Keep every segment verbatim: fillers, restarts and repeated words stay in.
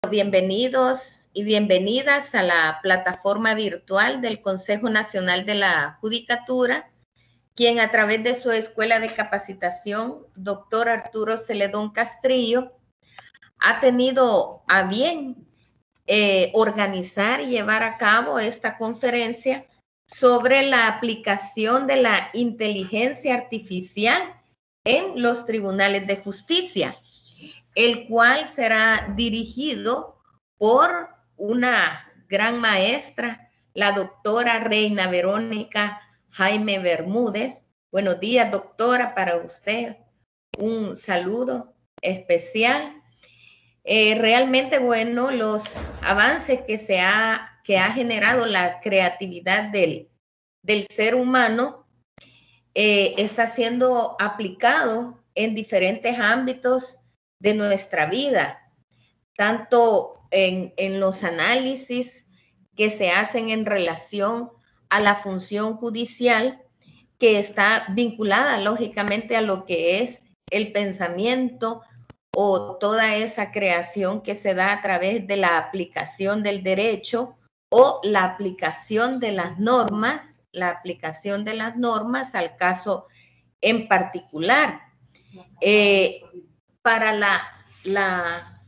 Bienvenidos y bienvenidas a la plataforma virtual del Consejo Nacional de la Judicatura, quien a través de su escuela de capacitación, doctor Arturo Celedón Castrillo, ha tenido a bien eh, organizar y llevar a cabo esta conferencia sobre la aplicación de la inteligencia artificial en los tribunales de justicia, el cual será dirigido por una gran maestra, la doctora Reina Verónica Jaime Bermúdez. Buenos días, doctora, para usted. Un saludo especial. Eh, realmente, bueno, los avances que, se ha, que ha generado la creatividad del, del ser humano eh, está siendo aplicado en diferentes ámbitos de nuestra vida, tanto en, en los análisis que se hacen en relación a la función judicial, que está vinculada lógicamente a lo que es el pensamiento o toda esa creación que se da a través de la aplicación del derecho o la aplicación de las normas, la aplicación de las normas al caso en particular. Eh, para la, la,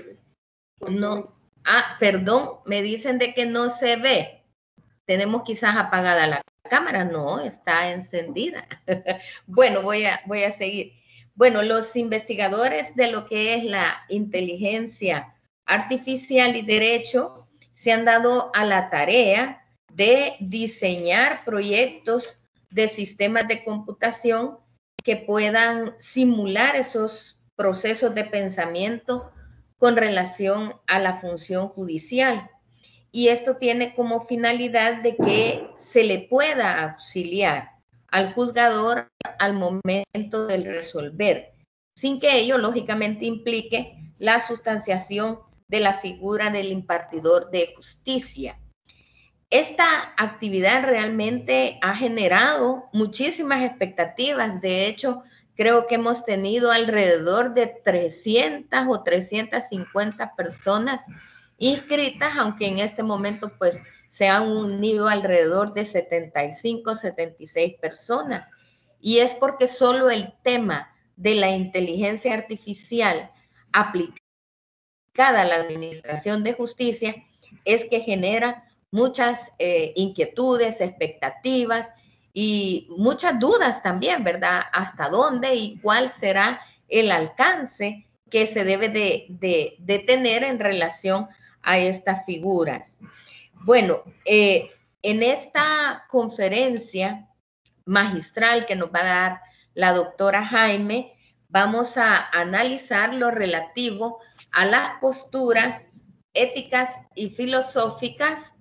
no, ah, perdón, me dicen de que no se ve. Tenemos quizás apagada la cámara. No, está encendida. Bueno, voy a, voy a seguir. Bueno, los investigadores de lo que es la inteligencia artificial y derecho se han dado a la tarea de diseñar proyectos de sistemas de computación que puedan simular esos procesos de pensamiento con relación a la función judicial. Y esto tiene como finalidad de que se le pueda auxiliar al juzgador al momento del resolver, sin que ello lógicamente implique la sustanciación de la figura del impartidor de justicia. Esta actividad realmente ha generado muchísimas expectativas. De hecho, creo que hemos tenido alrededor de trescientas o trescientas cincuenta personas inscritas, aunque en este momento pues se han unido alrededor de setenta y cinco, setenta y seis personas. Y es porque solo el tema de la inteligencia artificial aplicada a la administración de justicia es que genera muchas eh, inquietudes, expectativas y muchas dudas también, ¿verdad? ¿Hasta dónde y cuál será el alcance que se debe de, de, de tener en relación a estas figuras? Bueno, eh, en esta conferencia magistral que nos va a dar la doctora Jaime, vamos a analizar lo relativo a las posturas éticas y filosóficas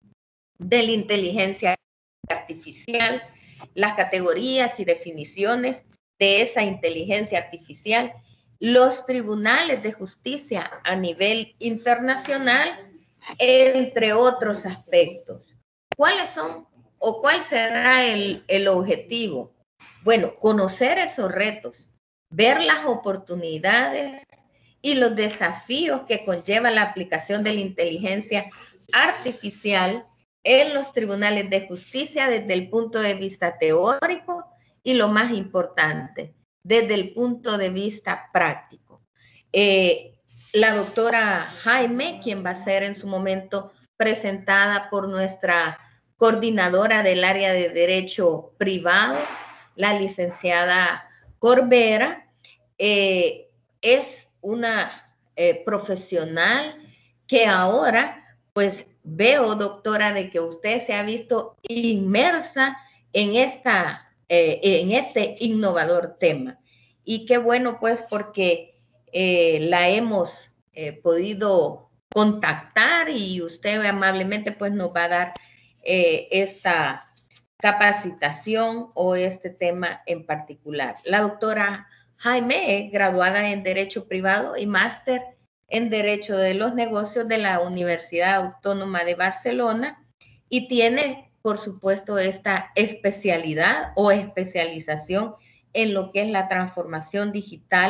de la inteligencia artificial, las categorías y definiciones de esa inteligencia artificial, los tribunales de justicia a nivel internacional, entre otros aspectos. ¿Cuáles son o cuál será el, el objetivo? Bueno, conocer esos retos, ver las oportunidades y los desafíos que conlleva la aplicación de la inteligencia artificial en los tribunales de justicia desde el punto de vista teórico y, lo más importante, desde el punto de vista práctico. Eh, la doctora Jaime, quien va a ser en su momento presentada por nuestra coordinadora del área de Derecho Privado, la licenciada Corbera, eh, es una eh, profesional que ahora, pues veo, doctora, de que usted se ha visto inmersa en, esta, eh, en este innovador tema. Y qué bueno, pues, porque eh, la hemos eh, podido contactar y usted amablemente, pues, nos va a dar eh, esta capacitación o este tema en particular. La doctora Jaime es graduada en Derecho Privado y máster en Derecho de los Negocios de la Universidad Autónoma de Barcelona y tiene, por supuesto, esta especialidad o especialización en lo que es la transformación digital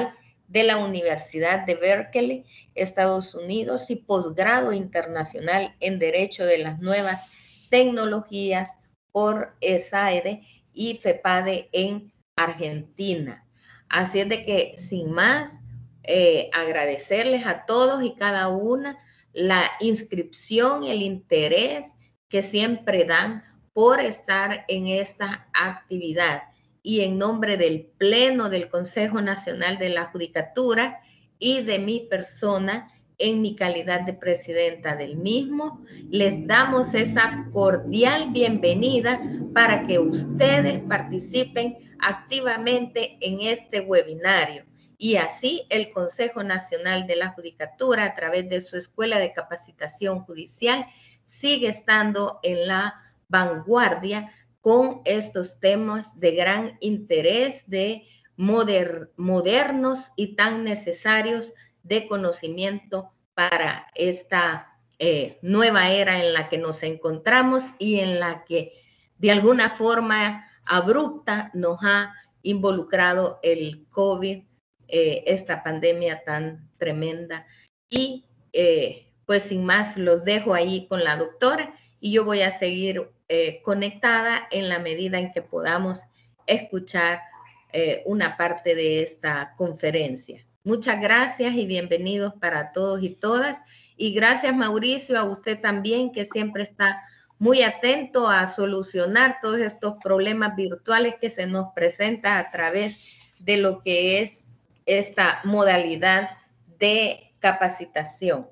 de la Universidad de Berkeley, Estados Unidos, y posgrado internacional en Derecho de las Nuevas Tecnologías por E S A E D y FEPADE en Argentina. Así es de que, sin más, eh, agradecerles a todos y cada una la inscripción, el interés que siempre dan por estar en esta actividad. Y en nombre del Pleno del Consejo Nacional de la Judicatura y de mi persona, en mi calidad de presidenta del mismo, les damos esa cordial bienvenida para que ustedes participen activamente en este webinario. Y así el Consejo Nacional de la Judicatura, a través de su Escuela de Capacitación Judicial, sigue estando en la vanguardia con estos temas de gran interés, de moder, modernos y tan necesarios de conocimiento para esta eh, nueva era en la que nos encontramos y en la que de alguna forma abrupta nos ha involucrado el COVID, eh, esta pandemia tan tremenda. Y eh, pues sin más los dejo ahí con la doctora y yo voy a seguir eh, conectada en la medida en que podamos escuchar eh, una parte de esta conferencia. Muchas gracias y bienvenidos para todos y todas. Y gracias, Mauricio, a usted también, que siempre está muy atento a solucionar todos estos problemas virtuales que se nos presentan a través de lo que es esta modalidad de capacitación.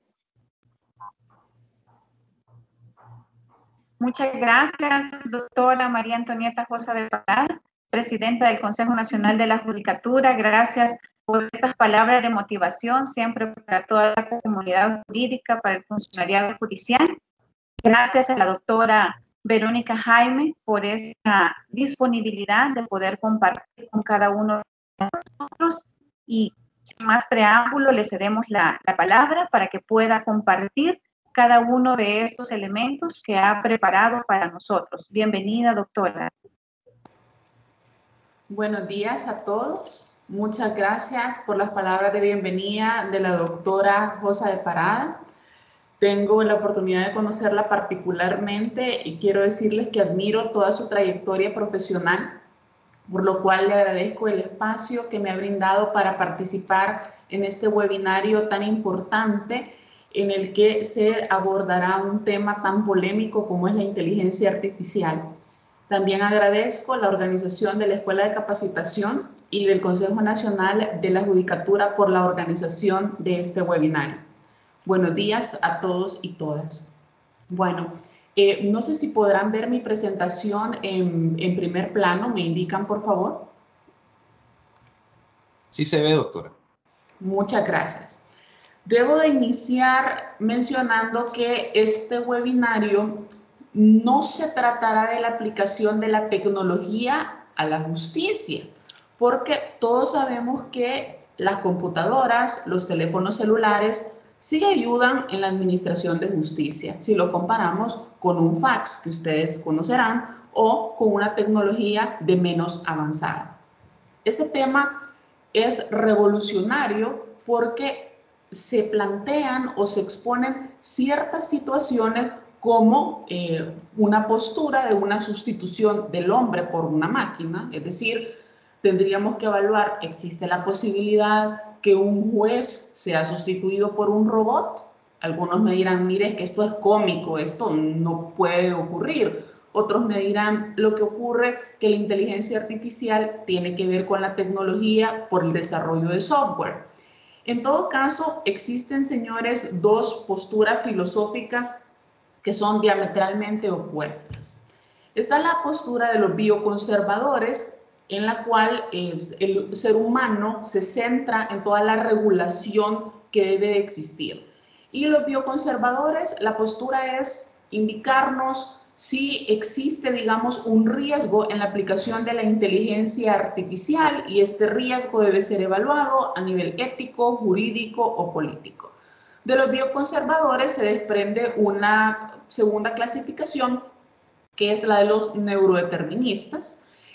Muchas gracias, doctora María Antonieta Josa de Parada, presidenta del Consejo Nacional de la Judicatura. Gracias por estas palabras de motivación, siempre para toda la comunidad jurídica, para el funcionariado judicial. Gracias a la doctora Verónica Jaime por esa disponibilidad de poder compartir con cada uno de nosotros. Y sin más preámbulo, le cedemos la, la palabra para que pueda compartir cada uno de estos elementos que ha preparado para nosotros. Bienvenida, doctora. Buenos días a todos. Muchas gracias por las palabras de bienvenida de la doctora Josa de Parada. Tengo la oportunidad de conocerla particularmente y quiero decirles que admiro toda su trayectoria profesional, por lo cual le agradezco el espacio que me ha brindado para participar en este webinario tan importante en el que se abordará un tema tan polémico como es la inteligencia artificial. También agradezco la organización de la Escuela de Capacitación y del Consejo Nacional de la Judicatura por la organización de este webinario. Buenos días a todos y todas. Bueno, eh, no sé si podrán ver mi presentación en, en primer plano. ¿Me indican, por favor? Sí se ve, doctora. Muchas gracias. Debo de iniciar mencionando que este webinario no se tratará de la aplicación de la tecnología a la justicia, porque todos sabemos que las computadoras, los teléfonos celulares, sí ayudan en la administración de justicia, si lo comparamos con un fax, que ustedes conocerán, o con una tecnología de menos avanzada. Ese tema es revolucionario porque se plantean o se exponen ciertas situaciones como eh, una postura de una sustitución del hombre por una máquina, es decir, tendríamos que evaluar, ¿existe la posibilidad que un juez sea sustituido por un robot? Algunos me dirán, mire, es que esto es cómico, esto no puede ocurrir. Otros me dirán, lo que ocurre que la inteligencia artificial tiene que ver con la tecnología por el desarrollo de software. En todo caso, existen, señores, dos posturas filosóficas que son diametralmente opuestas. Está la postura de los bioconservadores, en la cual eh, el ser humano se centra en toda la regulación que debe de existir. Y los bioconservadores, la postura es indicarnos si existe, digamos, un riesgo en la aplicación de la inteligencia artificial y este riesgo debe ser evaluado a nivel ético, jurídico o político. De los bioconservadores se desprende una segunda clasificación, que es la de los neurodeterministas,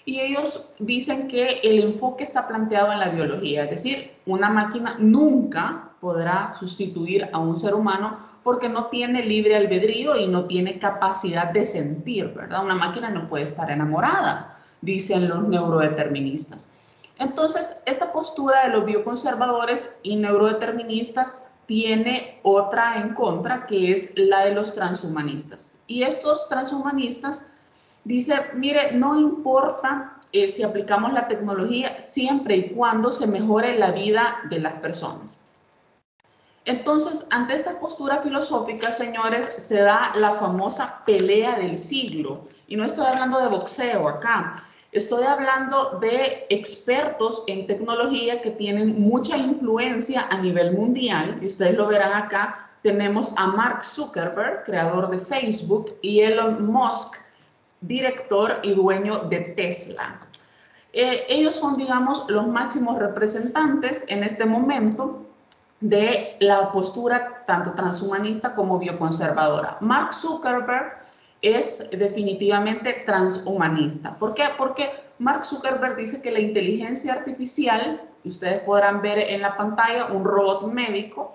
Y ellos dicen que el enfoque está planteado en la biología, es decir, una máquina nunca podrá sustituir a un ser humano porque no tiene libre albedrío y no tiene capacidad de sentir, ¿verdad? Una máquina no puede estar enamorada, dicen los neurodeterministas. Entonces, esta postura de los bioconservadores y neurodeterministas tiene otra en contra, que es la de los transhumanistas. Y estos transhumanistas dicen, mire, no importa eh, si aplicamos la tecnología siempre y cuando se mejore la vida de las personas. Entonces, ante esta postura filosófica, señores, se da la famosa pelea del siglo. Y no estoy hablando de boxeo acá, estoy hablando de expertos en tecnología que tienen mucha influencia a nivel mundial. Y ustedes lo verán acá, tenemos a Mark Zuckerberg, creador de Facebook, y Elon Musk, director y dueño de Tesla. Eh, ellos son, digamos, los máximos representantes en este momento de la postura tanto transhumanista como bioconservadora. Mark Zuckerberg es definitivamente transhumanista. ¿Por qué? Porque Mark Zuckerberg dice que la inteligencia artificial, ustedes podrán ver en la pantalla un robot médico,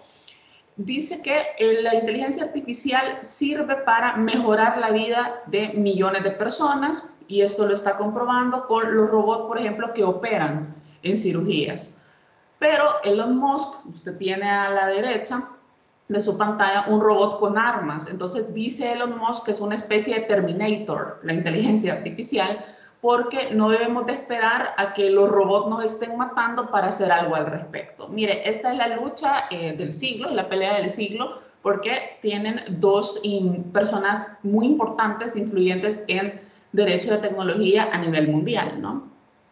dice que la inteligencia artificial sirve para mejorar la vida de millones de personas y esto lo está comprobando con los robots, por ejemplo, que operan en cirugías. Pero Elon Musk, usted tiene a la derecha de su pantalla un robot con armas. Entonces dice Elon Musk que es una especie de Terminator, la inteligencia artificial, porque no debemos de esperar a que los robots nos estén matando para hacer algo al respecto. Mire, esta es la lucha eh, del siglo, la pelea del siglo, porque tienen dos personas muy importantes, influyentes en derecho de tecnología a nivel mundial, ¿no?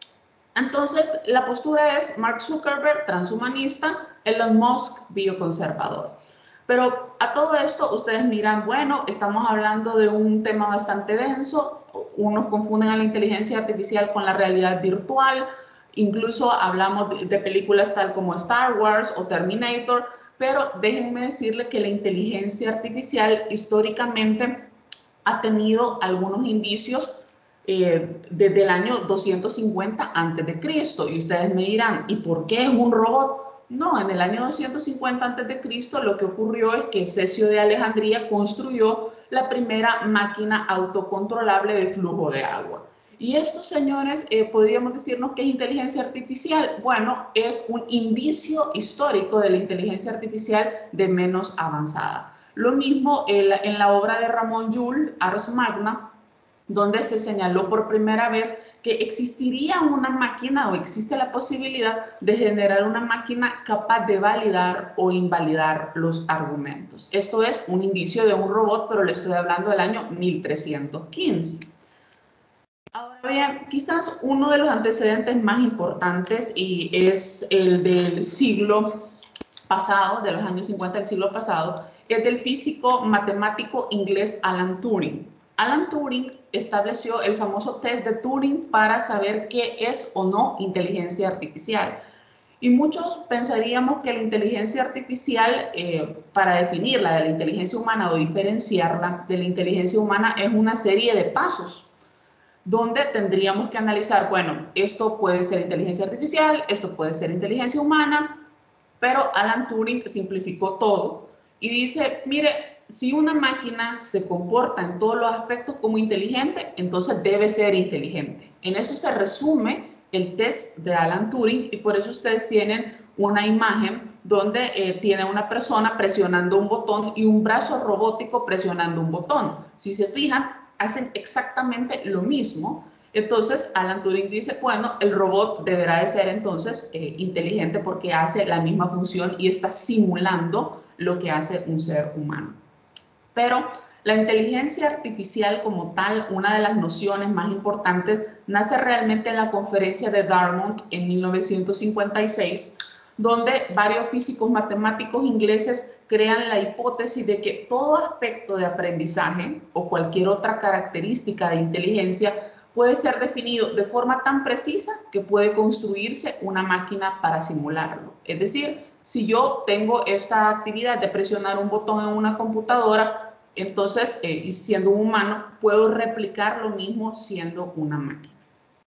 Entonces, la postura es Mark Zuckerberg, transhumanista, Elon Musk, bioconservador. Pero a todo esto ustedes miran, bueno, estamos hablando de un tema bastante denso, unos confunden a la inteligencia artificial con la realidad virtual, incluso hablamos de, de películas tal como Star Wars o Terminator, pero déjenme decirle que la inteligencia artificial históricamente ha tenido algunos indicios eh, desde el año doscientos cincuenta antes de Cristo. Y ustedes me dirán, ¿y por qué es un robot? No, en el año doscientos cincuenta antes de Cristo lo que ocurrió es que Cesio de Alejandría construyó la primera máquina autocontrolable de flujo de agua. Y esto, señores, eh, podríamos decirnos que es inteligencia artificial. Bueno, es un indicio histórico de la inteligencia artificial de menos avanzada. Lo mismo en la, en la obra de Ramón Llull, Ars Magna, donde se señaló por primera vez que existiría una máquina o existe la posibilidad de generar una máquina capaz de validar o invalidar los argumentos. Esto es un indicio de un robot, pero le estoy hablando del año mil trescientos quince. Ahora bien, quizás uno de los antecedentes más importantes y es el del siglo pasado, de los años cincuenta del siglo pasado, es del físico matemático inglés Alan Turing. Alan Turing estableció el famoso test de Turing para saber qué es o no inteligencia artificial. Y muchos pensaríamos que la inteligencia artificial, eh, para definirla de la inteligencia humana o diferenciarla de la inteligencia humana, es una serie de pasos, donde tendríamos que analizar, bueno, esto puede ser inteligencia artificial, esto puede ser inteligencia humana, pero Alan Turing simplificó todo y dice, mire, si una máquina se comporta en todos los aspectos como inteligente, entonces debe ser inteligente. En eso se resume el test de Alan Turing y por eso ustedes tienen una imagen donde eh, tiene una persona presionando un botón y un brazo robótico presionando un botón. Si se fijan, hacen exactamente lo mismo. Entonces, Alan Turing dice, bueno, el robot deberá de ser entonces eh, inteligente porque hace la misma función y está simulando lo que hace un ser humano. Pero la inteligencia artificial como tal, una de las nociones más importantes, nace realmente en la conferencia de Dartmouth en mil novecientos cincuenta y seis, donde varios físicos matemáticos ingleses crean la hipótesis de que todo aspecto de aprendizaje o cualquier otra característica de inteligencia puede ser definido de forma tan precisa que puede construirse una máquina para simularlo. Es decir, si yo tengo esta actividad de presionar un botón en una computadora, entonces, eh, siendo un humano, puedo replicar lo mismo siendo una máquina.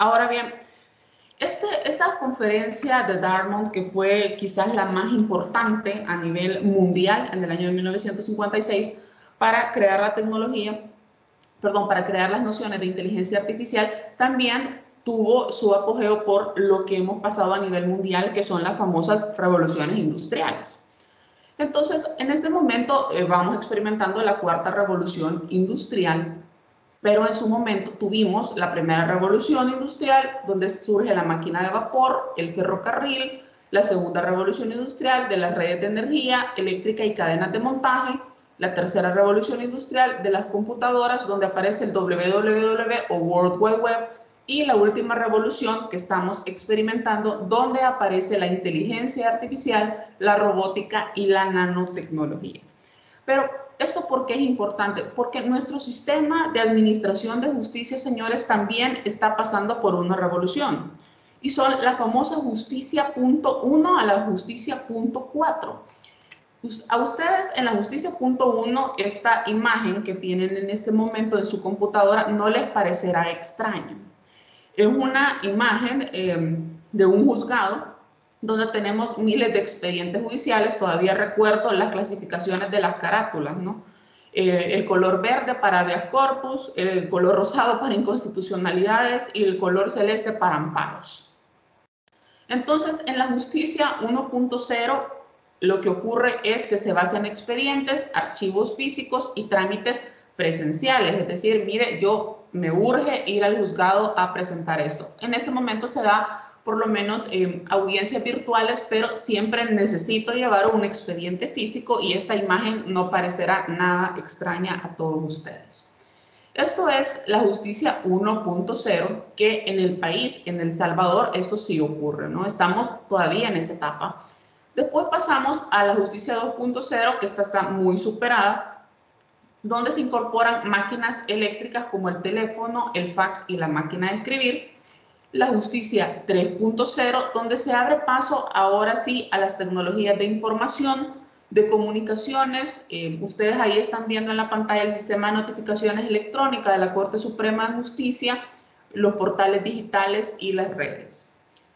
Ahora bien, este, esta conferencia de Dartmouth, que fue quizás la más importante a nivel mundial en el año de mil novecientos cincuenta y seis para crear la tecnología, perdón, para crear las nociones de inteligencia artificial, también tuvo su apogeo por lo que hemos pasado a nivel mundial, que son las famosas revoluciones industriales. Entonces, en este momento eh, vamos experimentando la cuarta revolución industrial, pero en su momento tuvimos la primera revolución industrial, donde surge la máquina de vapor, el ferrocarril, la segunda revolución industrial de las redes de energía eléctrica y cadenas de montaje, la tercera revolución industrial de las computadoras, donde aparece el doble u doble u doble u o World Wide Web, y la última revolución que estamos experimentando, donde aparece la inteligencia artificial, la robótica y la nanotecnología. Pero, ¿esto por qué es importante? Porque nuestro sistema de administración de justicia, señores, también está pasando por una revolución. Y son la famosa justicia punto uno a la justicia punto cuatro. A ustedes en la justicia punto uno, esta imagen que tienen en este momento en su computadora no les parecerá extraña. Es una imagen eh, de un juzgado donde tenemos miles de expedientes judiciales. Todavía recuerdo las clasificaciones de las carátulas, ¿no? Eh, el color verde para habeas corpus, el color rosado para inconstitucionalidades y el color celeste para amparos. Entonces, en la justicia uno punto cero, lo que ocurre es que se basa en expedientes, archivos físicos y trámites presenciales. Es decir, mire, yo me urge ir al juzgado a presentar esto. En este momento se da por lo menos eh, audiencias virtuales, pero siempre necesito llevar un expediente físico y esta imagen no parecerá nada extraña a todos ustedes. Esto es la justicia uno punto cero, que en el país, en El Salvador, esto sí ocurre, ¿no? Estamos todavía en esa etapa. Después pasamos a la justicia dos punto cero, que esta está muy superada, donde se incorporan máquinas eléctricas como el teléfono, el fax y la máquina de escribir. La justicia tres punto cero, donde se abre paso ahora sí a las tecnologías de información, de comunicaciones. Eh, ustedes ahí están viendo en la pantalla el sistema de notificaciones electrónicas de la Corte Suprema de Justicia, los portales digitales y las redes.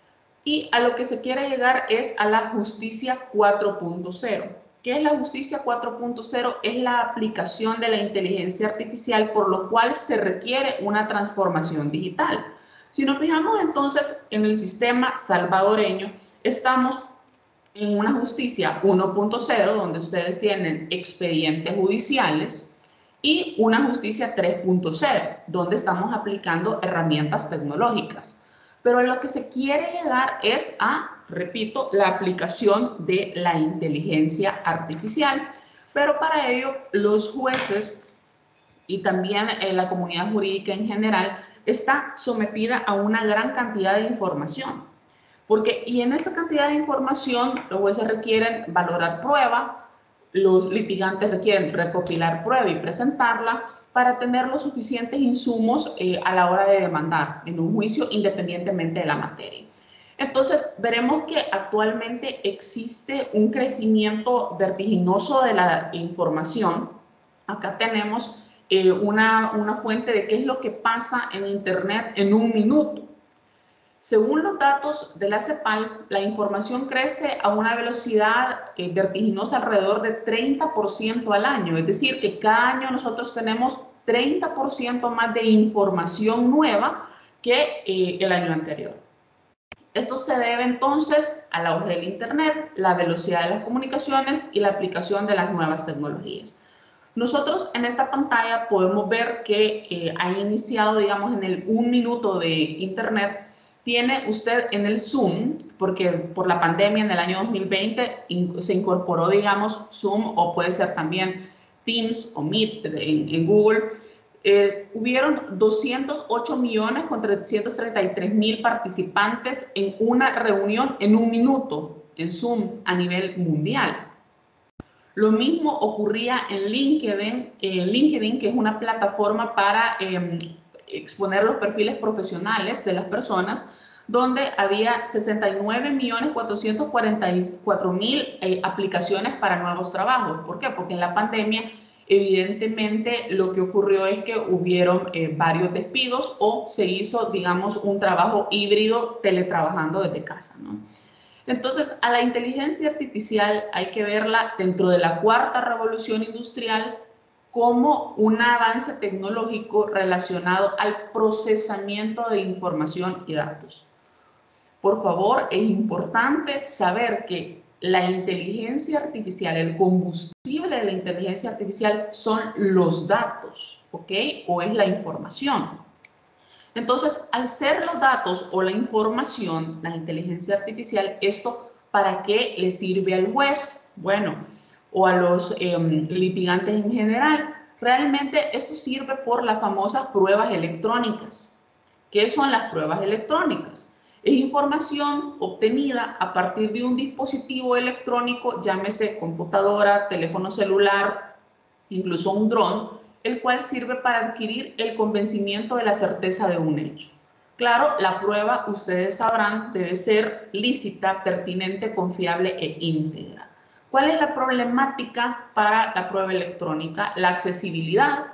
Y a lo que se quiere llegar es a la justicia cuatro punto cero. ¿Qué es la justicia cuatro punto cero? Es la aplicación de la inteligencia artificial, por lo cual se requiere una transformación digital. Si nos fijamos entonces en el sistema salvadoreño, estamos en una justicia uno punto cero, donde ustedes tienen expedientes judiciales, y una justicia tres punto cero, donde estamos aplicando herramientas tecnológicas. Pero lo que se quiere llegar es a, repito, la aplicación de la inteligencia artificial. Pero para ello, los jueces y también eh, la comunidad jurídica en general está sometida a una gran cantidad de información. Porque, y en esta cantidad de información, los jueces requieren valorar prueba, los litigantes requieren recopilar prueba y presentarla para tener los suficientes insumos eh, a la hora de demandar en un juicio, independientemente de la materia. Entonces, veremos que actualmente existe un crecimiento vertiginoso de la información. Acá tenemos eh, una, una fuente de qué es lo que pasa en Internet en un minuto. Según los datos de la CEPAL, la información crece a una velocidad eh, vertiginosa alrededor de treinta por ciento al año. Es decir, que cada año nosotros tenemos treinta por ciento más de información nueva que eh, el año anterior. Esto se debe entonces al auge del Internet, la velocidad de las comunicaciones y la aplicación de las nuevas tecnologías. Nosotros en esta pantalla podemos ver que eh, ha iniciado, digamos, en el un minuto de Internet. Tiene usted en el Zoom, porque por la pandemia en el año dos mil veinte in, se incorporó, digamos, Zoom, o puede ser también Teams o Meet en, en Google. Eh, hubieron doscientos ocho millones con trescientos treinta y tres mil participantes en una reunión en un minuto en Zoom a nivel mundial. Lo mismo ocurría en LinkedIn, eh, LinkedIn, que es una plataforma para eh, exponer los perfiles profesionales de las personas, donde había sesenta y nueve millones cuatrocientos cuarenta y cuatro mil eh, aplicaciones para nuevos trabajos. ¿Por qué? Porque en la pandemia evidentemente lo que ocurrió es que hubieron eh, varios despidos o se hizo, digamos, un trabajo híbrido teletrabajando desde casa, ¿no? Entonces, a la inteligencia artificial hay que verla dentro de la cuarta revolución industrial como un avance tecnológico relacionado al procesamiento de información y datos. Por favor, es importante saber que la inteligencia artificial, el combustible de la inteligencia artificial son los datos, ¿ok? O es la información. Entonces, al ser los datos o la información, la inteligencia artificial, ¿esto para qué le sirve al juez? Bueno, o a los eh, litigantes en general. Realmente esto sirve por las famosas pruebas electrónicas. ¿Qué son las pruebas electrónicas? Es información obtenida a partir de un dispositivo electrónico, llámese computadora, teléfono celular, incluso un dron, el cual sirve para adquirir el convencimiento de la certeza de un hecho. Claro, la prueba, ustedes sabrán, debe ser lícita, pertinente, confiable e íntegra. ¿Cuál es la problemática para la prueba electrónica? La accesibilidad,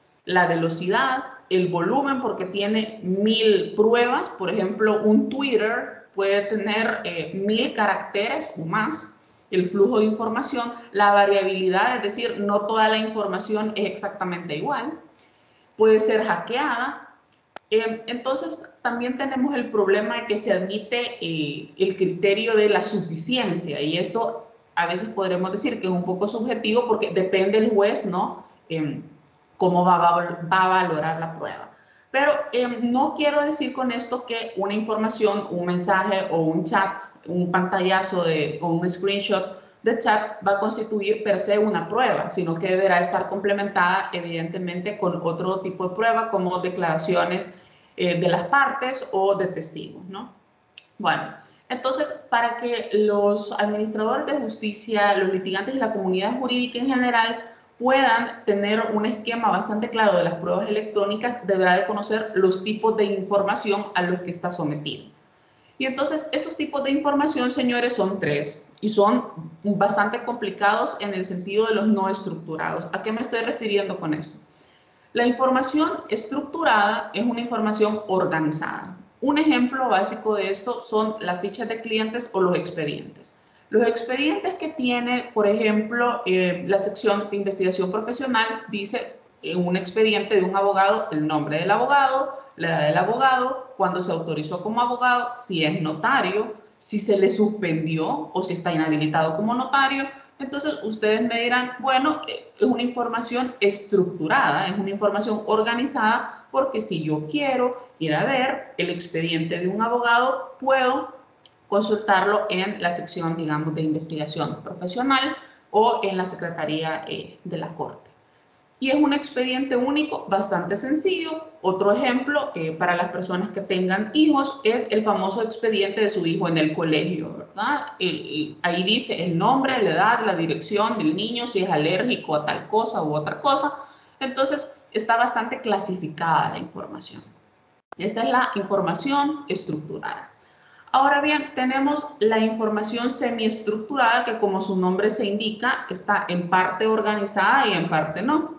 la velocidad, el volumen, porque tiene mil pruebas. Por ejemplo, un Twitter puede tener eh, mil caracteres o más. El flujo de información, la variabilidad, es decir, no toda la información es exactamente igual, puede ser hackeada. Eh, entonces, también tenemos el problema de que se admite eh, el criterio de la suficiencia, y esto a veces podremos decir que es un poco subjetivo porque depende el juez, ¿no? Eh, cómo va, va, va a valorar la prueba. Pero eh, no quiero decir con esto que una información, un mensaje o un chat, un pantallazo de, o un screenshot de chat va a constituir per se una prueba, sino que deberá estar complementada evidentemente con otro tipo de prueba como declaraciones eh, de las partes o de testigos, ¿no? Bueno, entonces para que los administradores de justicia, los litigantes y la comunidad jurídica en general puedan tener un esquema bastante claro de las pruebas electrónicas, deberá de conocer los tipos de información a los que está sometido. Y entonces, estos tipos de información, señores, son tres y son bastante complicados en el sentido de los no estructurados. ¿A qué me estoy refiriendo con esto? La información estructurada es una información organizada. Un ejemplo básico de esto son las fichas de clientes o los expedientes. Los expedientes que tiene, por ejemplo, eh, la sección de investigación profesional dice en un expediente de un abogado el nombre del abogado, la edad del abogado, cuándo se autorizó como abogado, si es notario, si se le suspendió o si está inhabilitado como notario. Entonces, ustedes me dirán, bueno, es una información estructurada, es una información organizada, porque si yo quiero ir a ver el expediente de un abogado, puedo consultarlo en la sección, digamos, de investigación profesional o en la Secretaría eh, de la Corte. Y es un expediente único bastante sencillo. Otro ejemplo eh, para las personas que tengan hijos es el famoso expediente de su hijo en el colegio, ¿verdad? El, el, ahí dice el nombre, la edad, la dirección del niño, si es alérgico a tal cosa u otra cosa. Entonces, está bastante clasificada la información. Esa es la información estructurada. Ahora bien, tenemos la información semiestructurada que, como su nombre se indica, está en parte organizada y en parte no.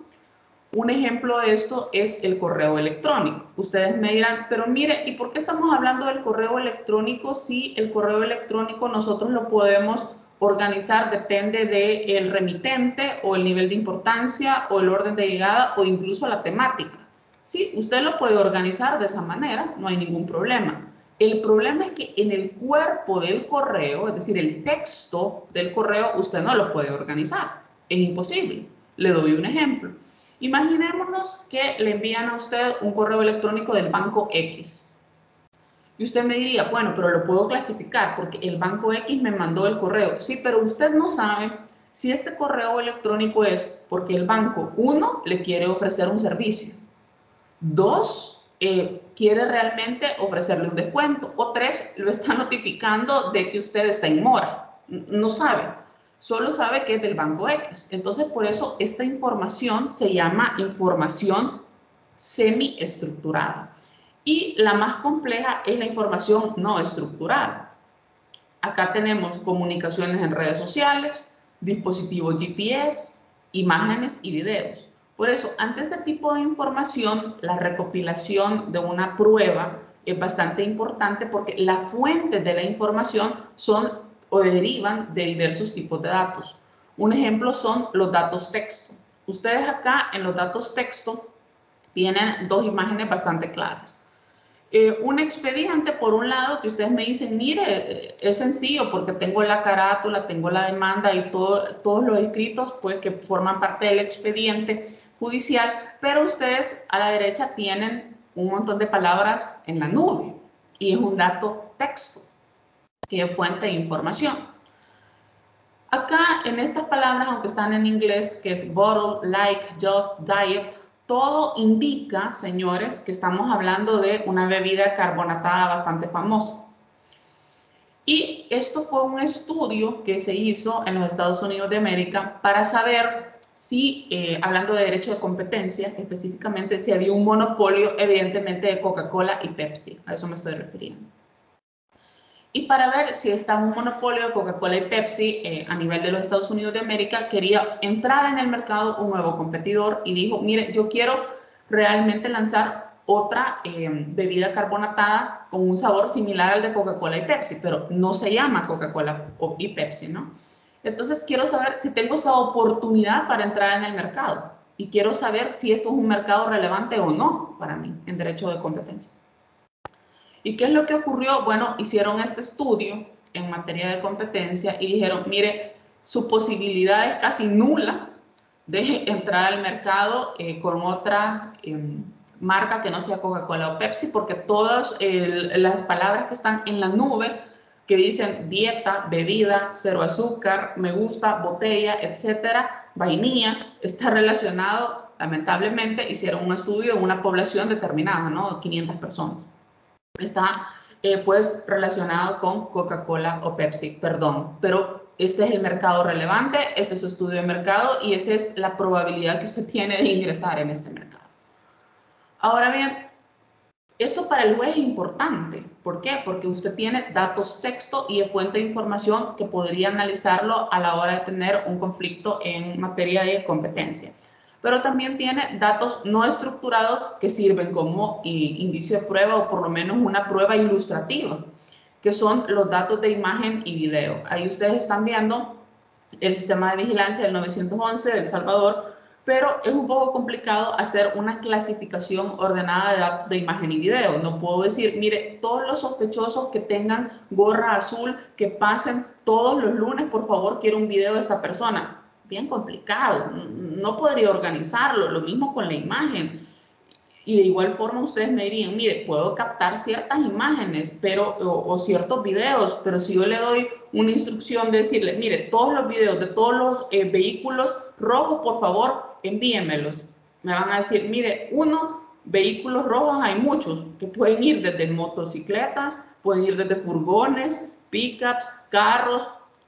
Un ejemplo de esto es el correo electrónico. Ustedes me dirán, pero mire, ¿y por qué estamos hablando del correo electrónico si el correo electrónico nosotros lo podemos organizar? Depende del remitente o el nivel de importancia o el orden de llegada o incluso la temática. Sí, usted lo puede organizar de esa manera, no hay ningún problema. El problema es que en el cuerpo del correo, es decir, el texto del correo, usted no lo puede organizar. Es imposible. Le doy un ejemplo. Imaginémonos que le envían a usted un correo electrónico del banco X. Y usted me diría, bueno, pero lo puedo clasificar porque el banco X me mandó el correo. Sí, pero usted no sabe si este correo electrónico es porque el banco, uno, le quiere ofrecer un servicio. Dos, eh, quiere realmente ofrecerle un descuento. O tres, lo está notificando de que usted está en mora. No sabe. Solo sabe que es del banco X. Entonces, por eso esta información se llama información semiestructurada. Y la más compleja es la información no estructurada. Acá tenemos comunicaciones en redes sociales, dispositivos G P S, imágenes y videos. Por eso, ante este tipo de información, la recopilación de una prueba es bastante importante porque las fuentes de la información son o derivan de diversos tipos de datos. Un ejemplo son los datos texto. Ustedes acá en los datos texto tienen dos imágenes bastante claras. Eh, un expediente, por un lado, que ustedes me dicen, mire, es sencillo porque tengo la carátula, tengo la demanda y todo, todos los escritos pues, que forman parte del expediente judicial, pero ustedes a la derecha tienen un montón de palabras en la nube y es un dato texto, que es fuente de información. Acá en estas palabras, aunque están en inglés, que es bottle, like, just, diet, todo indica, señores, que estamos hablando de una bebida carbonatada bastante famosa. Y esto fue un estudio que se hizo en los Estados Unidos de América para saber si, eh, hablando de derecho de competencia, específicamente si había un monopolio, evidentemente, de Coca-Cola y Pepsi. A eso me estoy refiriendo. Y para ver si está un monopolio de Coca-Cola y Pepsi eh, a nivel de los Estados Unidos de América, quería entrar en el mercado un nuevo competidor y dijo, mire, yo quiero realmente lanzar otra eh, bebida carbonatada con un sabor similar al de Coca-Cola y Pepsi, pero no se llama Coca-Cola y Pepsi, ¿no? Entonces quiero saber si tengo esa oportunidad para entrar en el mercado y quiero saber si esto es un mercado relevante o no para mí en derecho de competencia. ¿Y qué es lo que ocurrió? Bueno, hicieron este estudio en materia de competencia y dijeron, mire, su posibilidad es casi nula de entrar al mercado eh, con otra eh, marca que no sea Coca-Cola o Pepsi, porque todas eh, las palabras que están en la nube, que dicen dieta, bebida, cero azúcar, me gusta, botella, etcétera, vainilla, está relacionado, lamentablemente, hicieron un estudio en una población determinada, ¿no? quinientas personas. Está eh, pues relacionado con Coca-Cola o Pepsi, perdón, pero este es el mercado relevante, este es su estudio de mercado y esa es la probabilidad que usted tiene de ingresar en este mercado. Ahora bien, esto para el juez es importante. ¿Por qué? Porque usted tiene datos texto y es fuente de información que podría analizarlo a la hora de tener un conflicto en materia de competencia. Pero también tiene datos no estructurados que sirven como indicio de prueba o por lo menos una prueba ilustrativa, que son los datos de imagen y video. Ahí ustedes están viendo el sistema de vigilancia del novecientos once de El Salvador, pero es un poco complicado hacer una clasificación ordenada de datos de imagen y video. No puedo decir, mire, todos los sospechosos que tengan gorra azul, que pasen todos los lunes, por favor, quiero un video de esta persona. Bien complicado, no podría organizarlo, lo mismo con la imagen. Y de igual forma ustedes me dirían, mire, puedo captar ciertas imágenes pero, o, o ciertos videos, pero si yo le doy una instrucción de decirle, mire, todos los videos de todos los eh, vehículos rojos, por favor, envíenmelos. Me van a decir, mire, uno, vehículos rojos hay muchos, que pueden ir desde motocicletas, pueden ir desde furgones, pickups, carros.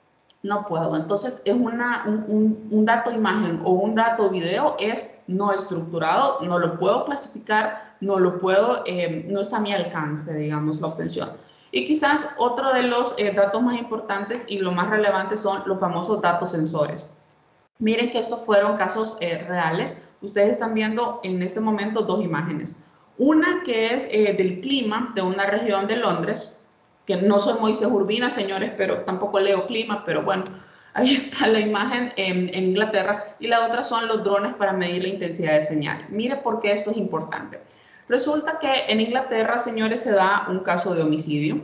No puedo. Entonces, es una, un, un, un dato imagen o un dato video es no estructurado, no lo puedo clasificar, no lo puedo, eh, no está a mi alcance, digamos, la obtención. Y quizás otro de los eh, datos más importantes y lo más relevante son los famosos datos sensores. Miren que estos fueron casos eh, reales. Ustedes están viendo en este momento dos imágenes. Una que es eh, del clima de una región de Londres, que no soy Moisés Urbina, señores, pero tampoco leo clima, pero bueno, ahí está la imagen en, en Inglaterra, y la otra son los drones para medir la intensidad de señal. Mire por qué esto es importante. Resulta que en Inglaterra, señores, se da un caso de homicidio,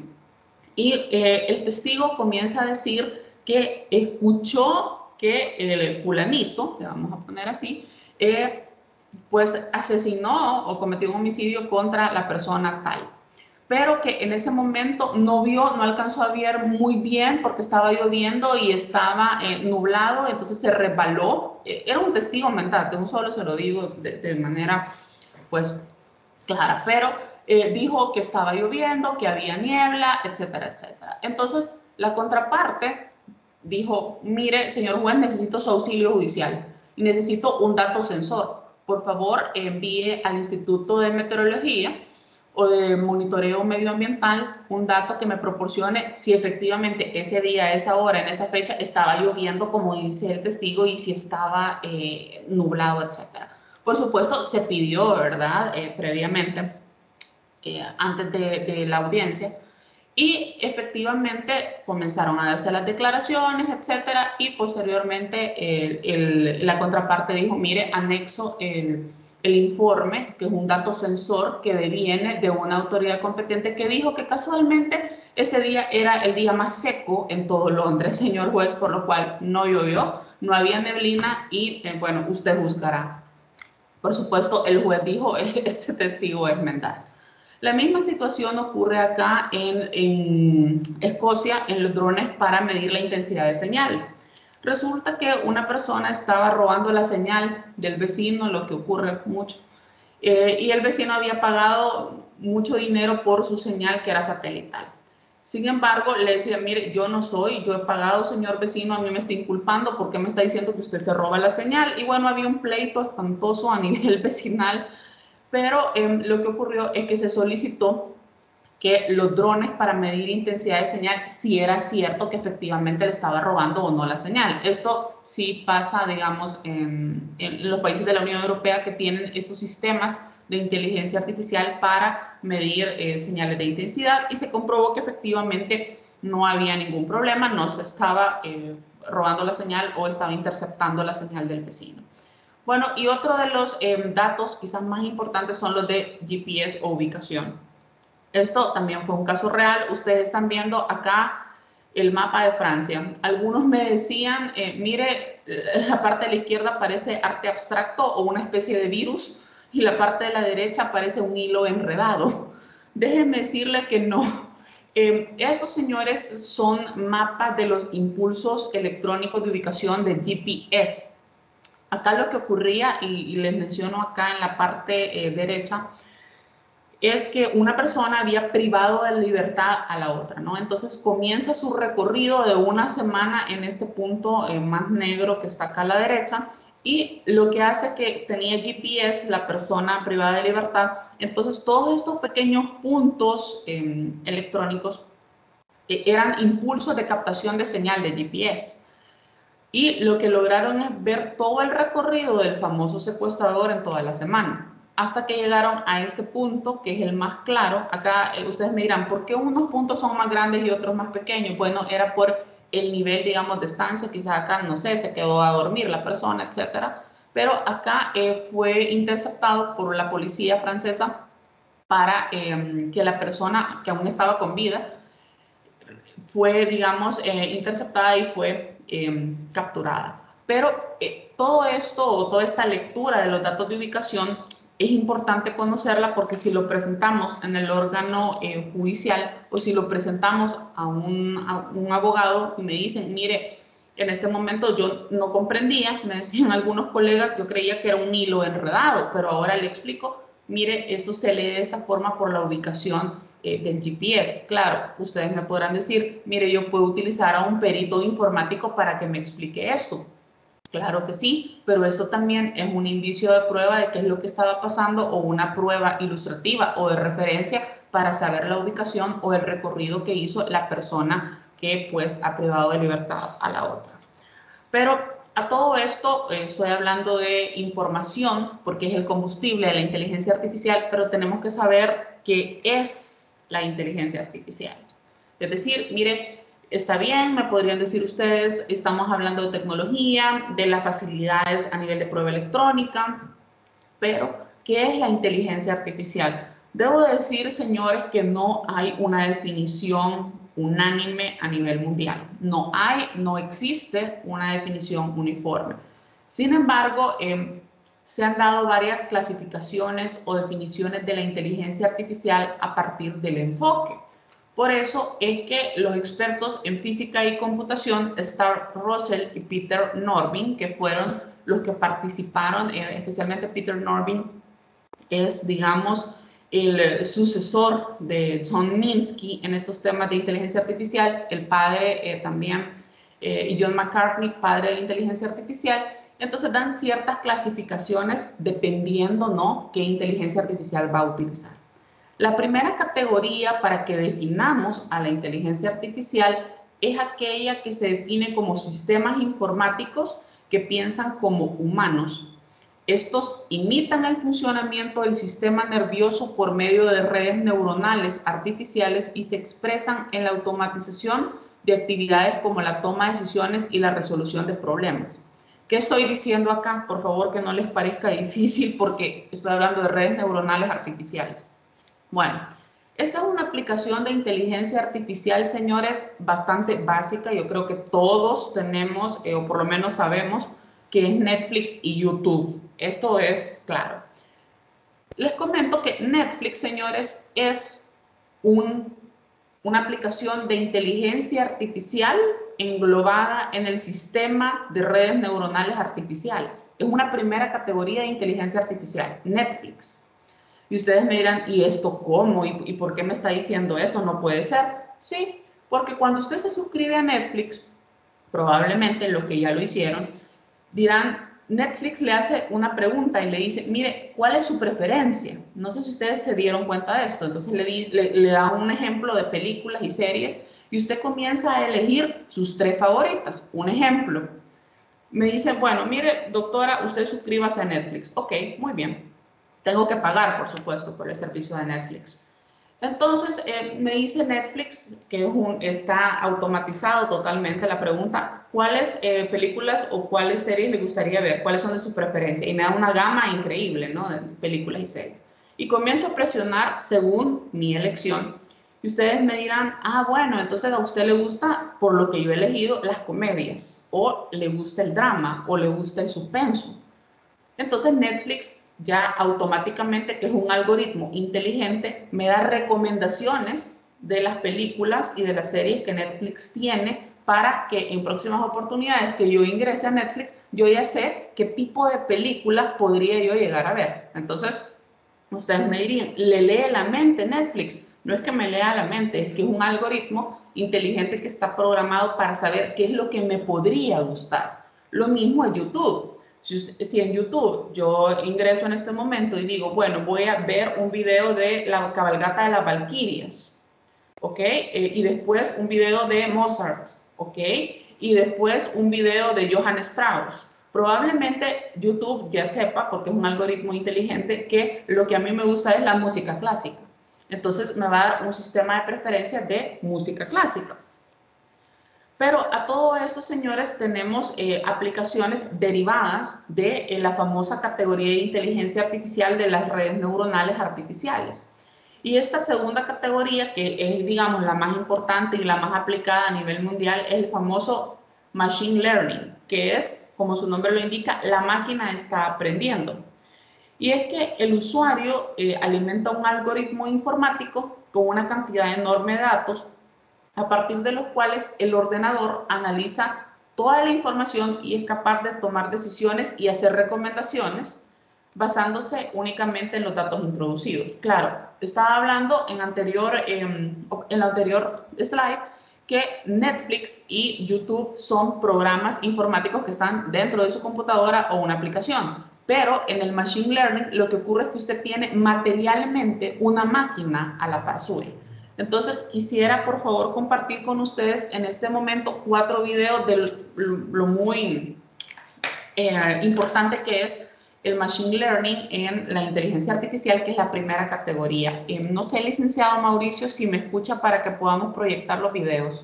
y eh, el testigo comienza a decir que escuchó que el fulanito, le vamos a poner así, eh, pues asesinó o cometió un homicidio contra la persona tal, pero que en ese momento no vio, no alcanzó a ver muy bien porque estaba lloviendo y estaba eh, nublado, entonces se resbaló. Eh, era un testigo mental, de un solo se lo digo de, de manera pues clara, pero eh, dijo que estaba lloviendo, que había niebla, etcétera, etcétera. Entonces la contraparte dijo, mire, señor juez, necesito su auxilio judicial y necesito un dato sensor. Por favor, envíe al Instituto de Meteorología o de monitoreo medioambiental, un dato que me proporcione si efectivamente ese día, esa hora, en esa fecha estaba lloviendo, como dice el testigo, y si estaba eh, nublado, etcétera. Por supuesto, se pidió, ¿verdad?, eh, previamente, eh, antes de, de la audiencia, y efectivamente comenzaron a darse las declaraciones, etcétera, y posteriormente el, el, la contraparte dijo, mire, anexo el, el informe, que es un dato sensor que deviene de una autoridad competente que dijo que casualmente ese día era el día más seco en todo Londres, señor juez, por lo cual no llovió, no había neblina y, eh, bueno, usted juzgará. Por supuesto, el juez dijo, este testigo es mendaz. La misma situación ocurre acá en, en Escocia, en los drones para medir la intensidad de señal. Resulta que una persona estaba robando la señal del vecino, lo que ocurre mucho, eh, y el vecino había pagado mucho dinero por su señal que era satelital. Sin embargo, le decía, mire, yo no soy, yo he pagado, señor vecino, a mí me está inculpando, ¿por qué me está diciendo que usted se roba la señal? Y bueno, había un pleito espantoso a nivel vecinal, pero eh, lo que ocurrió es que se solicitó que los drones para medir intensidad de señal, si era cierto que efectivamente le estaba robando o no la señal. Esto sí pasa, digamos, en, en los países de la Unión Europea que tienen estos sistemas de inteligencia artificial para medir eh, señales de intensidad, y se comprobó que efectivamente no había ningún problema, no se estaba eh, robando la señal o estaba interceptando la señal del vecino. Bueno, y otro de los eh, datos quizás más importantes son los de G P S o ubicación. Esto también fue un caso real. Ustedes están viendo acá el mapa de Francia. Algunos me decían, eh, mire, la parte de la izquierda parece arte abstracto o una especie de virus, y la parte de la derecha parece un hilo enredado. Déjenme decirle que no. Eh, estos, señores, son mapas de los impulsos electrónicos de ubicación de G P S. Acá lo que ocurría, y, y les menciono acá en la parte eh, derecha, es que una persona había privado de libertad a la otra, ¿no? Entonces comienza su recorrido de una semana en este punto eh, más negro que está acá a la derecha, y lo que hace que tenía G P S la persona privada de libertad. Entonces todos estos pequeños puntos eh, electrónicos eh, eran impulsos de captación de señal de G P S. Y lo que lograron es ver todo el recorrido del famoso secuestrador en toda la semana, hasta que llegaron a este punto, que es el más claro. Acá eh, ustedes me dirán, ¿por qué unos puntos son más grandes y otros más pequeños? Bueno, era por el nivel, digamos, de estancia. Quizás acá, no sé, se quedó a dormir la persona, etcétera. Pero acá eh, fue interceptado por la policía francesa para eh, que la persona que aún estaba con vida fue, digamos, eh, interceptada y fue Eh, capturada. Pero eh, todo esto o toda esta lectura de los datos de ubicación es importante conocerla, porque si lo presentamos en el órgano eh, judicial, o si lo presentamos a un, a un abogado y me dicen, mire, en este momento yo no comprendía, me decían algunos colegas, yo creía que era un hilo enredado, pero ahora le explico, mire, esto se lee de esta forma por la ubicación Eh, del G P S. Claro, ustedes me podrán decir, mire, yo puedo utilizar a un perito informático para que me explique esto. Claro que sí, pero eso también es un indicio de prueba de qué es lo que estaba pasando, o una prueba ilustrativa o de referencia para saber la ubicación o el recorrido que hizo la persona que pues ha privado de libertad a la otra. Pero a todo esto eh, estoy hablando de información porque es el combustible de la inteligencia artificial, pero tenemos que saber qué es la inteligencia artificial. Es decir, mire, está bien, me podrían decir ustedes, estamos hablando de tecnología, de las facilidades a nivel de prueba electrónica, pero ¿qué es la inteligencia artificial? Debo decir, señores, que no hay una definición unánime a nivel mundial. No hay, no existe una definición uniforme. Sin embargo, eh, se han dado varias clasificaciones o definiciones de la inteligencia artificial a partir del enfoque. Por eso es que los expertos en física y computación, Star Russell y Peter Norvin, que fueron los que participaron, eh, especialmente Peter Norvin, es, digamos, el sucesor de John Minsky en estos temas de inteligencia artificial, el padre eh, también, eh, y John McCartney, padre de la inteligencia artificial. Entonces dan ciertas clasificaciones dependiendo, ¿no?, qué inteligencia artificial va a utilizar. La primera categoría para que definamos a la inteligencia artificial es aquella que se define como sistemas informáticos que piensan como humanos. Estos imitan el funcionamiento del sistema nervioso por medio de redes neuronales artificiales y se expresan en la automatización de actividades como la toma de decisiones y la resolución de problemas. ¿Qué estoy diciendo acá? Por favor, que no les parezca difícil porque estoy hablando de redes neuronales artificiales. Bueno, esta es una aplicación de inteligencia artificial, señores, bastante básica. Yo creo que todos tenemos, eh, o por lo menos sabemos, que es Netflix y YouTube. Esto es claro. Les comento que Netflix, señores, es un, una aplicación de inteligencia artificial englobada en el sistema de redes neuronales artificiales. Es una primera categoría de inteligencia artificial, Netflix. Y ustedes me dirán, ¿y esto cómo? ¿Y, y por qué me está diciendo esto? No puede ser. Sí, porque cuando usted se suscribe a Netflix, probablemente los que ya lo hicieron, dirán, Netflix le hace una pregunta y le dice, mire, ¿cuál es su preferencia? No sé si ustedes se dieron cuenta de esto. Entonces le, di, le, le da un ejemplo de películas y series y usted comienza a elegir sus tres favoritas. Un ejemplo, me dice, bueno, mire, doctora, usted suscríbase a Netflix. Ok, muy bien. Tengo que pagar, por supuesto, por el servicio de Netflix. Entonces, eh, me dice Netflix, que es un, está automatizado totalmente la pregunta, ¿cuáles eh, películas o cuáles series le gustaría ver? ¿Cuáles son de su preferencia? Y me da una gama increíble, ¿no?, de películas y series. Y comienzo a presionar según mi elección. Y ustedes me dirán, ah, bueno, entonces a usted le gusta, por lo que yo he elegido, las comedias, o le gusta el drama, o le gusta el suspenso. Entonces Netflix ya automáticamente, que es un algoritmo inteligente, me da recomendaciones de las películas y de las series que Netflix tiene para que en próximas oportunidades que yo ingrese a Netflix, yo ya sé qué tipo de películas podría yo llegar a ver. Entonces, ustedes me dirían, ¿le lee la mente Netflix? No es que me lea la mente, es que es un algoritmo inteligente que está programado para saber qué es lo que me podría gustar. Lo mismo en YouTube. Si, si en YouTube yo ingreso en este momento y digo, bueno, voy a ver un video de la cabalgata de las Valquirias, ¿ok? Eh, y después un video de Mozart, ¿ok? Y después un video de Johann Strauss. Probablemente YouTube ya sepa, porque es un algoritmo inteligente, que lo que a mí me gusta es la música clásica. Entonces me va a dar un sistema de preferencias de música clásica. Pero a todo esto, señores, tenemos eh, aplicaciones derivadas de eh, la famosa categoría de inteligencia artificial de las redes neuronales artificiales. Y esta segunda categoría, que es, digamos, la más importante y la más aplicada a nivel mundial, es el famoso Machine Learning, que es, como su nombre lo indica, la máquina está aprendiendo. Y es que el usuario eh, alimenta un algoritmo informático con una cantidad enorme de datos, a partir de los cuales el ordenador analiza toda la información y es capaz de tomar decisiones y hacer recomendaciones basándose únicamente en los datos introducidos. Claro, estaba hablando en, anterior, eh, en la anterior slide que Netflix y YouTube son programas informáticos que están dentro de su computadora o una aplicación. Pero en el Machine Learning lo que ocurre es que usted tiene materialmente una máquina a la par suya. Entonces, quisiera, por favor, compartir con ustedes en este momento cuatro videos de lo muy eh, importante que es el Machine Learning en la inteligencia artificial, que es la primera categoría. Eh, no sé, licenciado Mauricio, si me escucha para que podamos proyectar los videos.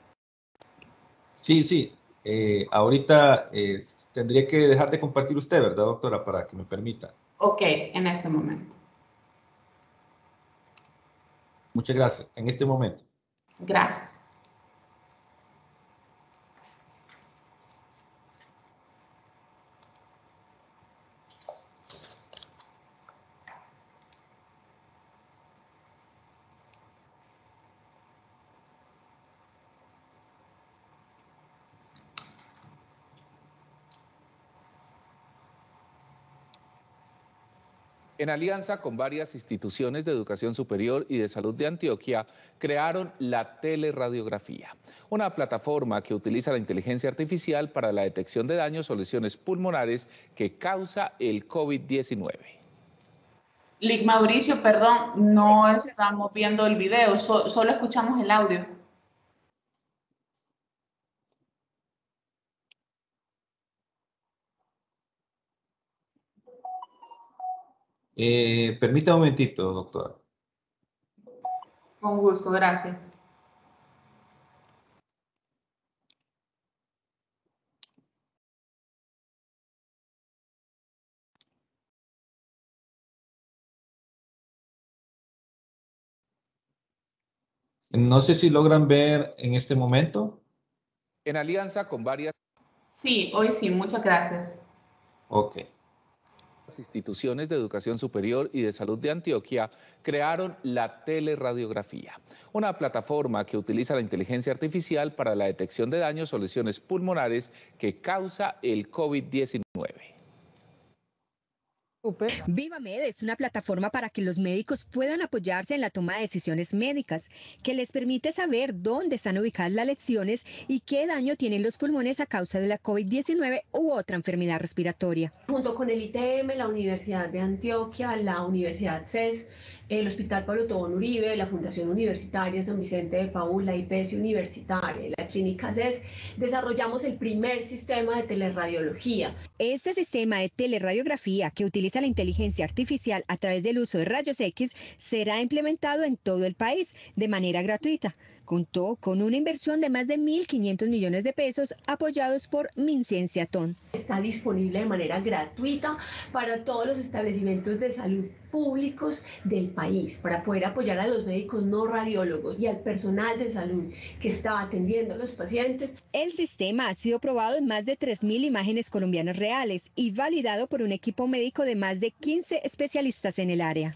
Sí, sí. Eh, ahorita eh, tendría que dejar de compartir usted, ¿verdad, doctora? Para que me permita. Ok, en ese momento. Muchas gracias. En este momento. Gracias. En alianza con varias instituciones de educación superior y de salud de Antioquia, crearon la teleradiografía, una plataforma que utiliza la inteligencia artificial para la detección de daños o lesiones pulmonares que causa el COVID diecinueve. Lic Mauricio, perdón, no estamos viendo el video, so, solo escuchamos el audio. Eh, permítame un momentito, doctora. Con gusto, gracias. No sé si logran ver en este momento. En alianza con varias Sí, hoy sí, muchas gracias. Ok. instituciones de educación superior y de salud de Antioquia crearon la teleradiografía, una plataforma que utiliza la inteligencia artificial para la detección de daños o lesiones pulmonares que causa el COVID diecinueve. VivaMed es una plataforma para que los médicos puedan apoyarse en la toma de decisiones médicas, que les permite saber dónde están ubicadas las lesiones y qué daño tienen los pulmones a causa de la COVID diecinueve u otra enfermedad respiratoria. Junto con el I T M, la Universidad de Antioquia, la Universidad C E S, el Hospital Pablo Tobón Uribe, la Fundación Universitaria San Vicente de Paúl, la I P S Universitaria y la Clínica C E S, desarrollamos el primer sistema de teleradiología. Este sistema de teleradiografía, que utiliza la inteligencia artificial a través del uso de rayos X, será implementado en todo el país de manera gratuita. Contó con una inversión de más de mil quinientos millones de pesos apoyados por MinCienciaTon. Está disponible de manera gratuita para todos los establecimientos de salud públicos del país, para poder apoyar a los médicos no radiólogos y al personal de salud que está atendiendo a los pacientes. El sistema ha sido probado en más de tres mil imágenes colombianas reales y validado por un equipo médico de más de quince especialistas en el área.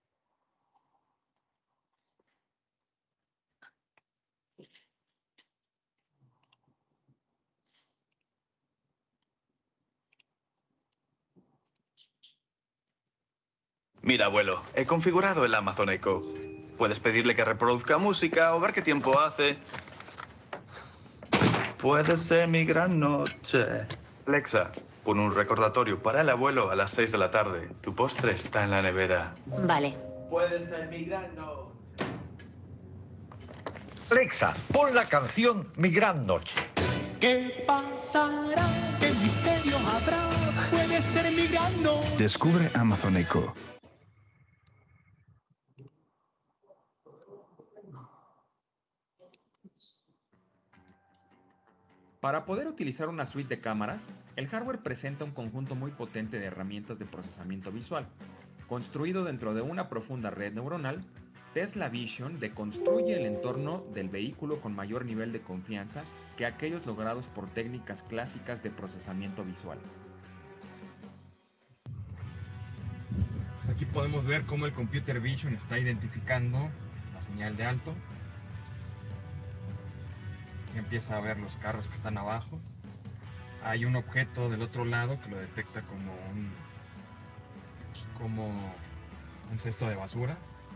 Mira, abuelo, he configurado el Amazon Echo. Puedes pedirle que reproduzca música o ver qué tiempo hace. Puede ser mi gran noche. Alexa, pon un recordatorio para el abuelo a las seis de la tarde. Tu postre está en la nevera. Vale. Puede ser mi gran noche. Alexa, pon la canción Mi Gran Noche. ¿Qué pasará? ¿Qué misterio habrá? Puede ser mi gran noche. Descubre Amazon Echo. Para poder utilizar una suite de cámaras, el hardware presenta un conjunto muy potente de herramientas de procesamiento visual. Construido dentro de una profunda red neuronal, Tesla Vision deconstruye el entorno del vehículo con mayor nivel de confianza que aquellos logrados por técnicas clásicas de procesamiento visual. Pues aquí podemos ver cómo el Computer Vision está identificando la señal de alto. Y empieza a ver los carros que están abajo. Hay un objeto del otro lado que lo detecta como un como un cesto de basura.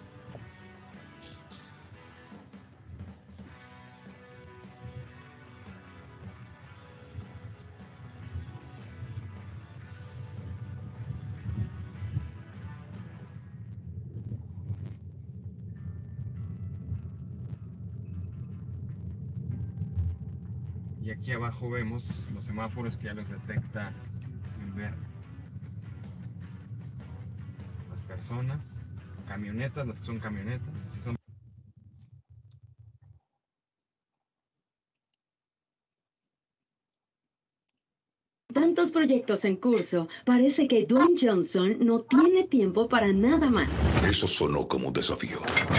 Y aquí abajo vemos los semáforos que ya los detecta en verde. Las personas, camionetas, las que son camionetas, si son... Tantos proyectos en curso, parece que Dwayne Johnson no tiene tiempo para nada más. Eso sonó como un desafío.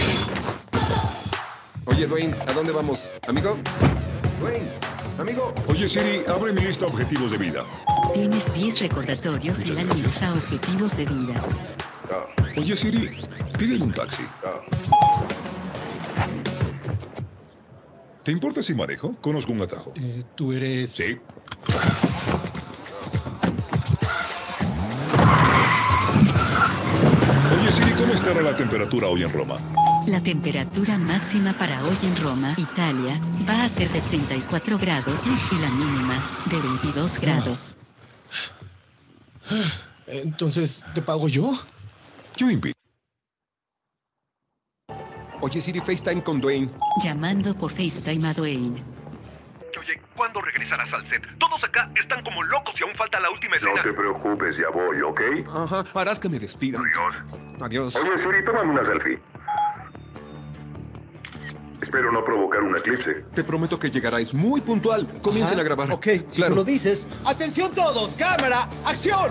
Oye, Dwayne, ¿a dónde vamos? ¿Amigo? Dwayne, amigo. Oye, Siri, abre mi lista objetivos de vida. Tienes diez recordatorios Muchas en la gracias. lista objetivos de vida. Ah. Oye, Siri, pídele un taxi. Ah. ¿Te importa si manejo? Conozco un atajo. Eh, ¿Tú eres...? Sí. Oye, Siri, ¿cómo estará la temperatura hoy en Roma? La temperatura máxima para hoy en Roma, Italia, va a ser de treinta y cuatro grados y la mínima de veintidós grados. Entonces, ¿te pago yo? Yo invito. Oye, Siri, FaceTime con Dwayne. Llamando por FaceTime a Dwayne. Oye, ¿cuándo regresarás al set? Todos acá están como locos y aún falta la última escena. No te preocupes, ya voy, ¿ok? Ajá, harás que me despidan. Adiós. Adiós. Oye, Siri, tómame una selfie. Espero no provocar un eclipse. Te prometo que llegaráis muy puntual. Comiencen Ajá. a grabar. Ok, si claro. tú lo dices. ¡Atención todos! ¡Cámara! ¡Acción!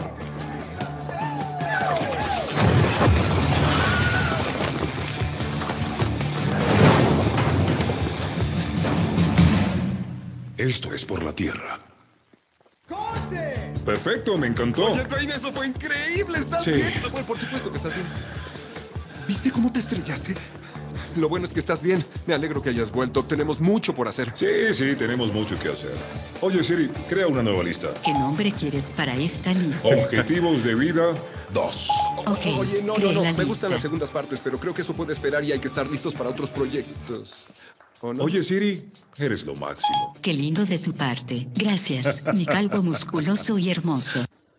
Esto es por la Tierra. ¡Corte! Perfecto, me encantó. Oye, Dwayne, eso fue increíble. ¿Estás Sí. bien? Bueno, por supuesto que estás bien. ¿Viste cómo te estrellaste? Lo bueno es que estás bien. Me alegro que hayas vuelto. Tenemos mucho por hacer. Sí, sí, tenemos mucho que hacer. Oye, Siri, crea una nueva lista. ¿Qué nombre quieres para esta lista? Objetivos de vida dos. Ok, Oye, no, no, crea no. la Me gustan lista. las segundas partes, pero creo que eso puede esperar y hay que estar listos para otros proyectos. ¿O no? Oye, Siri, eres lo máximo. Qué lindo de tu parte. Gracias, mi calvo musculoso y hermoso.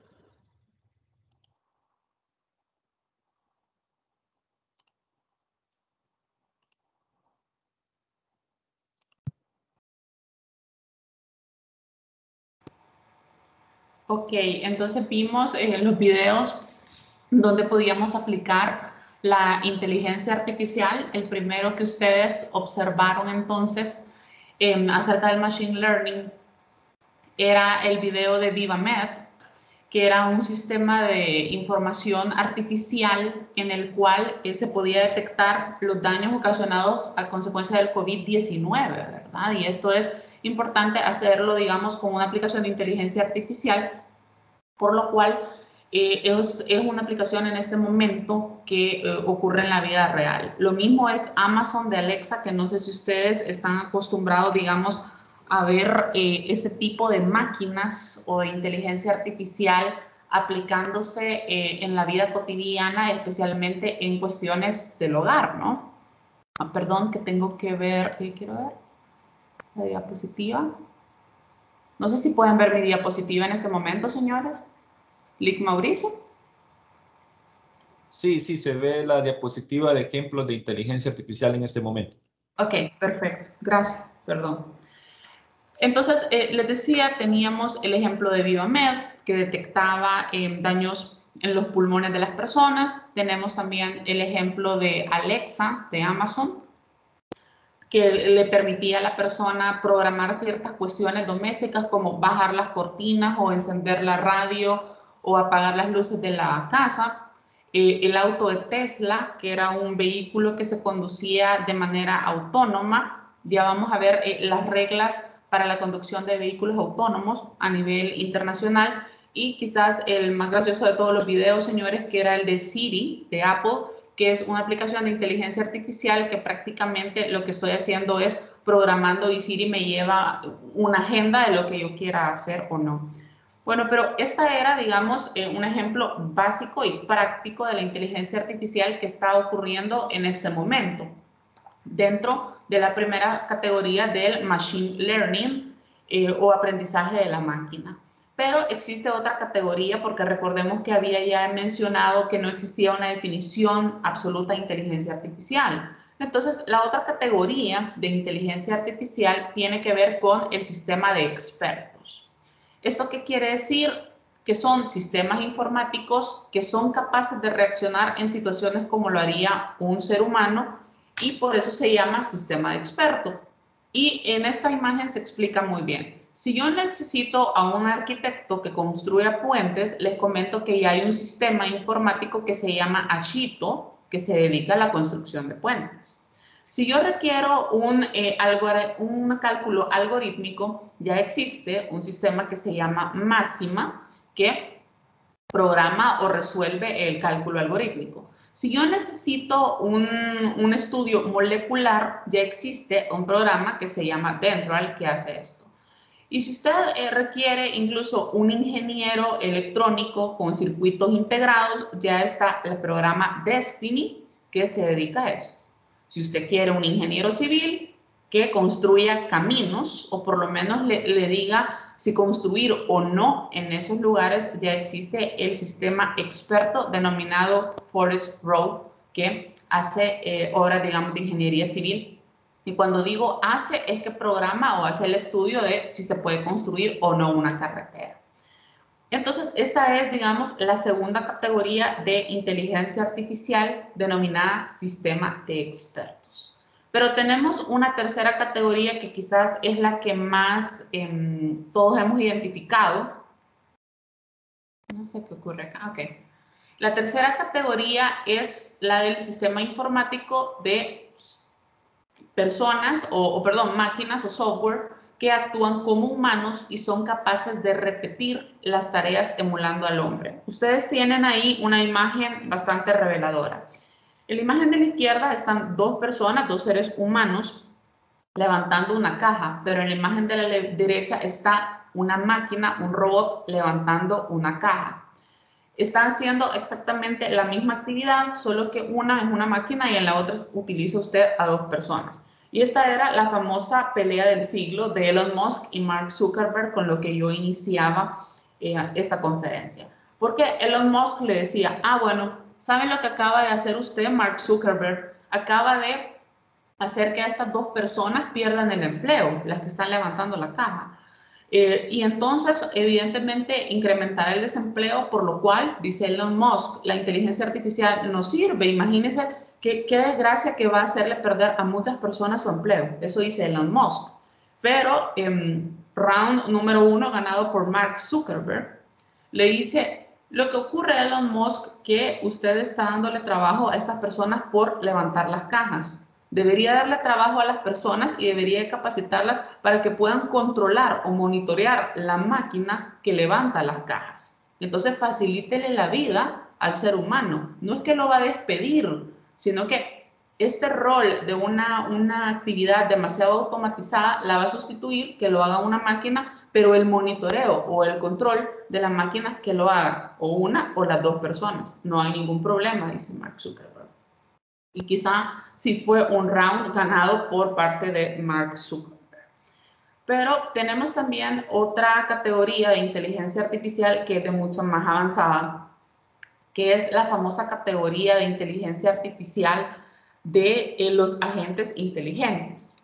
Ok, entonces vimos eh, los videos donde podíamos aplicar la inteligencia artificial. El primero que ustedes observaron entonces eh, acerca del Machine Learning era el video de VivaMed, que era un sistema de información artificial en el cual eh, se podía detectar los daños ocasionados a consecuencia del COVID diecinueve, ¿verdad? Y esto es importante hacerlo, digamos, con una aplicación de inteligencia artificial, por lo cual eh, es, es una aplicación en este momento que eh, ocurre en la vida real. Lo mismo es Amazon de Alexa, que no sé si ustedes están acostumbrados, digamos, a ver eh, ese tipo de máquinas o de inteligencia artificial aplicándose eh, en la vida cotidiana, especialmente en cuestiones del hogar, ¿no? Ah, perdón, que tengo que ver, ¿qué quiero ver? La diapositiva. No sé si pueden ver mi diapositiva en este momento, señores. Lic Mauricio. Sí, sí, se ve la diapositiva de ejemplos de inteligencia artificial en este momento. Ok, perfecto. Gracias. Perdón. Entonces, eh, les decía, teníamos el ejemplo de VivaMed, que detectaba eh, daños en los pulmones de las personas. Tenemos también el ejemplo de Alexa, de Amazon, que le permitía a la persona programar ciertas cuestiones domésticas como bajar las cortinas o encender la radio o apagar las luces de la casa. Eh, el auto de Tesla, que era un vehículo que se conducía de manera autónoma. Ya vamos a ver eh, las reglas para la conducción de vehículos autónomos a nivel internacional. Y quizás el más gracioso de todos los videos, señores, que era el de Siri, de Apple, que es una aplicación de inteligencia artificial que prácticamente lo que estoy haciendo es programando y Siri me lleva una agenda de lo que yo quiera hacer o no. Bueno, pero esta era, digamos, eh, un ejemplo básico y práctico de la inteligencia artificial que está ocurriendo en este momento, dentro de la primera categoría del Machine Learning eh, o aprendizaje de la máquina. Pero existe otra categoría porque recordemos que había ya mencionado que no existía una definición absoluta de inteligencia artificial. Entonces, la otra categoría de inteligencia artificial tiene que ver con el sistema de expertos. ¿Esto qué quiere decir? Que son sistemas informáticos que son capaces de reaccionar en situaciones como lo haría un ser humano y por eso se llama sistema de experto. Y en esta imagen se explica muy bien. Si yo necesito a un arquitecto que construya puentes, les comento que ya hay un sistema informático que se llama Ashito, que se dedica a la construcción de puentes. Si yo requiero un, eh, un cálculo algorítmico, ya existe un sistema que se llama Máxima, que programa o resuelve el cálculo algorítmico. Si yo necesito un, un estudio molecular, ya existe un programa que se llama Dendral que hace esto. Y si usted eh, requiere incluso un ingeniero electrónico con circuitos integrados, ya está el programa Destiny que se dedica a esto. Si usted quiere un ingeniero civil que construya caminos o por lo menos le, le diga si construir o no en esos lugares, ya existe el sistema experto denominado Forest Road que hace eh, obras, digamos, de ingeniería civil. Y cuando digo hace, es que programa o hace el estudio de si se puede construir o no una carretera. Entonces, esta es, digamos, la segunda categoría de inteligencia artificial denominada sistema de expertos. Pero tenemos una tercera categoría que quizás es la que más eh, todos hemos identificado. No sé qué ocurre acá. Ok. La tercera categoría es la del sistema informático de personas, o, o perdón, máquinas o software que actúan como humanos y son capaces de repetir las tareas emulando al hombre. Ustedes tienen ahí una imagen bastante reveladora. En la imagen de la izquierda están dos personas, dos seres humanos, levantando una caja, pero en la imagen de la derecha está una máquina, un robot, levantando una caja. Están haciendo exactamente la misma actividad, solo que una es una máquina y en la otra utiliza usted a dos personas. Y esta era la famosa pelea del siglo de Elon Musk y Mark Zuckerberg, con lo que yo iniciaba eh, esta conferencia. Porque Elon Musk le decía, ah, bueno, ¿saben lo que acaba de hacer usted, Mark Zuckerberg? Acaba de hacer que estas dos personas pierdan el empleo, las que están levantando la caja. Eh, y entonces, evidentemente, incrementará el desempleo, por lo cual, dice Elon Musk, la inteligencia artificial no sirve. Imagínense qué, qué desgracia que va a hacerle perder a muchas personas su empleo. Eso dice Elon Musk. Pero, eh, round número uno, ganado por Mark Zuckerberg, le dice, lo que ocurre, Elon Musk, que usted está dándole trabajo a estas personas por levantar las cajas. Debería darle trabajo a las personas y debería capacitarlas para que puedan controlar o monitorear la máquina que levanta las cajas. Entonces, facilítele la vida al ser humano. No es que lo va a despedir, sino que este rol de una, una actividad demasiado automatizada la va a sustituir, que lo haga una máquina, pero el monitoreo o el control de la máquina que lo haga o una o las dos personas. No hay ningún problema, dice Mark Zuckerberg. Y quizá sí fue un round ganado por parte de Mark Zuckerberg. Pero tenemos también otra categoría de inteligencia artificial que es de mucho más avanzada, que es la famosa categoría de inteligencia artificial de eh, los agentes inteligentes.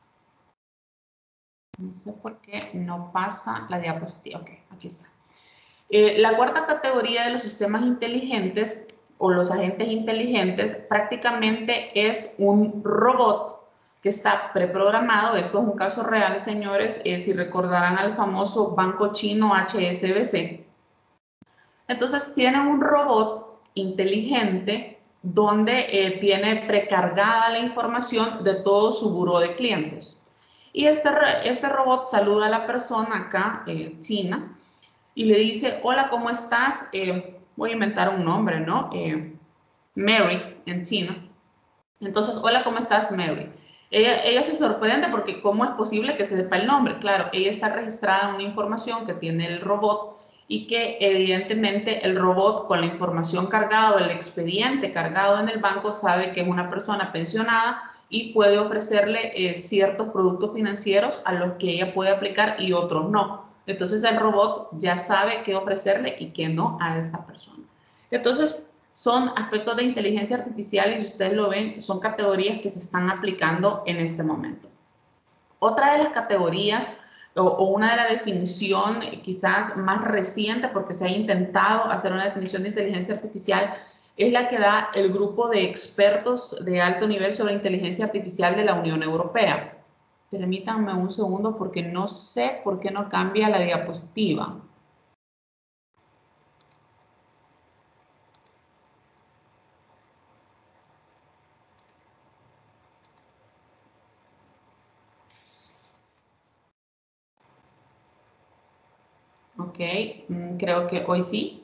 No sé por qué no pasa la diapositiva. Ok, aquí está. Eh, la cuarta categoría de los sistemas inteligentes o los agentes inteligentes prácticamente es un robot que está preprogramado. Esto es un caso real, señores, eh, si recordarán al famoso banco chino H S B C. Entonces tiene un robot inteligente donde eh, tiene precargada la información de todo su buró de clientes. Y este, este robot saluda a la persona acá, eh, china, y le dice, hola, ¿cómo estás? Eh, voy a inventar un nombre, ¿no? Eh, Mary, en chino. Entonces, hola, ¿cómo estás, Mary? Ella, ella se sorprende porque ¿cómo es posible que se sepa el nombre? Claro, ella está registrada en una información que tiene el robot y que evidentemente el robot con la información cargada, el expediente cargado en el banco, sabe que es una persona pensionada y puede ofrecerle eh, ciertos productos financieros a los que ella puede aplicar y otros no. Entonces el robot ya sabe qué ofrecerle y qué no a esta persona. Entonces son aspectos de inteligencia artificial y si ustedes lo ven, son categorías que se están aplicando en este momento. Otra de las categorías o, o una de la definición quizás más reciente, porque se ha intentado hacer una definición de inteligencia artificial, es la que da el grupo de expertos de alto nivel sobre inteligencia artificial de la Unión Europea. Permítanme un segundo porque no sé por qué no cambia la diapositiva. Ok, creo que hoy sí.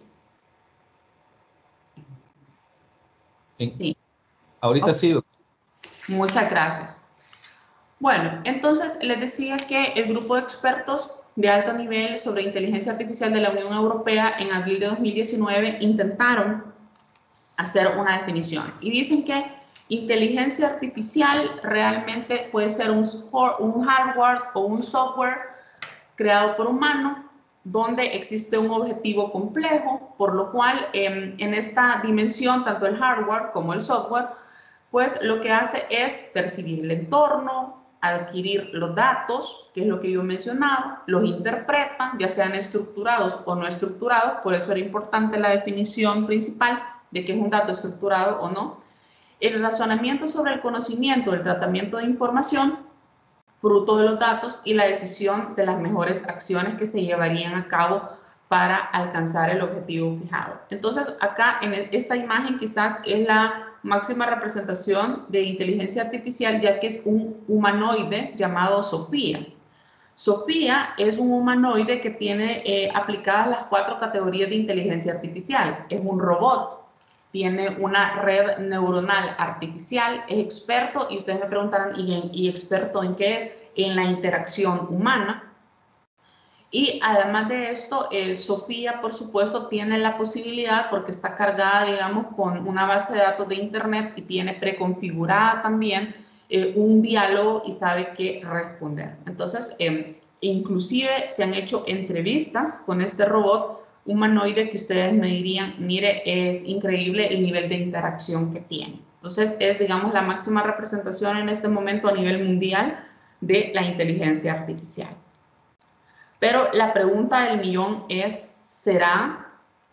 Sí. Ahorita okay. Sí. Muchas gracias. Bueno, entonces les decía que el grupo de expertos de alto nivel sobre inteligencia artificial de la Unión Europea en abril de dos mil diecinueve intentaron hacer una definición y dicen que inteligencia artificial realmente puede ser un, un hardware o un software creado por humano donde existe un objetivo complejo, por lo cual eh, en esta dimensión tanto el hardware como el software pues lo que hace es percibir el entorno, adquirir los datos, que es lo que yo mencionaba, los interpreta, ya sean estructurados o no estructurados, por eso era importante la definición principal de qué es un dato estructurado o no. El razonamiento sobre el conocimiento, el tratamiento de información, fruto de los datos y la decisión de las mejores acciones que se llevarían a cabo para alcanzar el objetivo fijado. Entonces, acá en esta imagen quizás es la máxima representación de inteligencia artificial, ya que es un humanoide llamado Sofía. Sofía es un humanoide que tiene eh, aplicadas las cuatro categorías de inteligencia artificial. Es un robot, tiene una red neuronal artificial, es experto, y ustedes me preguntarán, ¿y, y experto en qué es? En la interacción humana. Y además de esto, eh, Sofía, por supuesto, tiene la posibilidad, porque está cargada, digamos, con una base de datos de Internet y tiene preconfigurada también eh, un diálogo y sabe qué responder. Entonces, eh, inclusive se han hecho entrevistas con este robot humanoide que ustedes me dirían, mire, es increíble el nivel de interacción que tiene. Entonces, es, digamos, la máxima representación en este momento a nivel mundial de la inteligencia artificial. Pero la pregunta del millón es, ¿será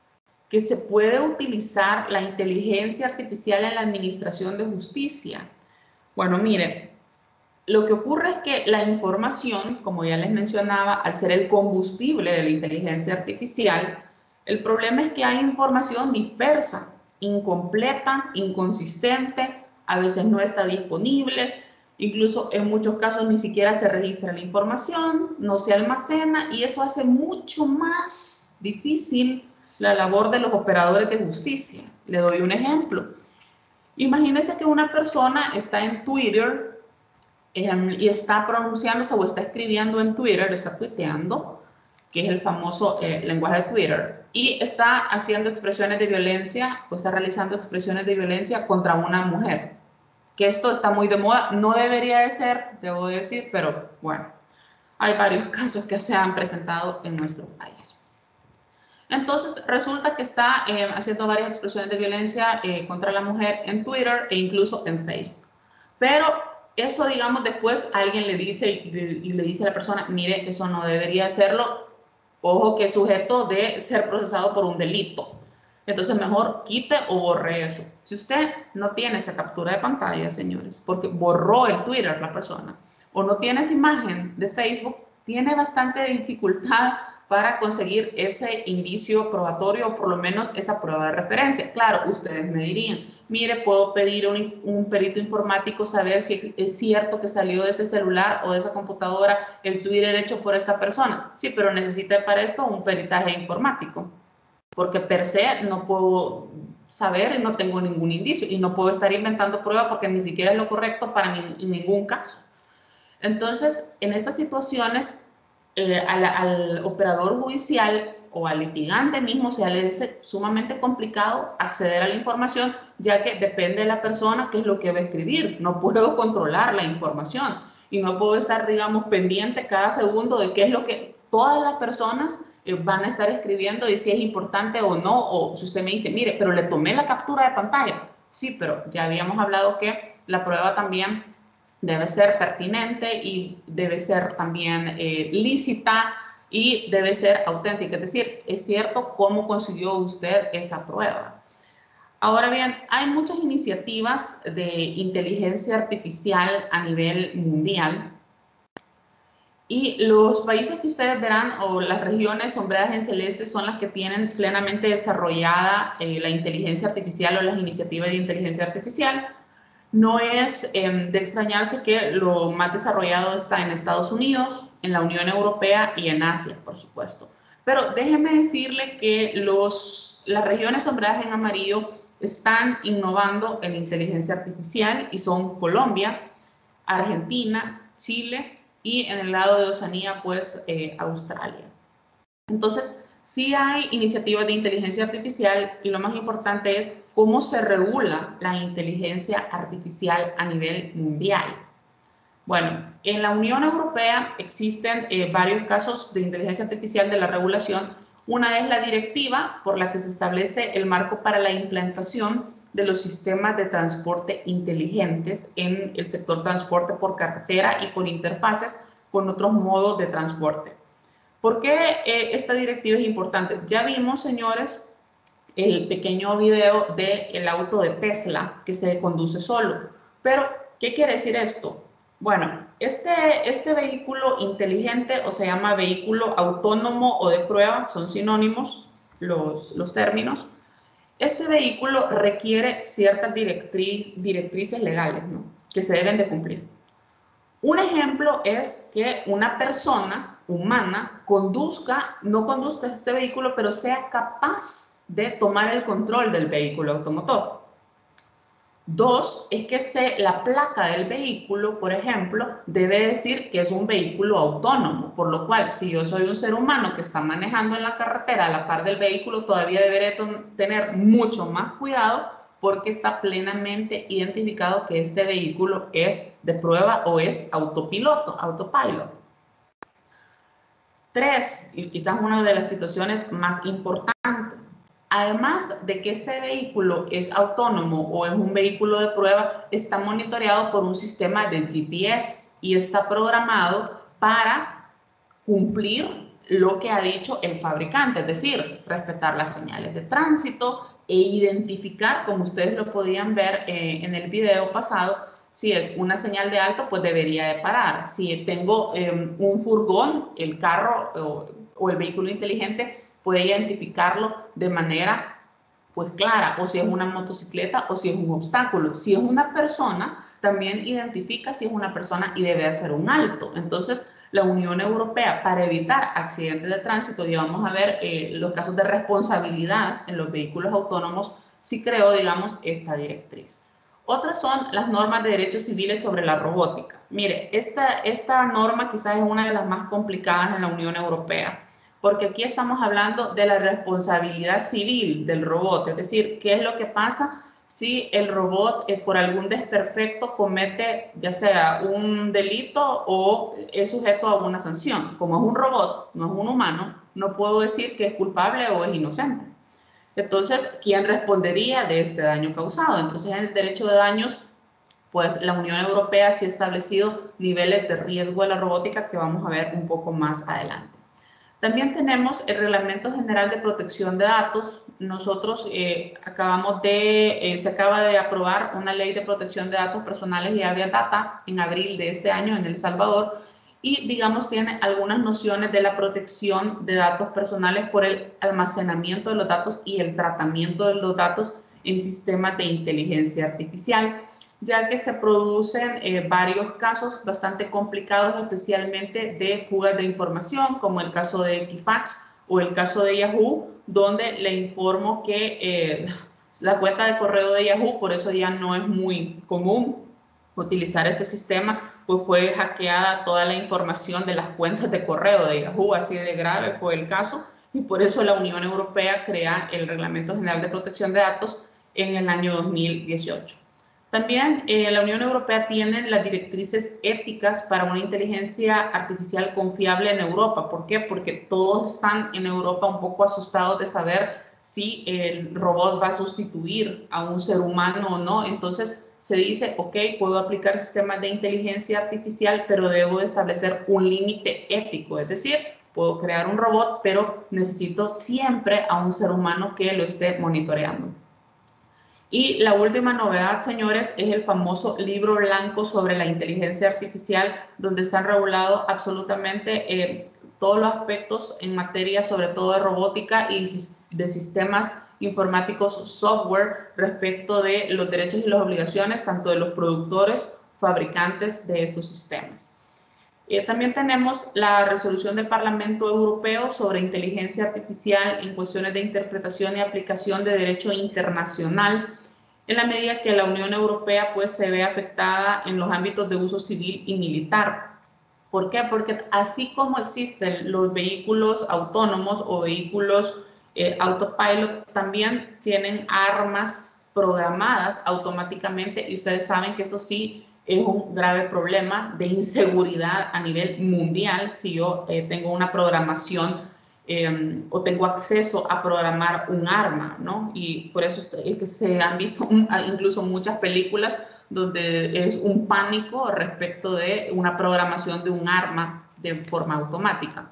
que se puede utilizar la inteligencia artificial en la administración de justicia? Bueno, miren, lo que ocurre es que la información, como ya les mencionaba, al ser el combustible de la inteligencia artificial, el problema es que hay información dispersa, incompleta, inconsistente, a veces no está disponible. Incluso en muchos casos ni siquiera se registra la información, no se almacena y eso hace mucho más difícil la labor de los operadores de justicia. Le doy un ejemplo. Imagínense que una persona está en Twitter eh, y está pronunciándose o está escribiendo en Twitter, está tuiteando, que es el famoso eh, lenguaje de Twitter, y está haciendo expresiones de violencia o está realizando expresiones de violencia contra una mujer. Que esto está muy de moda, no debería de ser, debo decir, pero bueno, hay varios casos que se han presentado en nuestro país. Entonces, resulta que está eh, haciendo varias expresiones de violencia eh, contra la mujer en Twitter e incluso en Facebook. Pero eso, digamos, después alguien le dice y, y le dice a la persona, mire, eso no debería hacerlo, ojo que es sujeto de ser procesado por un delito. Entonces, mejor quite o borre eso. Si usted no tiene esa captura de pantalla, señores, porque borró el Twitter la persona, o no tiene esa imagen de Facebook, tiene bastante dificultad para conseguir ese indicio probatorio o por lo menos esa prueba de referencia. Claro, ustedes me dirían, mire, puedo pedir un, un perito informático saber si es cierto que salió de ese celular o de esa computadora el Twitter hecho por esta persona. Sí, pero necesita para esto un peritaje informático, porque per se no puedo saber y no tengo ningún indicio y no puedo estar inventando prueba porque ni siquiera es lo correcto para ni, en ningún caso. Entonces, en estas situaciones, eh, al, al operador judicial o al litigante mismo se le hace sumamente complicado acceder a la información, ya que depende de la persona qué es lo que va a escribir. No puedo controlar la información y no puedo estar, digamos, pendiente cada segundo de qué es lo que todas las personas van a estar escribiendo y si es importante o no, o si usted me dice, mire, pero le tomé la captura de pantalla. Sí, pero ya habíamos hablado que la prueba también debe ser pertinente y debe ser también eh, lícita y debe ser auténtica. Es decir, es cierto cómo consiguió usted esa prueba. Ahora bien, hay muchas iniciativas de inteligencia artificial a nivel mundial. Y los países que ustedes verán, o las regiones sombreadas en celeste, son las que tienen plenamente desarrollada eh, la inteligencia artificial o las iniciativas de inteligencia artificial. No es eh, de extrañarse que lo más desarrollado está en Estados Unidos, en la Unión Europea y en Asia, por supuesto. Pero déjeme decirle que los, las regiones sombreadas en amarillo están innovando en inteligencia artificial y son Colombia, Argentina, Chile, y en el lado de Oceanía, pues, eh, Australia. Entonces, sí hay iniciativas de inteligencia artificial y lo más importante es cómo se regula la inteligencia artificial a nivel mundial. Bueno, en la Unión Europea existen eh, varios casos de inteligencia artificial de la regulación. Una es la directiva por la que se establece el marco para la implantación de los sistemas de transporte inteligentes en el sector transporte por carretera y por interfaces con otros modos de transporte. ¿Por qué eh, esta directiva es importante? Ya vimos, señores, el pequeño video del auto de Tesla que se conduce solo. Pero, ¿qué quiere decir esto? Bueno, este, este vehículo inteligente, o se llama vehículo autónomo o de prueba, son sinónimos los, los términos. Este vehículo requiere ciertas directriz, directrices legales, ¿no?, que se deben de cumplir. Un ejemplo es que una persona humana conduzca, no conduzca este vehículo, pero sea capaz de tomar el control del vehículo automotor. Dos, es que se, la placa del vehículo, por ejemplo, debe decir que es un vehículo autónomo, por lo cual, si yo soy un ser humano que está manejando en la carretera a la par del vehículo, todavía deberé tener mucho más cuidado porque está plenamente identificado que este vehículo es de prueba o es autopiloto, autopilot. Tres, y quizás una de las situaciones más importantes, además de que este vehículo es autónomo o es un vehículo de prueba, está monitoreado por un sistema de G P S y está programado para cumplir lo que ha dicho el fabricante, es decir, respetar las señales de tránsito e identificar, como ustedes lo podían ver eh, en el video pasado, si es una señal de alto, pues debería de parar. Si tengo eh, un furgón, el carro o, o el vehículo inteligente puede identificarlo de manera pues clara, o si es una motocicleta o si es un obstáculo. Si es una persona, también identifica si es una persona y debe hacer un alto. Entonces, la Unión Europea, para evitar accidentes de tránsito, y vamos a ver eh, los casos de responsabilidad en los vehículos autónomos, sí creó, digamos, esta directriz. Otras son las normas de derechos civiles sobre la robótica. Mire, esta, esta norma quizás es una de las más complicadas en la Unión Europea, porque aquí estamos hablando de la responsabilidad civil del robot, es decir, qué es lo que pasa si el robot eh, por algún desperfecto comete ya sea un delito o es sujeto a una sanción. Como es un robot, no es un humano, no puedo decir que es culpable o es inocente. Entonces, ¿quién respondería de este daño causado? Entonces, en el derecho de daños, pues la Unión Europea sí ha establecido niveles de riesgo de la robótica que vamos a ver un poco más adelante. También tenemos el Reglamento General de Protección de Datos. Nosotros eh, acabamos de, eh, se acaba de aprobar una ley de protección de datos personales y Avia Data en abril de este año en El Salvador y, digamos, tiene algunas nociones de la protección de datos personales por el almacenamiento de los datos y el tratamiento de los datos en sistemas de inteligencia artificial, ya que se producen eh, varios casos bastante complicados, especialmente de fugas de información, como el caso de Equifax o el caso de Yahoo, donde le informo que eh, la cuenta de correo de Yahoo, por eso ya no es muy común utilizar este sistema, pues fue hackeada toda la información de las cuentas de correo de Yahoo, así de grave fue el caso, y por eso la Unión Europea crea el Reglamento General de Protección de Datos en el año dos mil dieciocho. También eh, la Unión Europea tiene las directrices éticas para una inteligencia artificial confiable en Europa. ¿Por qué? Porque todos están en Europa un poco asustados de saber si el robot va a sustituir a un ser humano o no. Entonces se dice, ok, puedo aplicar sistemas de inteligencia artificial, pero debo establecer un límite ético. Es decir, puedo crear un robot, pero necesito siempre a un ser humano que lo esté monitoreando. Y la última novedad, señores, es el famoso libro blanco sobre la inteligencia artificial, donde están regulados absolutamente eh, todos los aspectos en materia, sobre todo de robótica y de sistemas informáticos software, respecto de los derechos y las obligaciones, tanto de los productores, fabricantes de estos sistemas. Eh, también tenemos la resolución del Parlamento Europeo sobre inteligencia artificial en cuestiones de interpretación y aplicación de derecho internacional, en la medida que la Unión Europea pues, se ve afectada en los ámbitos de uso civil y militar. ¿Por qué? Porque así como existen los vehículos autónomos o vehículos eh, autopilot, también tienen armas programadas automáticamente y ustedes saben que esto sí es un grave problema de inseguridad a nivel mundial si yo eh, tengo una programación eh, o tengo acceso a programar un arma, ¿no? Y por eso es que se han visto un, incluso muchas películas donde es un pánico respecto de una programación de un arma de forma automática.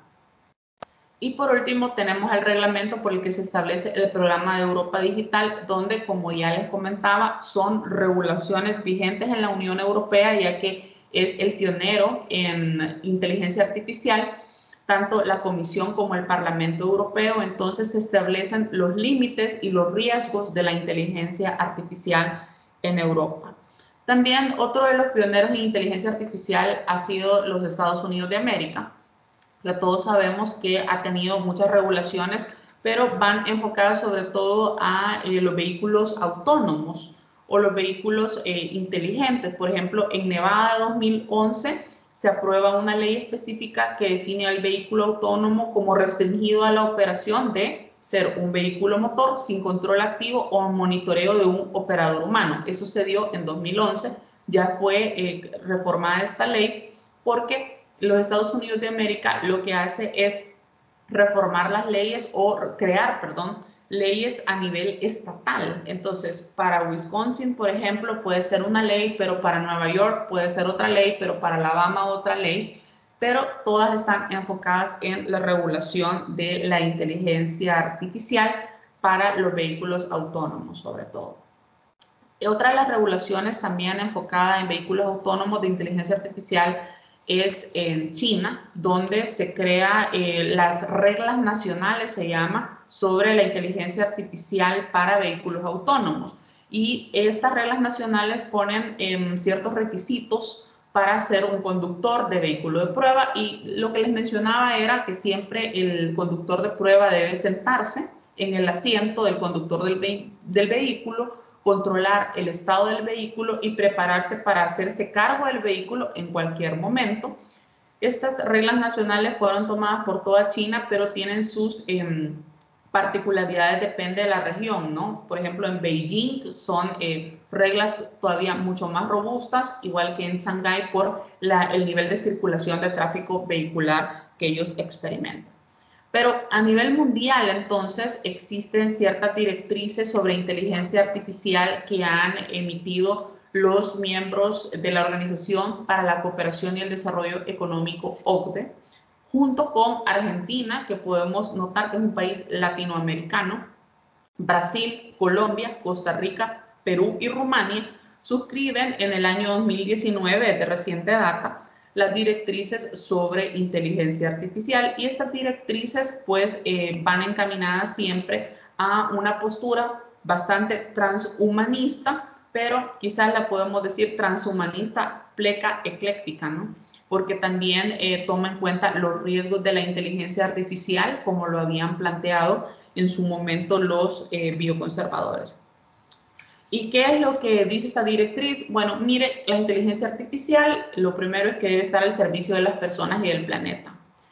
Y por último tenemos el reglamento por el que se establece el programa de Europa Digital, donde, como ya les comentaba, son regulaciones vigentes en la Unión Europea, ya que es el pionero en inteligencia artificial. Tanto la Comisión como el Parlamento Europeo, entonces se establecen los límites y los riesgos de la inteligencia artificial en Europa. También otro de los pioneros en inteligencia artificial ha sido los Estados Unidos de América. Ya todos sabemos que ha tenido muchas regulaciones, pero van enfocadas sobre todo a eh, los vehículos autónomos o los vehículos eh, inteligentes. Por ejemplo, en Nevada dos mil once se aprueba una ley específica que define al vehículo autónomo como restringido a la operación de ser un vehículo motor sin control activo o monitoreo de un operador humano. Eso se dio en dos mil once, ya fue eh, reformada esta ley porque los Estados Unidos de América lo que hace es reformar las leyes o crear, perdón, leyes a nivel estatal. Entonces, para Wisconsin, por ejemplo, puede ser una ley, pero para Nueva York puede ser otra ley, pero para Alabama otra ley, pero todas están enfocadas en la regulación de la inteligencia artificial para los vehículos autónomos, sobre todo. Y otra de las regulaciones también enfocada en vehículos autónomos de inteligencia artificial es en China, donde se crea eh, las reglas nacionales, se llama, sobre la inteligencia artificial para vehículos autónomos. Y estas reglas nacionales ponen eh, ciertos requisitos para ser un conductor de vehículo de prueba, y lo que les mencionaba era que siempre el conductor de prueba debe sentarse en el asiento del conductor del, ve del vehículo, controlar el estado del vehículo y prepararse para hacerse cargo del vehículo en cualquier momento. Estas reglas nacionales fueron tomadas por toda China, pero tienen sus eh, particularidades, depende de la región, ¿no? Por ejemplo, en Beijing son eh, reglas todavía mucho más robustas, igual que en Shanghái por la, el nivel de circulación de tráfico vehicular que ellos experimentan. Pero a nivel mundial, entonces, existen ciertas directrices sobre inteligencia artificial que han emitido los miembros de la Organización para la Cooperación y el Desarrollo Económico, O C D E, junto con Argentina, que podemos notar que es un país latinoamericano, Brasil, Colombia, Costa Rica, Perú y Rumania, suscriben en el año dos mil diecinueve, de reciente data, las directrices sobre inteligencia artificial, y estas directrices pues eh, van encaminadas siempre a una postura bastante transhumanista, pero quizás la podemos decir transhumanista pleca ecléctica, ¿no? Porque también eh, toma en cuenta los riesgos de la inteligencia artificial, como lo habían planteado en su momento los eh, bioconservadores. ¿Y qué es lo que dice esta directriz? Bueno, mire, la inteligencia artificial, lo primero es que debe estar al servicio de las personas y del planeta.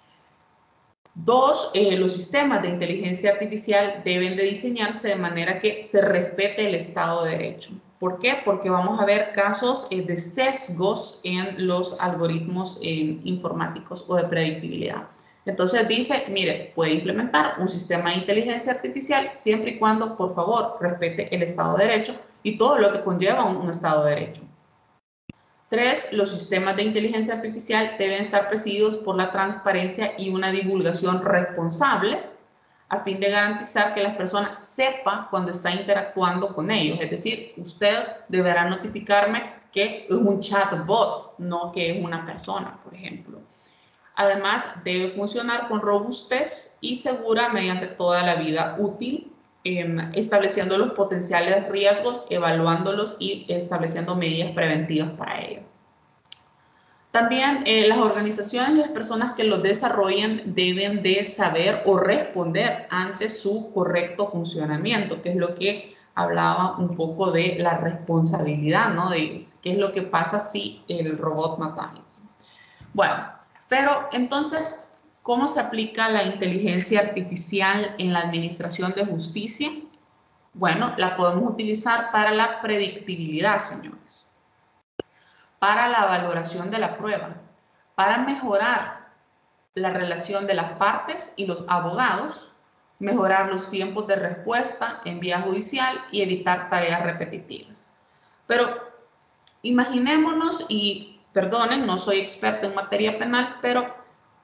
Dos, eh, los sistemas de inteligencia artificial deben de diseñarse de manera que se respete el Estado de Derecho. ¿Por qué? Porque vamos a ver casos eh, de sesgos en los algoritmos eh, informáticos o de predictibilidad. Entonces dice, mire, puede implementar un sistema de inteligencia artificial siempre y cuando, por favor, respete el Estado de Derecho y todo lo que conlleva un, un Estado de Derecho. Tres, los sistemas de inteligencia artificial deben estar presididos por la transparencia y una divulgación responsable a fin de garantizar que las personas sepan cuando está interactuando con ellos. Es decir, usted deberá notificarme que es un chatbot, no que es una persona, por ejemplo. Además, debe funcionar con robustez y segura mediante toda la vida útil, eh, estableciendo los potenciales riesgos, evaluándolos y estableciendo medidas preventivas para ello. También eh, las organizaciones y las personas que los desarrollen deben de saber o responder ante su correcto funcionamiento, que es lo que hablaba un poco de la responsabilidad, ¿no? De qué es lo que pasa si el robot mata a alguien. Bueno, pero entonces, ¿cómo se aplica la inteligencia artificial en la administración de justicia? Bueno, la podemos utilizar para la predictibilidad, señores, para la valoración de la prueba, para mejorar la relación de las partes y los abogados, mejorar los tiempos de respuesta en vía judicial y evitar tareas repetitivas. Pero imaginémonos, y perdonen, no soy experta en materia penal, pero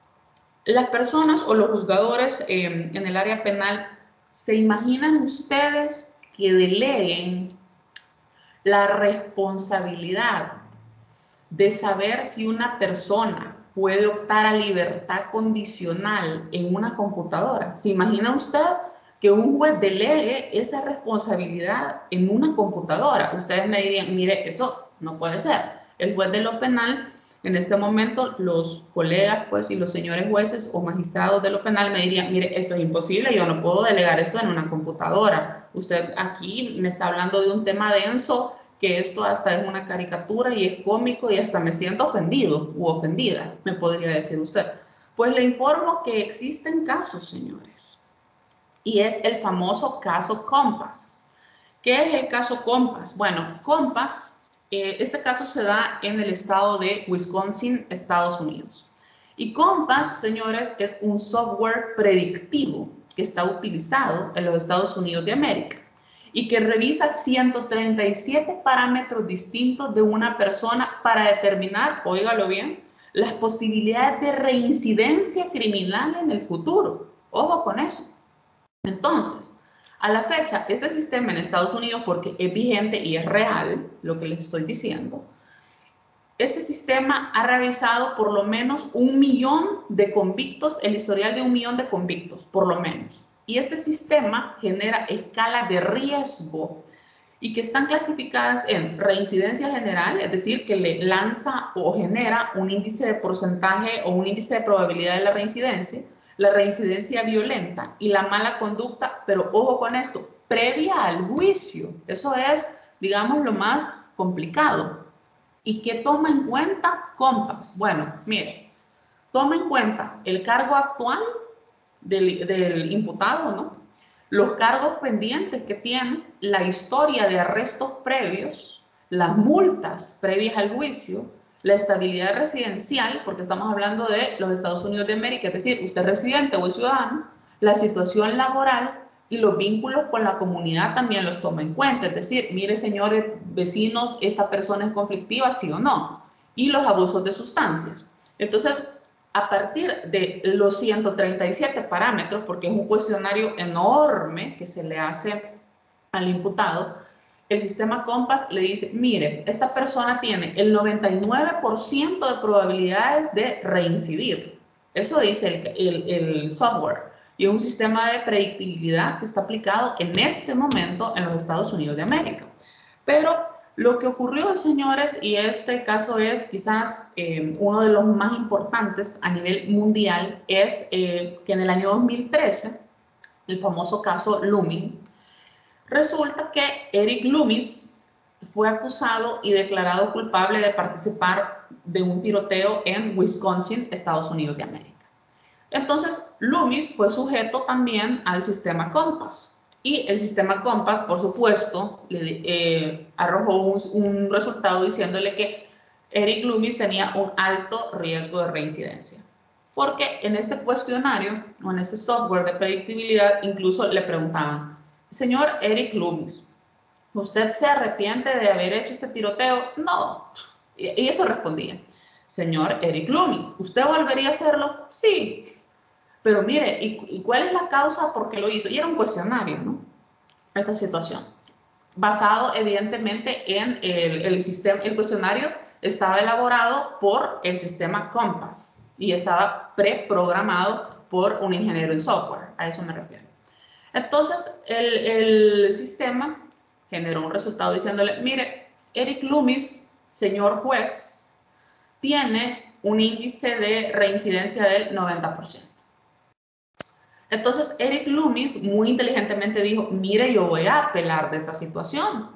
las personas o los juzgadores eh, en el área penal, ¿se imaginan ustedes que deleguen la responsabilidad de saber si una persona puede optar a libertad condicional en una computadora? ¿Se imagina usted que un juez delegue esa responsabilidad en una computadora? Ustedes me dirían, mire, eso no puede ser. El juez de lo penal, en este momento, los colegas pues, y los señores jueces o magistrados de lo penal me dirían, mire, esto es imposible, yo no puedo delegar esto en una computadora. Usted aquí me está hablando de un tema denso, que esto hasta es una caricatura y es cómico y hasta me siento ofendido u ofendida, me podría decir usted. Pues le informo que existen casos, señores, y es el famoso caso Compass. ¿Qué es el caso Compass? Bueno, Compass, eh, este caso se da en el estado de Wisconsin, Estados Unidos. Y Compass, señores, es un software predictivo que está utilizado en los Estados Unidos de América y que revisa ciento treinta y siete parámetros distintos de una persona para determinar, óigalo bien, las posibilidades de reincidencia criminal en el futuro. Ojo con eso. Entonces, a la fecha, este sistema en Estados Unidos, porque es vigente y es real, lo que les estoy diciendo, este sistema ha revisado por lo menos un millón de convictos, el historial de un millón de convictos, por lo menos. Y este sistema genera escalas de riesgo y que están clasificadas en reincidencia general, es decir, que le lanza o genera un índice de porcentaje o un índice de probabilidad de la reincidencia, la reincidencia violenta y la mala conducta, pero ojo con esto, previa al juicio. Eso es, digamos, lo más complicado. ¿Y qué toma en cuenta Compass? Bueno, mire, toma en cuenta el cargo actual del, del imputado, ¿no? Los cargos pendientes que tiene, la historia de arrestos previos, las multas previas al juicio, la estabilidad residencial, porque estamos hablando de los Estados Unidos de América, es decir, usted es residente o es ciudadano, la situación laboral y los vínculos con la comunidad también los toma en cuenta, es decir, mire señores vecinos, esta persona es conflictiva, sí o no, y los abusos de sustancias. Entonces, a partir de los ciento treinta y siete parámetros, porque es un cuestionario enorme que se le hace al imputado, el sistema Compass le dice, mire, esta persona tiene el noventa y nueve por ciento de probabilidades de reincidir. Eso dice el, el, el software. Y es un sistema de predictibilidad que está aplicado en este momento en los Estados Unidos de América. Pero lo que ocurrió, señores, y este caso es quizás eh, uno de los más importantes a nivel mundial, es eh, que en el año dos mil trece, el famoso caso Loomis, resulta que Eric Loomis fue acusado y declarado culpable de participar de un tiroteo en Wisconsin, Estados Unidos de América. Entonces, Loomis fue sujeto también al sistema Compass. Y el sistema Compass, por supuesto, le eh, arrojó un, un resultado diciéndole que Eric Loomis tenía un alto riesgo de reincidencia. Porque en este cuestionario, o en este software de predictibilidad, incluso le preguntaban, señor Eric Loomis, ¿usted se arrepiente de haber hecho este tiroteo? No. Y, y eso respondía, señor Eric Loomis, ¿usted volvería a hacerlo? Sí. Pero mire, ¿y, ¿y cuál es la causa por qué lo hizo? Y era un cuestionario, ¿no? Esta situación. Basado, evidentemente, en el, el sistema, el cuestionario estaba elaborado por el sistema Compass y estaba preprogramado por un ingeniero en software. A eso me refiero. Entonces, el, el sistema generó un resultado diciéndole, mire, Eric Loomis, señor juez, tiene un índice de reincidencia del noventa por ciento. Entonces, Eric Loomis muy inteligentemente dijo, mire, yo voy a apelar de esa situación.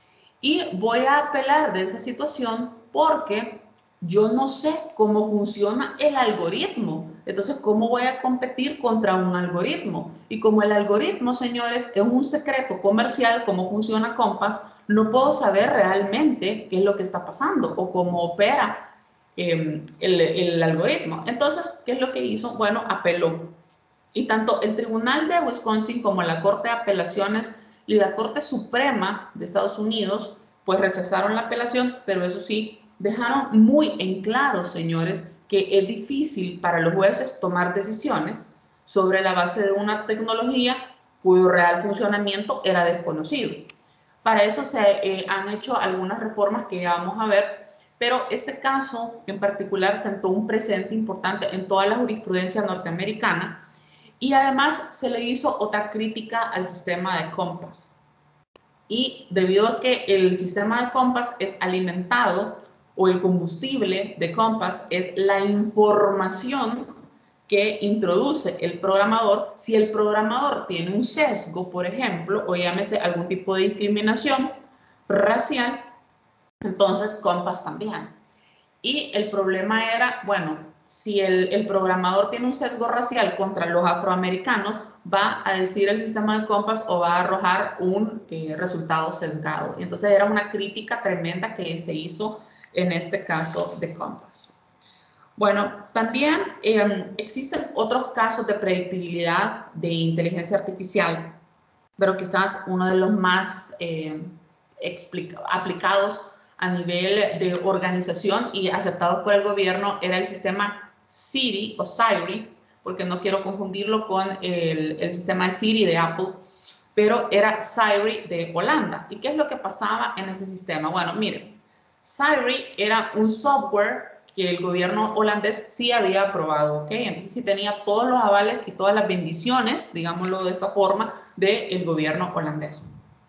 Y voy a apelar de esa situación porque yo no sé cómo funciona el algoritmo. Entonces, ¿cómo voy a competir contra un algoritmo? Y como el algoritmo, señores, es un secreto comercial, cómo funciona Compass, no puedo saber realmente qué es lo que está pasando o cómo opera eh, el, el algoritmo. Entonces, ¿qué es lo que hizo? Bueno, apeló. Y tanto el Tribunal de Wisconsin como la Corte de Apelaciones y la Corte Suprema de Estados Unidos, pues rechazaron la apelación, pero eso sí, dejaron muy en claro, señores, que es difícil para los jueces tomar decisiones sobre la base de una tecnología cuyo real funcionamiento era desconocido. Para eso se eh, han hecho algunas reformas que ya vamos a ver, pero este caso en particular sentó un precedente importante en toda la jurisprudencia norteamericana y además se le hizo otra crítica al sistema de COMPAS. Y debido a que el sistema de COMPAS es alimentado, o el combustible de COMPAS es la información que introduce el programador, si el programador tiene un sesgo, por ejemplo, o llámese algún tipo de discriminación racial, entonces COMPAS también. Y el problema era, bueno, si el, el programador tiene un sesgo racial contra los afroamericanos, va a decir el sistema de COMPAS o va a arrojar un eh, resultado sesgado. Y entonces era una crítica tremenda que se hizo en este caso de COMPAS. Bueno, también eh, existen otros casos de predictibilidad de inteligencia artificial, pero quizás uno de los más eh, aplicados a nivel de organización y aceptados por el gobierno era el sistema Siri o Siri, porque no quiero confundirlo con el, el sistema de Siri de Apple, pero era Siri de Holanda. ¿Y qué es lo que pasaba en ese sistema? Bueno, miren, Siri era un software que el gobierno holandés sí había aprobado, ¿ok? Entonces sí tenía todos los avales y todas las bendiciones, digámoslo de esta forma, del gobierno holandés.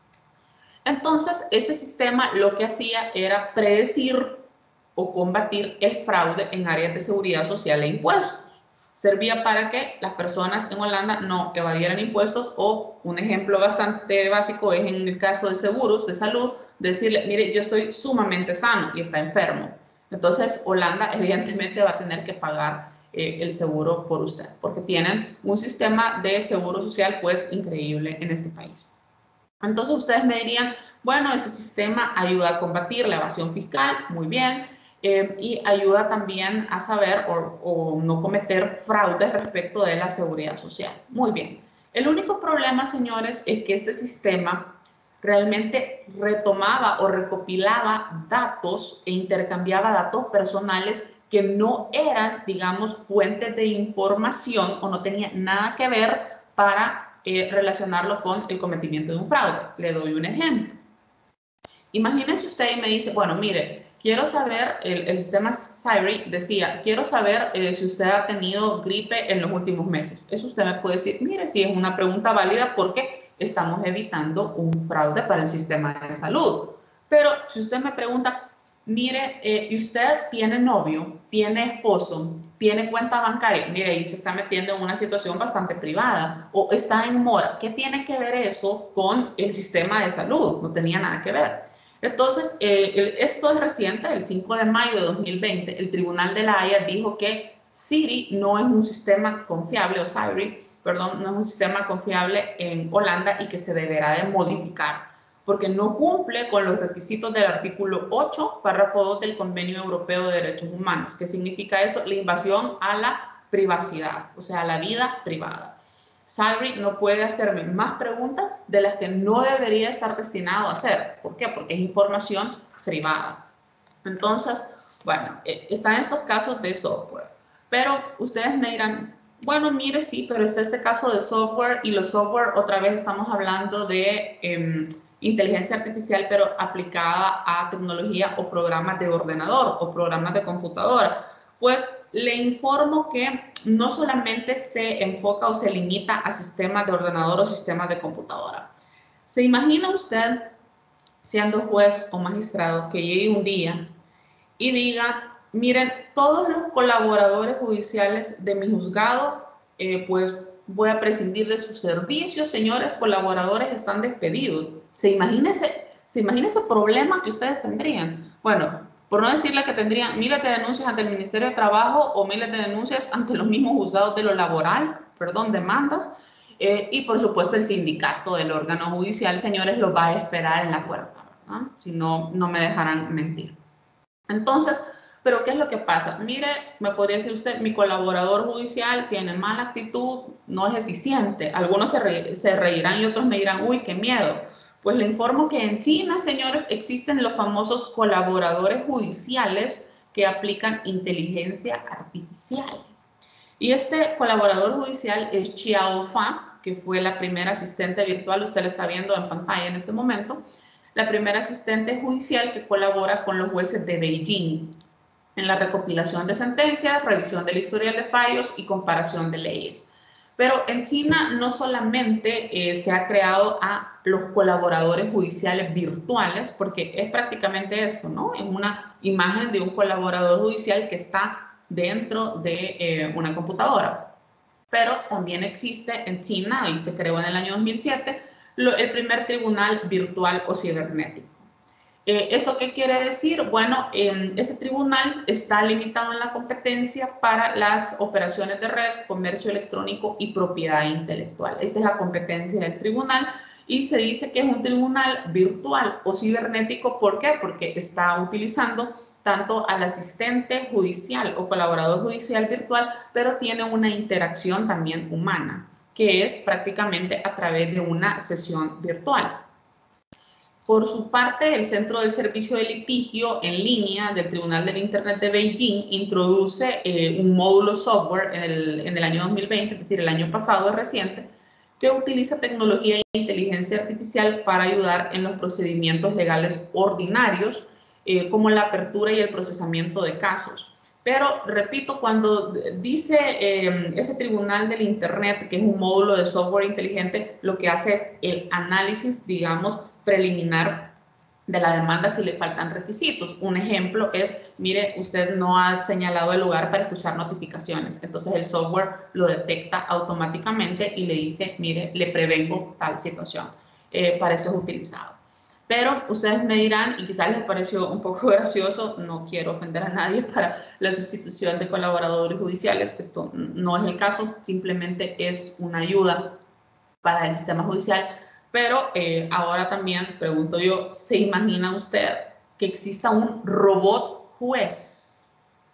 Entonces, este sistema lo que hacía era predecir o combatir el fraude en áreas de seguridad social e impuestos. Servía para que las personas en Holanda no evadieran impuestos o un ejemplo bastante básico es en el caso de seguros de salud, decirle, mire, yo estoy sumamente sano y está enfermo. Entonces, Holanda evidentemente va a tener que pagar eh, el seguro por usted, porque tienen un sistema de seguro social pues increíble en este país. Entonces, ustedes me dirían, bueno, este sistema ayuda a combatir la evasión fiscal, muy bien, eh, y ayuda también a saber o, o no cometer fraudes respecto de la seguridad social. Muy bien. El único problema, señores, es que este sistema realmente retomaba o recopilaba datos e intercambiaba datos personales que no eran, digamos, fuentes de información o no tenían nada que ver para eh, relacionarlo con el cometimiento de un fraude. Le doy un ejemplo. Imagínese usted y me dice, bueno, mire, quiero saber, el, el sistema Siri decía, quiero saber eh, si usted ha tenido gripe en los últimos meses. Eso usted me puede decir, mire, si es una pregunta válida porque estamos evitando un fraude para el sistema de salud. Pero si usted me pregunta, mire, eh, ¿usted tiene novio, tiene esposo, tiene cuenta bancaria? Mire, ahí se está metiendo en una situación bastante privada. O está en mora. ¿Qué tiene que ver eso con el sistema de salud? No tenía nada que ver. Entonces, eh, el, esto es reciente, el cinco de mayo de dos mil veinte, el Tribunal de la Haya dijo que Siri no es un sistema confiable, o Siri, perdón, no es un sistema confiable en Holanda y que se deberá de modificar, porque no cumple con los requisitos del artículo ocho, párrafo dos del Convenio Europeo de Derechos Humanos. ¿Qué significa eso? La invasión a la privacidad, o sea, a la vida privada. Siri no puede hacerme más preguntas de las que no debería estar destinado a hacer. ¿Por qué? Porque es información privada. Entonces, bueno, están estos casos de software. Pero ustedes me dirán, bueno, mire, sí, pero está este caso de software y los software, otra vez estamos hablando de eh, inteligencia artificial, pero aplicada a tecnología o programas de ordenador o programas de computadora. Pues le informo que no solamente se enfoca o se limita a sistemas de ordenador o sistemas de computadora. ¿Se imagina usted, siendo juez o magistrado, que llegue un día y diga, miren, todos los colaboradores judiciales de mi juzgado, eh, pues voy a prescindir de sus servicios, señores colaboradores están despedidos? ¿Se imagina ese, se imagina ese problema que ustedes tendrían? Bueno, por no decirle que tendrían miles de denuncias ante el Ministerio de Trabajo o miles de denuncias ante los mismos juzgados de lo laboral, perdón, demandas, eh, y por supuesto el sindicato del órgano judicial, señores, los va a esperar en la puerta, ¿no? Si no, no me dejarán mentir. Entonces, Pero ¿qué es lo que pasa? Mire, me podría decir usted, mi colaborador judicial tiene mala actitud, no es eficiente. Algunos se, re, se reirán y otros me dirán, uy, qué miedo. Pues le informo que en China, señores, existen los famosos colaboradores judiciales que aplican inteligencia artificial. Y este colaborador judicial es Xiao Fa, que fue la primera asistente virtual, usted lo está viendo en pantalla en este momento, la primera asistente judicial que colabora con los jueces de Beijing en la recopilación de sentencias, revisión del historial de fallos y comparación de leyes. Pero en China no solamente eh, se ha creado a los colaboradores judiciales virtuales, porque es prácticamente esto, ¿no? Es una imagen de un colaborador judicial que está dentro de eh, una computadora. Pero también existe en China, y se creó en el año dos mil siete, lo, el primer tribunal virtual o cibernético. Eh, ¿Eso qué quiere decir? Bueno, eh, ese tribunal está limitado en la competencia para las operaciones de red, comercio electrónico y propiedad intelectual. Esta es la competencia del tribunal y se dice que es un tribunal virtual o cibernético. ¿Por qué? Porque está utilizando tanto al asistente judicial o colaborador judicial virtual, pero tiene una interacción también humana, que es prácticamente a través de una sesión virtual. Por su parte, el Centro del Servicio de Litigio en línea del Tribunal del Internet de Beijing introduce eh, un módulo software en el, en el año dos mil veinte, es decir, el año pasado, es reciente, que utiliza tecnología e inteligencia artificial para ayudar en los procedimientos legales ordinarios, eh, como la apertura y el procesamiento de casos. Pero, repito, cuando dice eh, ese Tribunal del Internet, que es un módulo de software inteligente, lo que hace es el análisis, digamos, preliminar de la demanda si le faltan requisitos. Un ejemplo es, mire, usted no ha señalado el lugar para escuchar notificaciones. Entonces el software lo detecta automáticamente y le dice, mire, le prevengo tal situación. Eh, para eso es utilizado. Pero ustedes me dirán, y quizás les pareció un poco gracioso, no quiero ofender a nadie, para la sustitución de colaboradores judiciales. Esto no es el caso, simplemente es una ayuda para el sistema judicial. Pero eh, ahora también, pregunto yo, ¿se imagina usted que exista un robot juez?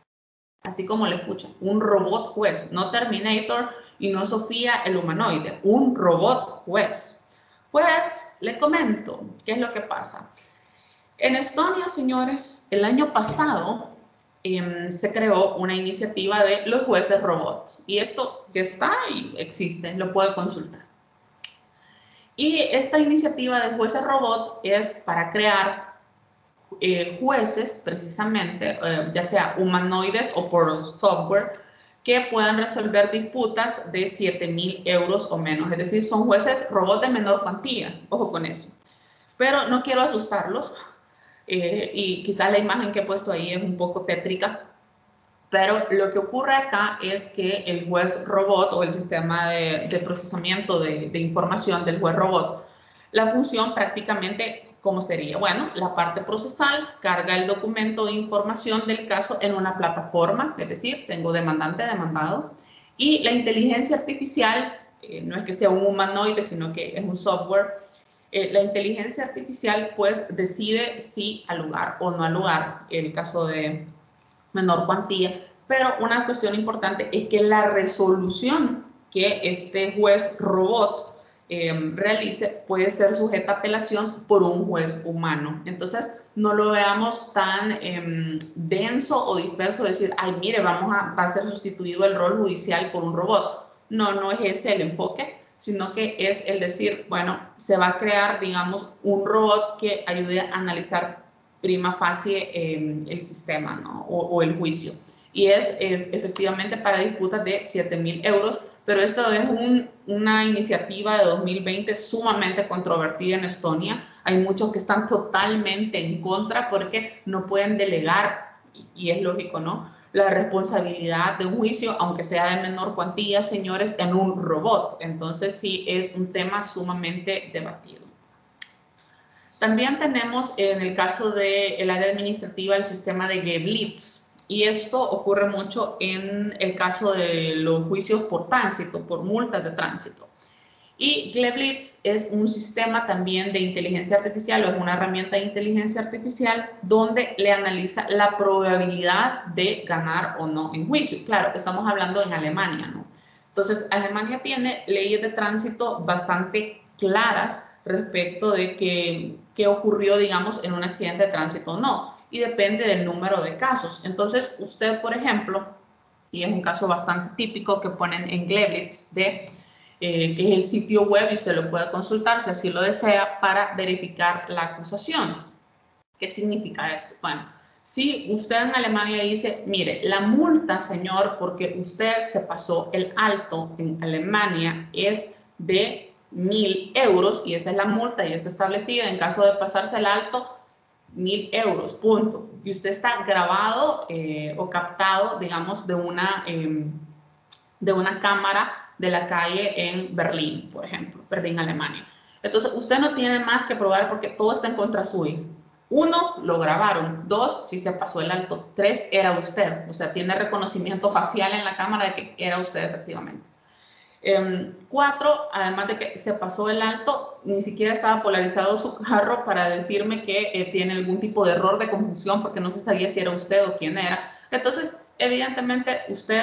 Así como le escuchan, un robot juez, no Terminator y no Sofía el humanoide, un robot juez. Pues, le comento, ¿qué es lo que pasa? En Estonia, señores, el año pasado eh, se creó una iniciativa de los jueces robots. Y esto ya está y existe, lo puede consultar. Y esta iniciativa de jueces robot es para crear eh, jueces, precisamente, eh, ya sea humanoides o por software, que puedan resolver disputas de siete mil euros o menos. Es decir, son jueces robots de menor cuantía, ojo con eso. Pero no quiero asustarlos, eh, y quizás la imagen que he puesto ahí es un poco tétrica, pero lo que ocurre acá es que el juez robot o el sistema de, de procesamiento de, de información del juez robot, la función prácticamente, ¿cómo sería? Bueno, la parte procesal carga el documento de información del caso en una plataforma, es decir, tengo demandante, demandado, y la inteligencia artificial, eh, no es que sea un humanoide, sino que es un software, eh, la inteligencia artificial pues decide si alugar o no alugar el caso de menor cuantía, pero una cuestión importante es que la resolución que este juez robot eh, realice puede ser sujeta a apelación por un juez humano. Entonces, no lo veamos tan eh, denso o disperso, decir, ay, mire, vamos a, va a ser sustituido el rol judicial por un robot. No, no es ese el enfoque, sino que es el decir, bueno, se va a crear, digamos, un robot que ayude a analizar prima facie eh, el sistema, ¿no? o, o el juicio. Y es eh, efectivamente para disputas de siete mil euros, pero esto es un, una iniciativa de dos mil veinte sumamente controvertida en Estonia. Hay muchos que están totalmente en contra porque no pueden delegar, y, y es lógico, ¿no?, la responsabilidad de un juicio, aunque sea de menor cuantía, señores, en un robot. Entonces sí es un tema sumamente debatido. También tenemos en el caso del área administrativa el sistema de Geblitz, y esto ocurre mucho en el caso de los juicios por tránsito, por multas de tránsito. Y Gleblitz es un sistema también de inteligencia artificial, o es una herramienta de inteligencia artificial donde le analiza la probabilidad de ganar o no en juicio. Claro, estamos hablando en Alemania, ¿no? Entonces, Alemania tiene leyes de tránsito bastante claras respecto de que, qué ocurrió, digamos, en un accidente de tránsito o no, y depende del número de casos. Entonces, usted, por ejemplo, y es un caso bastante típico que ponen en Gleblitz, de, eh, que es el sitio web, y usted lo puede consultar si así lo desea, para verificar la acusación. ¿Qué significa esto? Bueno, si usted en Alemania dice, mire, la multa, señor, porque usted se pasó el alto en Alemania es de mil euros, y esa es la multa y está establecida, en caso de pasarse el alto, mil euros, punto. Y usted está grabado eh, o captado, digamos, de una, eh, de una cámara de la calle en Berlín, por ejemplo, Berlín, Alemania. Entonces, usted no tiene más que probar porque todo está en contra suyo. Uno, lo grabaron. Dos, si se pasó el alto. Tres, era usted. O sea, tiene reconocimiento facial en la cámara de que era usted efectivamente. Eh, cuatro, además de que se pasó el alto, ni siquiera estaba polarizado su carro para decirme que eh, tiene algún tipo de error de confusión porque no se sabía si era usted o quién era. Entonces, evidentemente, usted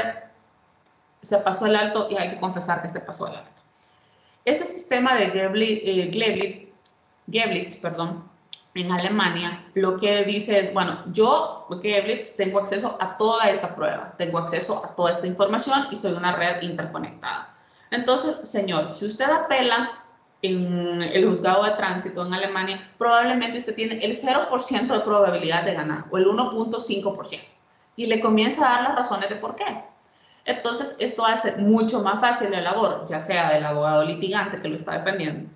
se pasó el alto y hay que confesar que se pasó el alto. Ese sistema de Gleblitz, eh, Gleblitz, Gleblitz, perdón, en Alemania, lo que dice es, bueno, yo, Gleblitz, tengo acceso a toda esta prueba, tengo acceso a toda esta información y soy una red interconectada. Entonces, señor, si usted apela en el juzgado de tránsito en Alemania, probablemente usted tiene el cero por ciento de probabilidad de ganar, o el uno punto cinco por ciento, y le comienza a dar las razones de por qué. Entonces, esto hace mucho más fácil la labor, ya sea del abogado litigante que lo está defendiendo,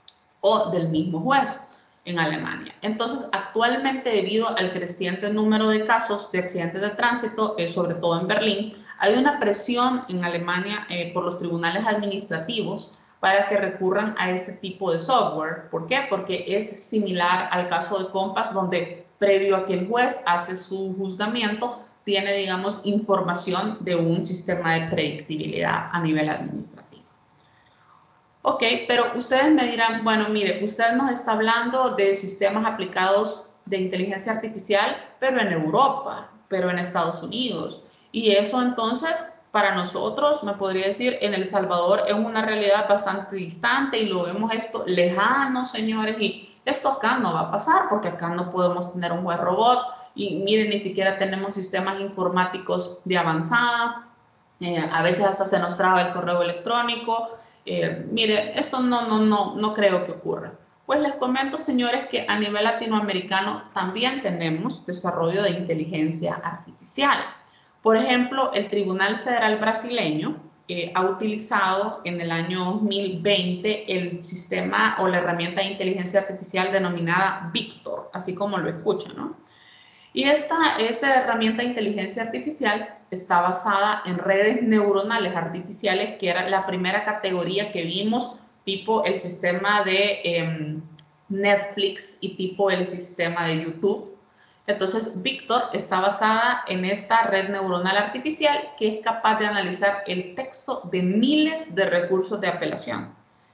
o del mismo juez en Alemania. Entonces, actualmente, debido al creciente número de casos de accidentes de tránsito, eh, sobre todo en Berlín, hay una presión en Alemania eh, por los tribunales administrativos para que recurran a este tipo de software. ¿Por qué? Porque es similar al caso de Compass, donde previo a que el juez hace su juzgamiento, tiene, digamos, información de un sistema de predictibilidad a nivel administrativo. Ok, pero ustedes me dirán, bueno, mire, usted nos está hablando de sistemas aplicados de inteligencia artificial, pero en Europa, pero en Estados Unidos. Y eso entonces, para nosotros, me podría decir, en El Salvador es una realidad bastante distante y lo vemos esto lejano, señores, y esto acá no va a pasar porque acá no podemos tener un juez robot y miren, ni siquiera tenemos sistemas informáticos de avanzada, eh, a veces hasta se nos traba el correo electrónico. Eh, mire, esto no, no, no, no creo que ocurra. Pues les comento, señores, que a nivel latinoamericano también tenemos desarrollo de inteligencia artificial. Por ejemplo, el Tribunal Federal brasileño eh, ha utilizado en el año dos mil veinte el sistema o la herramienta de inteligencia artificial denominada Victor, así como lo escuchan, ¿no? Y esta, esta herramienta de inteligencia artificial está basada en redes neuronales artificiales, que era la primera categoría que vimos, tipo el sistema de eh, Netflix y tipo el sistema de YouTube. Entonces, Victor está basada en esta red neuronal artificial que es capaz de analizar el texto de miles de recursos de apelación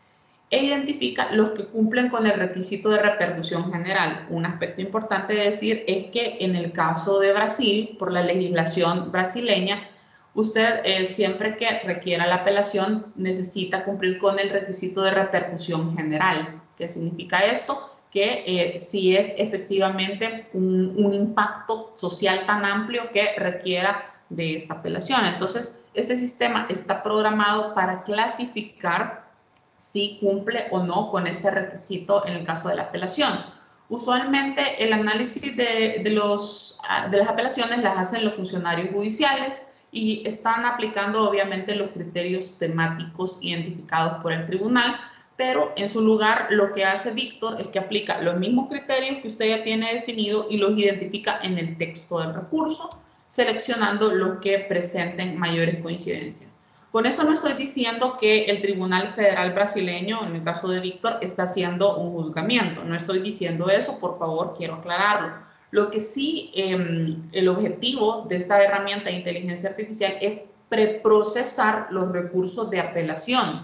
e identifica los que cumplen con el requisito de repercusión general. Un aspecto importante de decir es que en el caso de Brasil, por la legislación brasileña, usted eh, siempre que requiera la apelación necesita cumplir con el requisito de repercusión general. ¿Qué significa esto? Que eh, si es efectivamente un, un impacto social tan amplio que requiera de esta apelación. Entonces, este sistema está programado para clasificar si cumple o no con este requisito en el caso de la apelación. Usualmente el análisis de, de, los, de las apelaciones las hacen los funcionarios judiciales y están aplicando obviamente los criterios temáticos identificados por el tribunal, pero en su lugar lo que hace Victor es que aplica los mismos criterios que usted ya tiene definido y los identifica en el texto del recurso, seleccionando los que presenten mayores coincidencias. Con eso no estoy diciendo que el Tribunal Federal brasileño, en el caso de Victor, está haciendo un juzgamiento. No estoy diciendo eso, por favor, quiero aclararlo. Lo que sí, eh, el objetivo de esta herramienta de inteligencia artificial es preprocesar los recursos de apelación.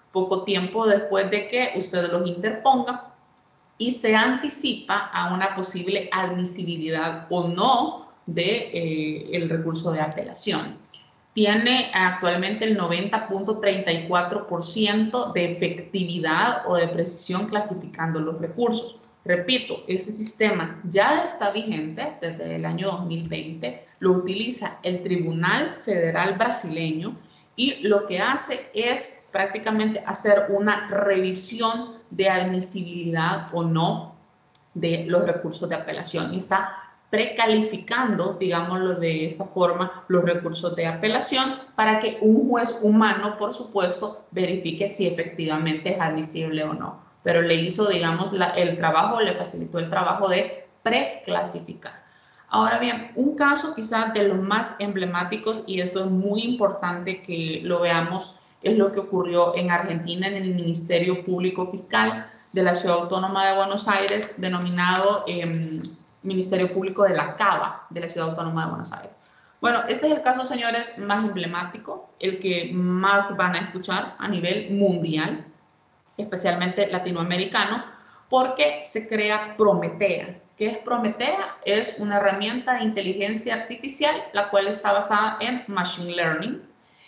poco tiempo después de que usted los interponga, y se anticipa a una posible admisibilidad o no de, eh, el recurso de apelación. Tiene actualmente el noventa punto treinta y cuatro por ciento de efectividad o de precisión clasificando los recursos. Repito, ese sistema ya está vigente desde el año dos mil veinte, lo utiliza el Tribunal Federal Brasileño y lo que hace es prácticamente hacer una revisión de admisibilidad o no de los recursos de apelación y está precalificando, digámoslo de esa forma, los recursos de apelación para que un juez humano, por supuesto, verifique si efectivamente es admisible o no. Pero le hizo, digamos, la, el trabajo, le facilitó el trabajo de preclasificar. Ahora bien, un caso quizás de los más emblemáticos, y esto es muy importante que lo veamos, es lo que ocurrió en Argentina en el Ministerio Público Fiscal de la Ciudad Autónoma de Buenos Aires, denominado eh, Ministerio Público de la Cava de la Ciudad Autónoma de Buenos Aires. Bueno, este es el caso, señores, más emblemático, el que más van a escuchar a nivel mundial, especialmente latinoamericano, porque se crea Prometea. ¿Qué es Prometea? Es una herramienta de inteligencia artificial, la cual está basada en Machine Learning,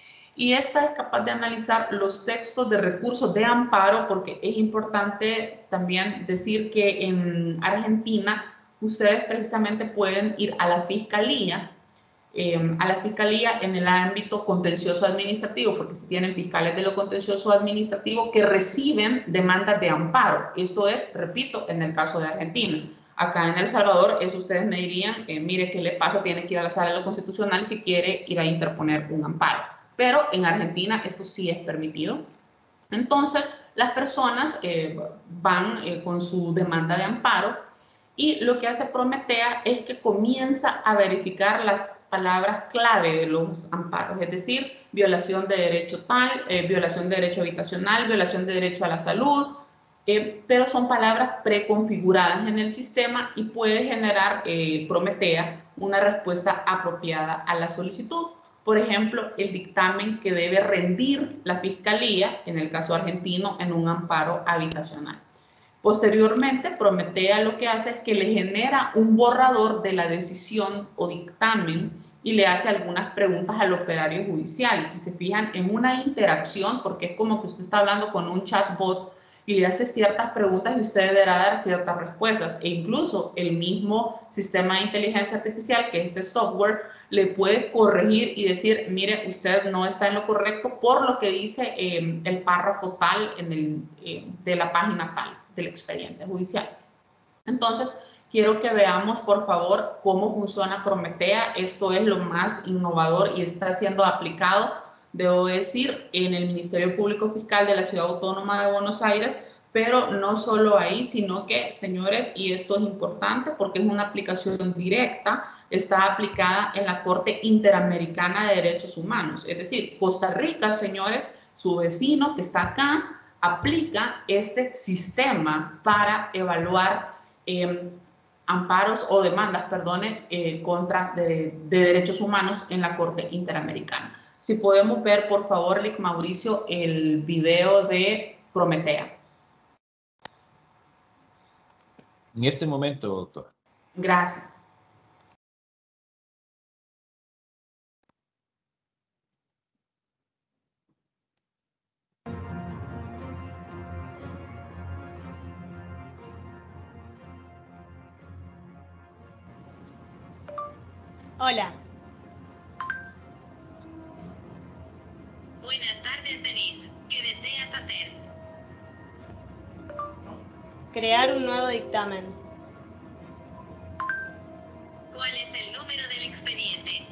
y esta es capaz de analizar los textos de recursos de amparo, porque es importante también decir que en Argentina ustedes precisamente pueden ir a la fiscalía, eh, a la fiscalía en el ámbito contencioso administrativo, porque si tienen fiscales de lo contencioso administrativo que reciben demandas de amparo. Esto es, repito, en el caso de Argentina. Acá en El Salvador, eso ustedes me dirían, eh, mire, ¿qué le pasa? Tiene que ir a la sala de lo constitucional si quiere ir a interponer un amparo. Pero en Argentina esto sí es permitido. Entonces, las personas eh, van eh, con su demanda de amparo y lo que hace Prometea es que comienza a verificar las palabras clave de los amparos, es decir, violación de derecho tal, eh, violación de derecho habitacional, violación de derecho a la salud, eh, pero son palabras preconfiguradas en el sistema y puede generar eh, Prometea una respuesta apropiada a la solicitud. Por ejemplo, el dictamen que debe rendir la Fiscalía, en el caso argentino, en un amparo habitacional. Posteriormente, Prometea lo que hace es que le genera un borrador de la decisión o dictamen y le hace algunas preguntas al operario judicial. Si se fijan en una interacción, porque es como que usted está hablando con un chatbot y le hace ciertas preguntas y usted deberá dar ciertas respuestas. E incluso el mismo sistema de inteligencia artificial, que es este software, le puede corregir y decir, mire, usted no está en lo correcto por lo que dice eh, el párrafo tal en el, eh, de la página tal del expediente judicial. Entonces, quiero que veamos, por favor, cómo funciona Prometea. Esto es lo más innovador y está siendo aplicado, debo decir, en el Ministerio Público Fiscal de la Ciudad Autónoma de Buenos Aires, pero no solo ahí, sino que, señores, y esto es importante porque es una aplicación directa, está aplicada en la Corte Interamericana de Derechos Humanos. Es decir, Costa Rica, señores, su vecino que está acá, aplica este sistema para evaluar eh, amparos o demandas, perdone, eh, contra de, de derechos humanos en la Corte Interamericana. Si podemos ver, por favor, Lic Mauricio, el video de Prometea. En este momento, doctora. Gracias. Hola. Buenas tardes, Denise. ¿Qué deseas hacer? Crear un nuevo dictamen. ¿Cuál es el número del expediente?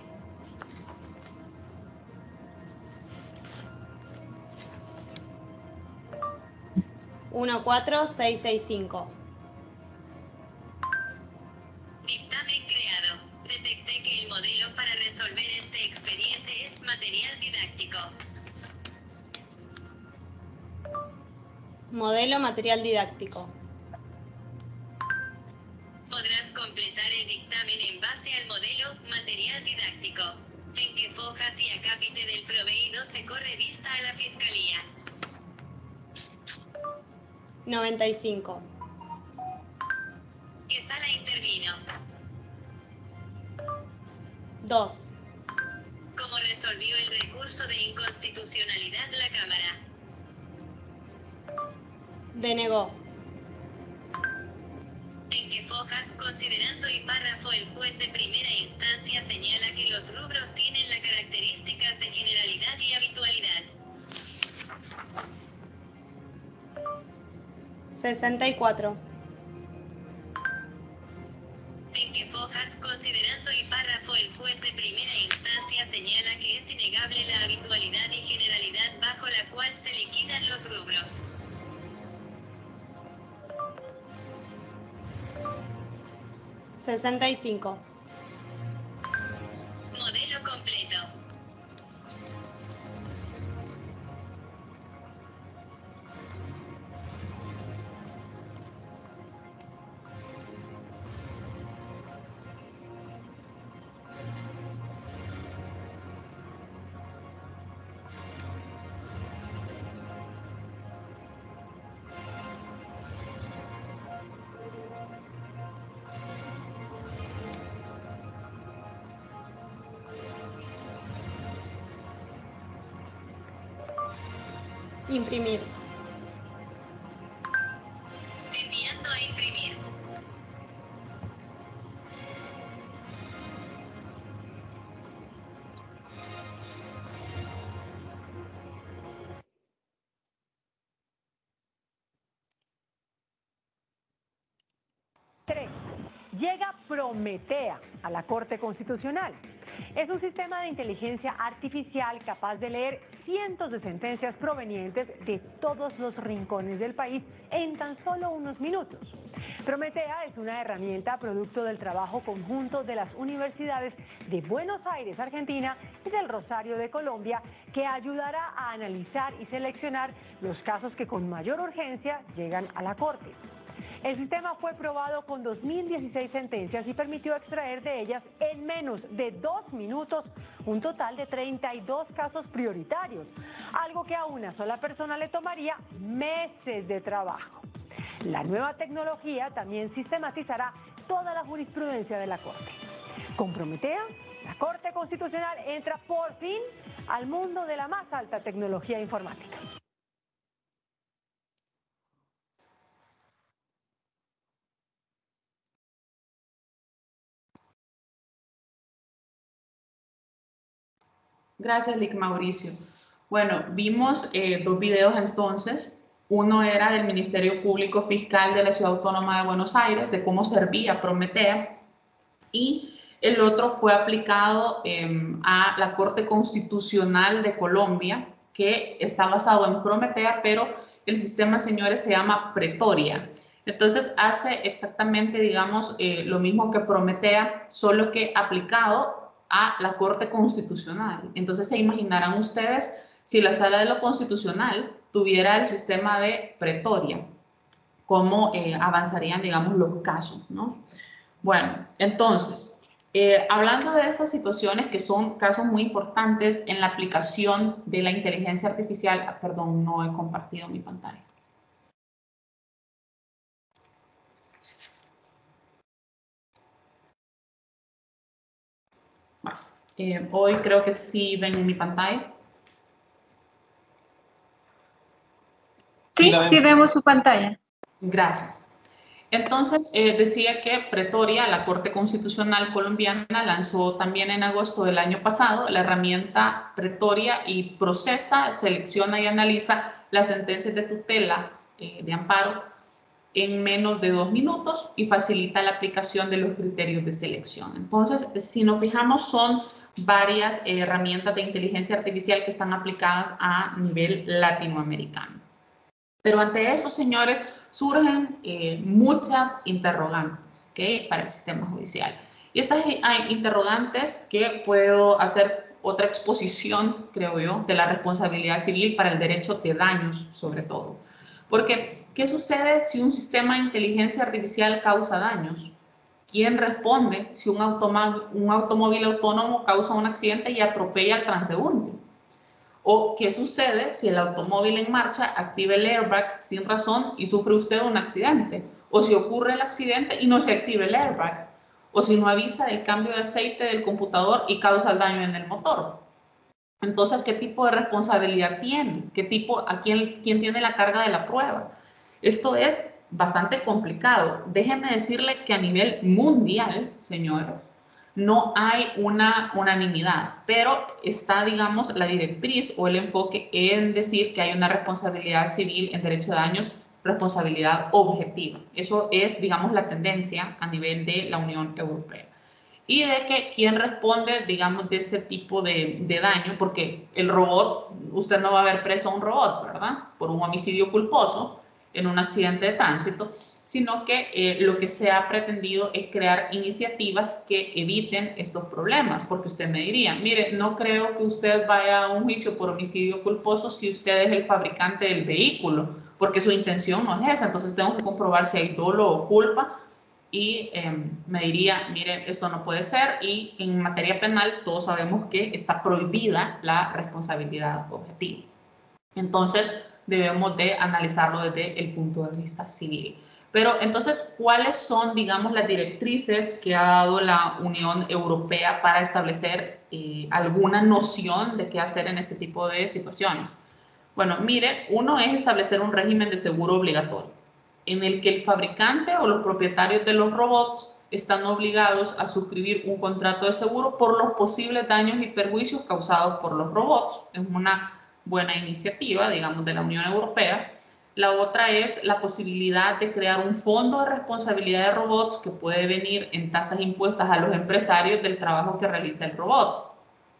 uno cuatro seis seis cinco. Dictamen creado. Detecté que el modelo para resolver este expediente es material didáctico. Modelo material didáctico. Podrás completar el dictamen en base al modelo material didáctico. En qué fojas y acápite del proveído se corre vista a la Fiscalía. noventa y cinco. ¿Qué sala intervino? dos. ¿Cómo resolvió el recurso de inconstitucionalidad la Cámara? Denegó. ¿En qué fojas, considerando y párrafo, el juez de primera instancia señala que los rubros tienen las características de generalidad y habitualidad? sesenta y cuatro. ¿En qué fojas, considerando y párrafo, el juez de primera instancia señala que es innegable la habitualidad y generalidad bajo la cual se liquidan los rubros? sesenta y cinco. Modelo completo. Imprimir. Enviando a imprimir. tres. Llega Prometea a la Corte Constitucional. Es un sistema de inteligencia artificial capaz de leer cientos de sentencias provenientes de todos los rincones del país en tan solo unos minutos. Prometea es una herramienta producto del trabajo conjunto de las universidades de Buenos Aires, Argentina, y del Rosario de Colombia, que ayudará a analizar y seleccionar los casos que con mayor urgencia llegan a la Corte. El sistema fue probado con dos mil dieciséis sentencias y permitió extraer de ellas en menos de dos minutos un total de treinta y dos casos prioritarios, algo que a una sola persona le tomaría meses de trabajo. La nueva tecnología también sistematizará toda la jurisprudencia de la Corte. Con Prometea, la Corte Constitucional entra por fin al mundo de la más alta tecnología informática. Gracias, Lic Mauricio. Bueno, vimos eh, dos videos entonces. Uno era del Ministerio Público Fiscal de la Ciudad Autónoma de Buenos Aires, de cómo servía Prometea, y el otro fue aplicado eh, a la Corte Constitucional de Colombia, que está basado en Prometea, pero el sistema, señores, se llama Pretoria. Entonces hace exactamente, digamos, eh, lo mismo que Prometea, solo que aplicado a la Corte Constitucional. Entonces se imaginarán ustedes si la Sala de lo Constitucional tuviera el sistema de Pretoria, cómo eh, avanzarían, digamos, los casos, ¿no? Bueno, entonces, eh, hablando de estas situaciones que son casos muy importantes en la aplicación de la inteligencia artificial, ah, perdón, no he compartido mi pantalla. Eh, hoy creo que sí ven en mi pantalla. Sí, sí vemos su pantalla. Gracias. Entonces, eh, decía que Pretoria, la Corte Constitucional colombiana, lanzó también en agosto del año pasado la herramienta Pretoria y procesa, selecciona y analiza las sentencias de tutela eh, de amparo en menos de dos minutos y facilita la aplicación de los criterios de selección. Entonces, si nos fijamos, son varias eh, herramientas de inteligencia artificial que están aplicadas a nivel latinoamericano. Pero ante eso, señores, surgen eh, muchas interrogantes, ¿okay?, para el sistema judicial. Y estas hay interrogantes que puedo hacer otra exposición, creo yo, de la responsabilidad civil para el derecho de daños, sobre todo. Porque, ¿qué sucede si un sistema de inteligencia artificial causa daños? ¿Quién responde si un automóvil, un automóvil autónomo causa un accidente y atropella al transeúnte? O qué sucede si el automóvil en marcha activa el airbag sin razón y sufre usted un accidente. O si ocurre el accidente y no se activa el airbag. O si no avisa del cambio de aceite del computador y causa el daño en el motor. Entonces, ¿qué tipo de responsabilidad tiene? ¿Qué tipo, a quién, quién tiene la carga de la prueba? Esto es bastante complicado. Déjenme decirle que a nivel mundial, señores, no hay una unanimidad, pero está, digamos, la directriz o el enfoque en decir que hay una responsabilidad civil en derecho de daños, responsabilidad objetiva. Eso es, digamos, la tendencia a nivel de la Unión Europea. Y de que quién responde, digamos, de este tipo de, de daño, porque el robot, usted no va a ver preso a un robot, ¿verdad? Por un homicidio culposo en un accidente de tránsito, sino que eh, lo que se ha pretendido es crear iniciativas que eviten estos problemas, porque usted me diría, mire, no creo que usted vaya a un juicio por homicidio culposo si usted es el fabricante del vehículo, porque su intención no es esa, entonces tengo que comprobar si hay dolo o culpa, y eh, me diría, mire, esto no puede ser, y en materia penal todos sabemos que está prohibida la responsabilidad objetiva. Entonces, debemos de analizarlo desde el punto de vista civil. Pero entonces, ¿cuáles son, digamos, las directrices que ha dado la Unión Europea para establecer eh, alguna noción de qué hacer en este tipo de situaciones? Bueno, mire, uno es establecer un régimen de seguro obligatorio, en el que el fabricante o los propietarios de los robots están obligados a suscribir un contrato de seguro por los posibles daños y perjuicios causados por los robots. Es una buena iniciativa, digamos, de la Unión Europea. La otra es la posibilidad de crear un fondo de responsabilidad de robots que puede venir en tasas impuestas a los empresarios del trabajo que realiza el robot.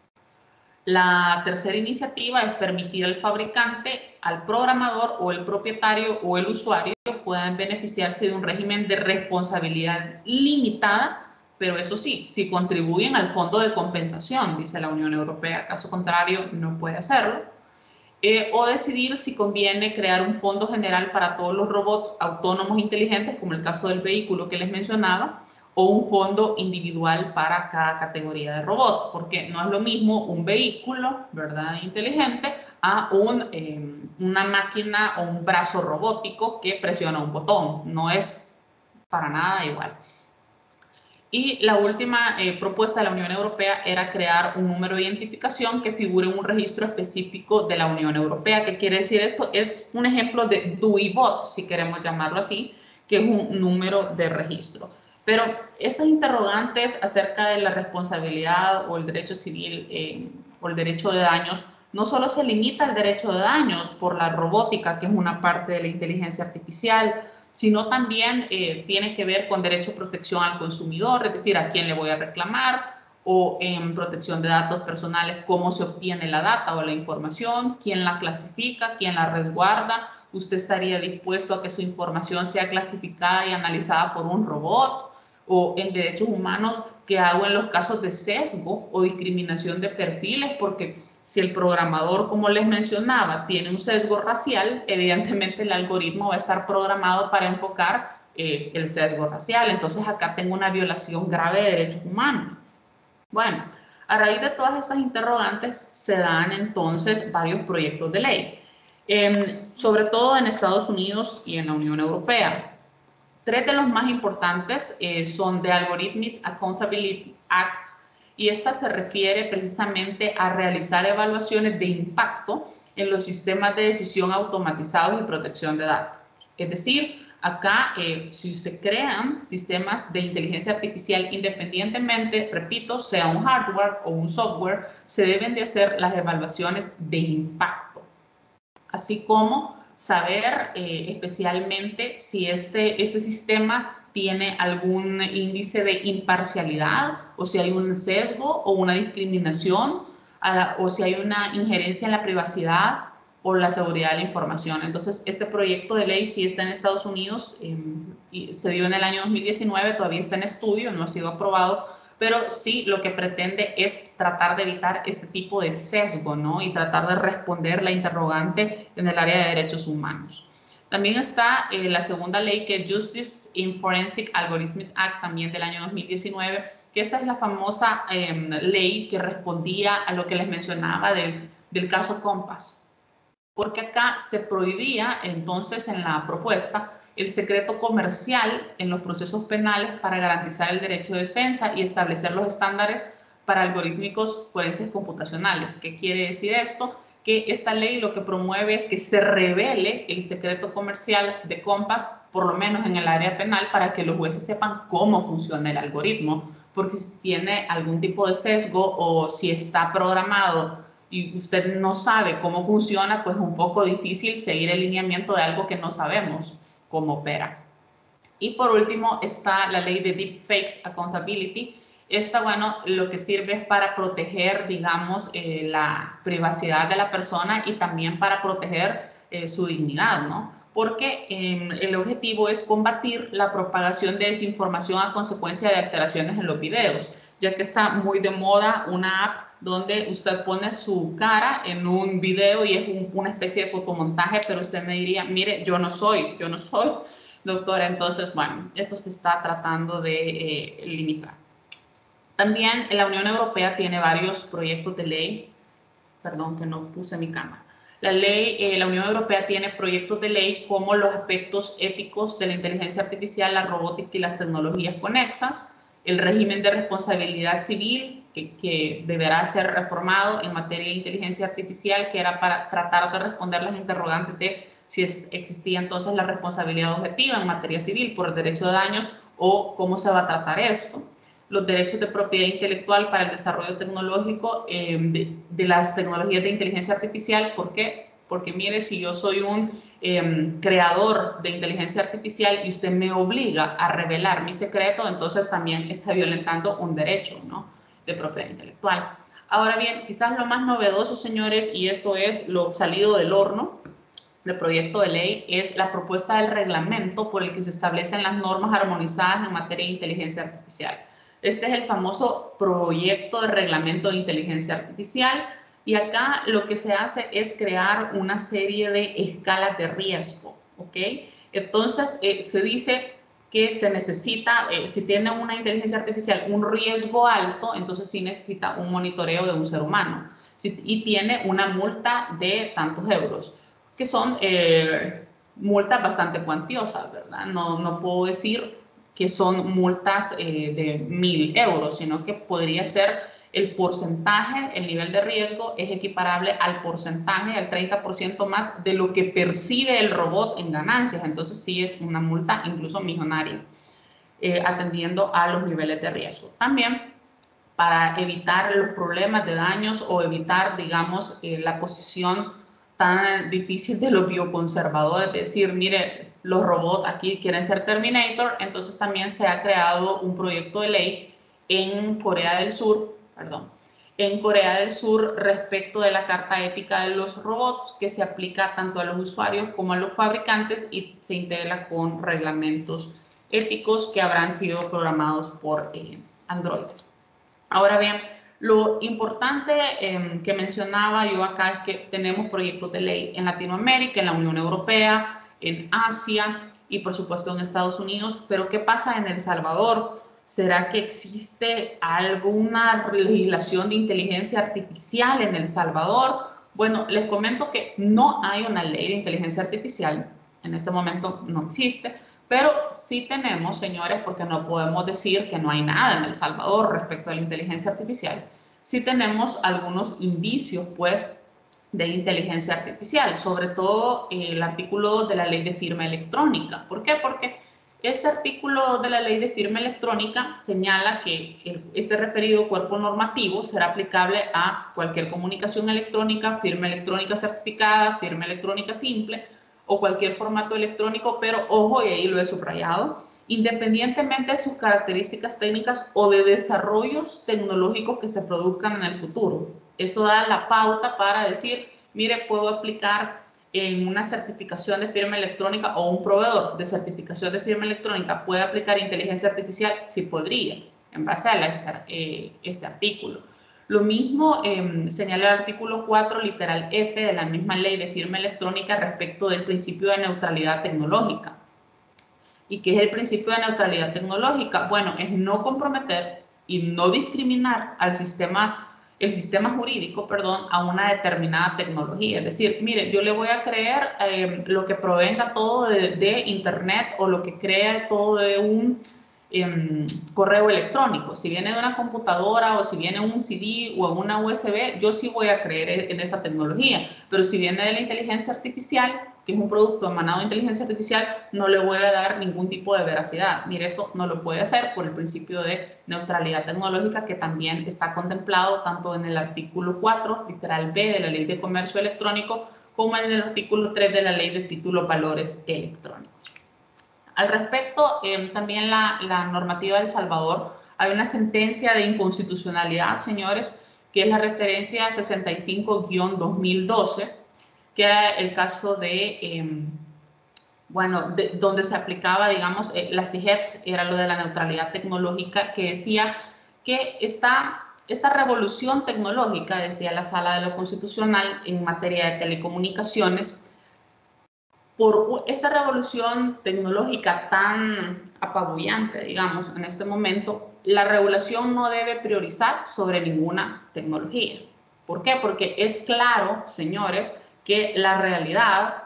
La tercera iniciativa es permitir al fabricante, al programador o el propietario o el usuario puedan beneficiarse de un régimen de responsabilidad limitada, pero eso sí, si contribuyen al fondo de compensación, dice la Unión Europea, caso contrario no puede hacerlo. Eh, o decidir si conviene crear un fondo general para todos los robots autónomos inteligentes, como el caso del vehículo que les mencionaba, o un fondo individual para cada categoría de robot, porque no es lo mismo un vehículo, ¿verdad?, inteligente a un, eh, una máquina o un brazo robótico que presiona un botón. No es para nada igual. Y la última eh, propuesta de la Unión Europea era crear un número de identificación que figure en un registro específico de la Unión Europea. ¿Qué quiere decir esto? Es un ejemplo de D U I-Bot, si queremos llamarlo así, que es un número de registro. Pero esas interrogantes acerca de la responsabilidad o el derecho civil eh, o el derecho de daños no solo se limita al derecho de daños por la robótica, que es una parte de la inteligencia artificial, sino también eh, tiene que ver con derecho a protección al consumidor, es decir, a quién le voy a reclamar, o en protección de datos personales, cómo se obtiene la data o la información, quién la clasifica, quién la resguarda. ¿Usted estaría dispuesto a que su información sea clasificada y analizada por un robot? O en derechos humanos, ¿qué hago en los casos de sesgo o discriminación de perfiles? Porque si el programador, como les mencionaba, tiene un sesgo racial, evidentemente el algoritmo va a estar programado para enfocar eh, el sesgo racial. Entonces acá tengo una violación grave de derechos humanos. Bueno, a raíz de todas estas interrogantes se dan entonces varios proyectos de ley, eh, sobre todo en Estados Unidos y en la Unión Europea. Tres de los más importantes eh, son The Algorithmic Accountability Act, y esta se refiere precisamente a realizar evaluaciones de impacto en los sistemas de decisión automatizados y protección de datos. Es decir, acá eh, si se crean sistemas de inteligencia artificial independientemente, repito, sea un hardware o un software, se deben de hacer las evaluaciones de impacto, así como saber eh, especialmente si este, este sistema tiene algún índice de imparcialidad, o si hay un sesgo o una discriminación, a, o si hay una injerencia en la privacidad o la seguridad de la información. Entonces, este proyecto de ley sí está en Estados Unidos, eh, y se dio en el año dos mil diecinueve, todavía está en estudio, no ha sido aprobado, pero sí lo que pretende es tratar de evitar este tipo de sesgo, ¿no? Y tratar de responder la interrogante en el área de derechos humanos. También está eh, la segunda ley, que es Justice in Forensic Algorithmic Act, también del año dos mil diecinueve, que esta es la famosa eh, ley que respondía a lo que les mencionaba del, del caso Compass, porque acá se prohibía entonces en la propuesta el secreto comercial en los procesos penales para garantizar el derecho de defensa y establecer los estándares para algorítmicos forenses computacionales. ¿Qué quiere decir esto? Que esta ley lo que promueve es que se revele el secreto comercial de Compass, por lo menos en el área penal, para que los jueces sepan cómo funciona el algoritmo, porque si tiene algún tipo de sesgo o si está programado y usted no sabe cómo funciona, pues es un poco difícil seguir el lineamiento de algo que no sabemos cómo opera. Y por último está la ley de Deepfakes Accountability. Esta, bueno, lo que sirve es para proteger, digamos, eh, la privacidad de la persona y también para proteger eh, su dignidad, ¿no? Porque eh, el objetivo es combatir la propagación de desinformación a consecuencia de alteraciones en los videos, ya que está muy de moda una app donde usted pone su cara en un video y es un, una especie de fotomontaje, pero usted me diría, mire, yo no soy, yo no soy doctora. Entonces, bueno, esto se está tratando de eh, limitar. También la Unión Europea tiene varios proyectos de ley, perdón que no puse mi cámara. La, ley, eh, la Unión Europea tiene proyectos de ley como los aspectos éticos de la inteligencia artificial, la robótica y las tecnologías conexas, el régimen de responsabilidad civil que, que deberá ser reformado en materia de inteligencia artificial, que era para tratar de responder las interrogantes de si es, existía entonces la responsabilidad objetiva en materia civil por el derecho de daños o cómo se va a tratar esto. Los derechos de propiedad intelectual para el desarrollo tecnológico eh, de, de las tecnologías de inteligencia artificial. ¿Por qué? Porque mire, si yo soy un eh, creador de inteligencia artificial y usted me obliga a revelar mi secreto, entonces también está violentando un derecho, ¿no?, de propiedad intelectual. Ahora bien, quizás lo más novedoso, señores, y esto es lo salido del horno del proyecto de ley, es la propuesta del reglamento por el que se establecen las normas armonizadas en materia de inteligencia artificial. Este es el famoso proyecto de reglamento de inteligencia artificial y acá lo que se hace es crear una serie de escalas de riesgo, ¿ok? Entonces eh, se dice que se necesita, eh, si tiene una inteligencia artificial un riesgo alto, entonces sí necesita un monitoreo de un ser humano si, y tiene una multa de tantos euros, que son eh, multas bastante cuantiosas, ¿verdad? No, no puedo decir que son multas eh, de mil euros, sino que podría ser el porcentaje, el nivel de riesgo es equiparable al porcentaje, al treinta por ciento más de lo que percibe el robot en ganancias. Entonces sí es una multa incluso millonaria, eh, atendiendo a los niveles de riesgo. También para evitar los problemas de daños o evitar, digamos, eh, la posición tan difícil de los bioconservadores, es decir, mire, los robots aquí quieren ser Terminator, entonces también se ha creado un proyecto de ley en Corea del Sur, perdón, en Corea del Sur respecto de la Carta Ética de los Robots, que se aplica tanto a los usuarios como a los fabricantes y se integra con reglamentos éticos que habrán sido programados por eh, Android. Ahora bien, lo importante eh, que mencionaba yo acá es que tenemos proyectos de ley en Latinoamérica, en la Unión Europea, en Asia y por supuesto en Estados Unidos, pero ¿qué pasa en El Salvador? ¿Será que existe alguna legislación de inteligencia artificial en El Salvador? Bueno, les comento que no hay una ley de inteligencia artificial, en este momento no existe, pero sí tenemos, señores, porque no podemos decir que no hay nada en El Salvador respecto a la inteligencia artificial, sí tenemos algunos indicios, pues, de la inteligencia artificial, sobre todo el artículo dos de la ley de firma electrónica. ¿Por qué? Porque este artículo dos de la ley de firma electrónica señala que el, este referido cuerpo normativo será aplicable a cualquier comunicación electrónica, firma electrónica certificada, firma electrónica simple o cualquier formato electrónico, pero ojo, y ahí lo he subrayado, independientemente de sus características técnicas o de desarrollos tecnológicos que se produzcan en el futuro. Eso da la pauta para decir, mire, puedo aplicar en una certificación de firma electrónica o un proveedor de certificación de firma electrónica puede aplicar inteligencia artificial, sí podría, en base a la, este, eh, este artículo. Lo mismo eh, señala el artículo cuatro, literal F de la misma ley de firma electrónica respecto del principio de neutralidad tecnológica. ¿Y qué es el principio de neutralidad tecnológica? Bueno, es no comprometer y no discriminar al sistema el sistema jurídico, perdón, a una determinada tecnología. Es decir, mire, yo le voy a creer eh, lo que provenga todo de, de Internet o lo que crea todo de un eh, correo electrónico. Si viene de una computadora o si viene un C D o en una U S B, yo sí voy a creer en esa tecnología. Pero si viene de la inteligencia artificial, que es un producto emanado de inteligencia artificial, no le voy a dar ningún tipo de veracidad. Mire, eso no lo puede hacer por el principio de neutralidad tecnológica que también está contemplado tanto en el artículo cuatro, literal B de la Ley de Comercio Electrónico, como en el artículo tres de la Ley de Títulos Valores Electrónicos. Al respecto, eh, también la, la normativa de El Salvador, hay una sentencia de inconstitucionalidad, señores, que es la referencia sesenta y cinco guión dos mil doce, que era el caso de, eh, bueno, de, donde se aplicaba, digamos, eh, la C I G E P, era lo de la neutralidad tecnológica, que decía que esta, esta revolución tecnológica, decía la Sala de lo Constitucional en materia de telecomunicaciones, por esta revolución tecnológica tan apabullante, digamos, en este momento, la regulación no debe priorizar sobre ninguna tecnología. ¿Por qué? Porque es claro, señores, que la realidad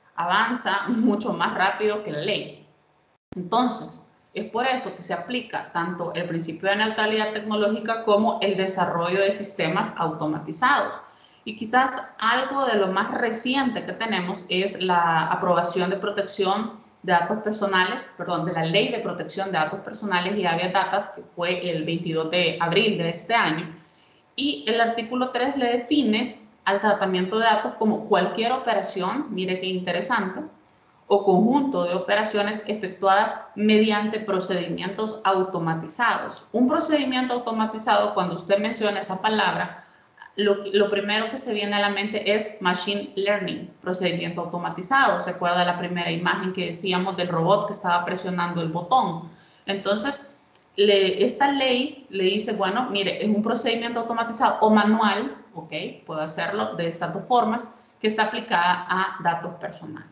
avanza mucho más rápido que la ley. Entonces, es por eso que se aplica tanto el principio de neutralidad tecnológica como el desarrollo de sistemas automatizados. Y quizás algo de lo más reciente que tenemos es la aprobación de protección de datos personales, perdón, de la Ley de Protección de Datos Personales y Habeas Datas, que fue el veintidós de abril de este año. Y el artículo tres le define al tratamiento de datos como cualquier operación, mire qué interesante, o conjunto de operaciones efectuadas mediante procedimientos automatizados. Un procedimiento automatizado, cuando usted menciona esa palabra, lo, lo primero que se viene a la mente es Machine Learning, procedimiento automatizado. ¿Se acuerda la primera imagen que decíamos del robot que estaba presionando el botón? Entonces, le, esta ley le dice, bueno, mire, es un procedimiento automatizado o manual, ok, puedo hacerlo de estas dos formas, que está aplicada a datos personales.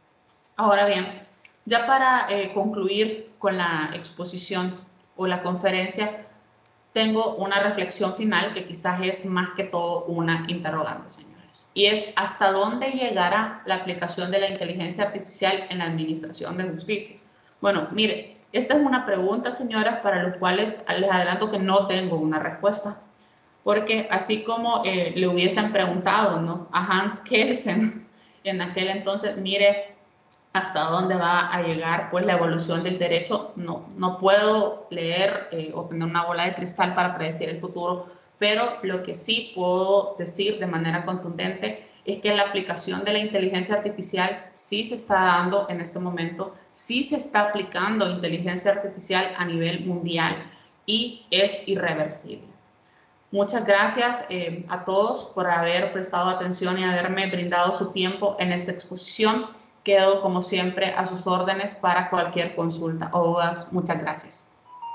Ahora bien, ya para eh, concluir con la exposición o la conferencia, tengo una reflexión final que quizás es más que todo una interrogante, señores. Y es, ¿hasta dónde llegará la aplicación de la inteligencia artificial en la administración de justicia? Bueno, mire, esta es una pregunta, señoras, para los cuales les adelanto que no tengo una respuesta. Porque así como eh, le hubiesen preguntado, ¿no?, a Hans Kelsen en aquel entonces, mire, hasta dónde va a llegar pues la evolución del derecho, no, no puedo leer eh, o tener una bola de cristal para predecir el futuro, pero lo que sí puedo decir de manera contundente es que la aplicación de la inteligencia artificial sí se está dando en este momento, sí se está aplicando inteligencia artificial a nivel mundial y es irreversible. Muchas gracias eh, a todos por haber prestado atención y haberme brindado su tiempo en esta exposición. Quedo, como siempre, a sus órdenes para cualquier consulta o dudas. Muchas gracias.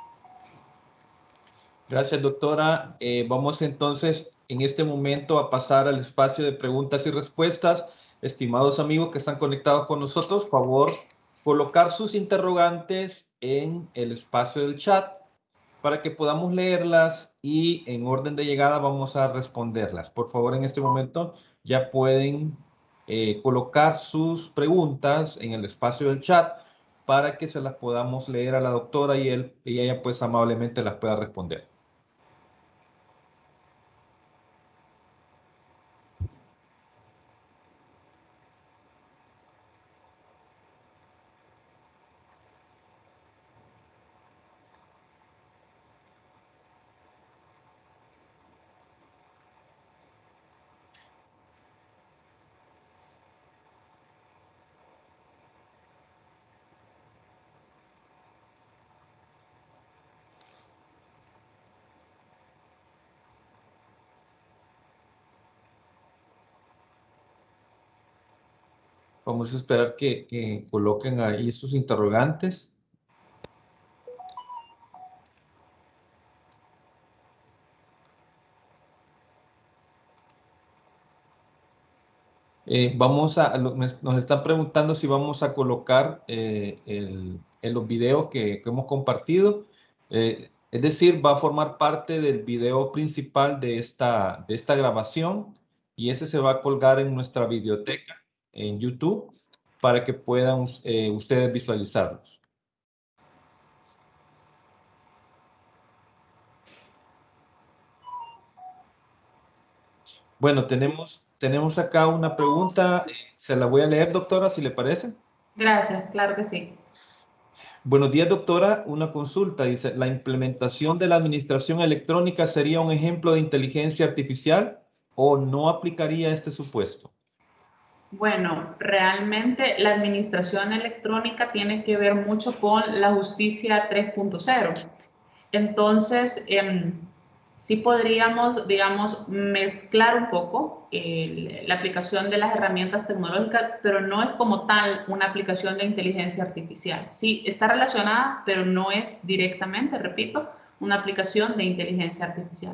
Gracias, doctora. Eh, vamos entonces en este momento a pasar al espacio de preguntas y respuestas. Estimados amigos que están conectados con nosotros, favor colocar sus interrogantes en el espacio del chat para que podamos leerlas y en orden de llegada vamos a responderlas. Por favor, en este momento ya pueden eh, colocar sus preguntas en el espacio del chat para que se las podamos leer a la doctora y, él, y ella pues amablemente las pueda responder. Vamos a esperar que, que coloquen ahí sus interrogantes. Eh, vamos a, nos están preguntando si vamos a colocar eh, el, en los videos que, que hemos compartido. Eh, Es decir, va a formar parte del video principal de esta, de esta grabación y ese se va a colgar en nuestra biblioteca en YouTube para que puedan eh, ustedes visualizarlos. Bueno, tenemos, tenemos acá una pregunta. Se la voy a leer, doctora, si le parece. Gracias, claro que sí. Buenos días, doctora. Una consulta. Dice, ¿la implementación de la administración electrónica sería un ejemplo de inteligencia artificial o no aplicaría este supuesto? Bueno, realmente la administración electrónica tiene que ver mucho con la justicia tres punto cero. Entonces, eh, sí podríamos, digamos, mezclar un poco el, la aplicación de las herramientas tecnológicas, pero no es como tal una aplicación de inteligencia artificial. Sí, está relacionada, pero no es directamente, repito, una aplicación de inteligencia artificial.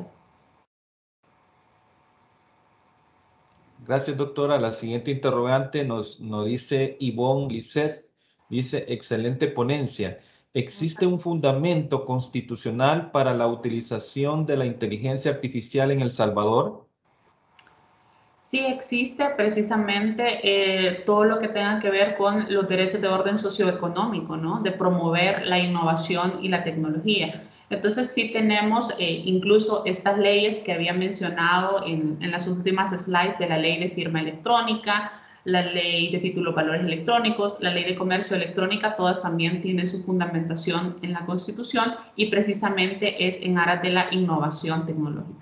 Gracias, doctora. La siguiente interrogante nos, nos dice Ivonne Lisset. Dice, excelente ponencia. ¿Existe un fundamento constitucional para la utilización de la inteligencia artificial en El Salvador? Sí existe precisamente eh, todo lo que tenga que ver con los derechos de orden socioeconómico, ¿no? De promover la innovación y la tecnología. Entonces sí tenemos eh, incluso estas leyes que había mencionado en, en las últimas slides de la ley de firma electrónica, la ley de títulos valores electrónicos, la ley de comercio electrónica, todas también tienen su fundamentación en la Constitución y precisamente es en aras de la innovación tecnológica.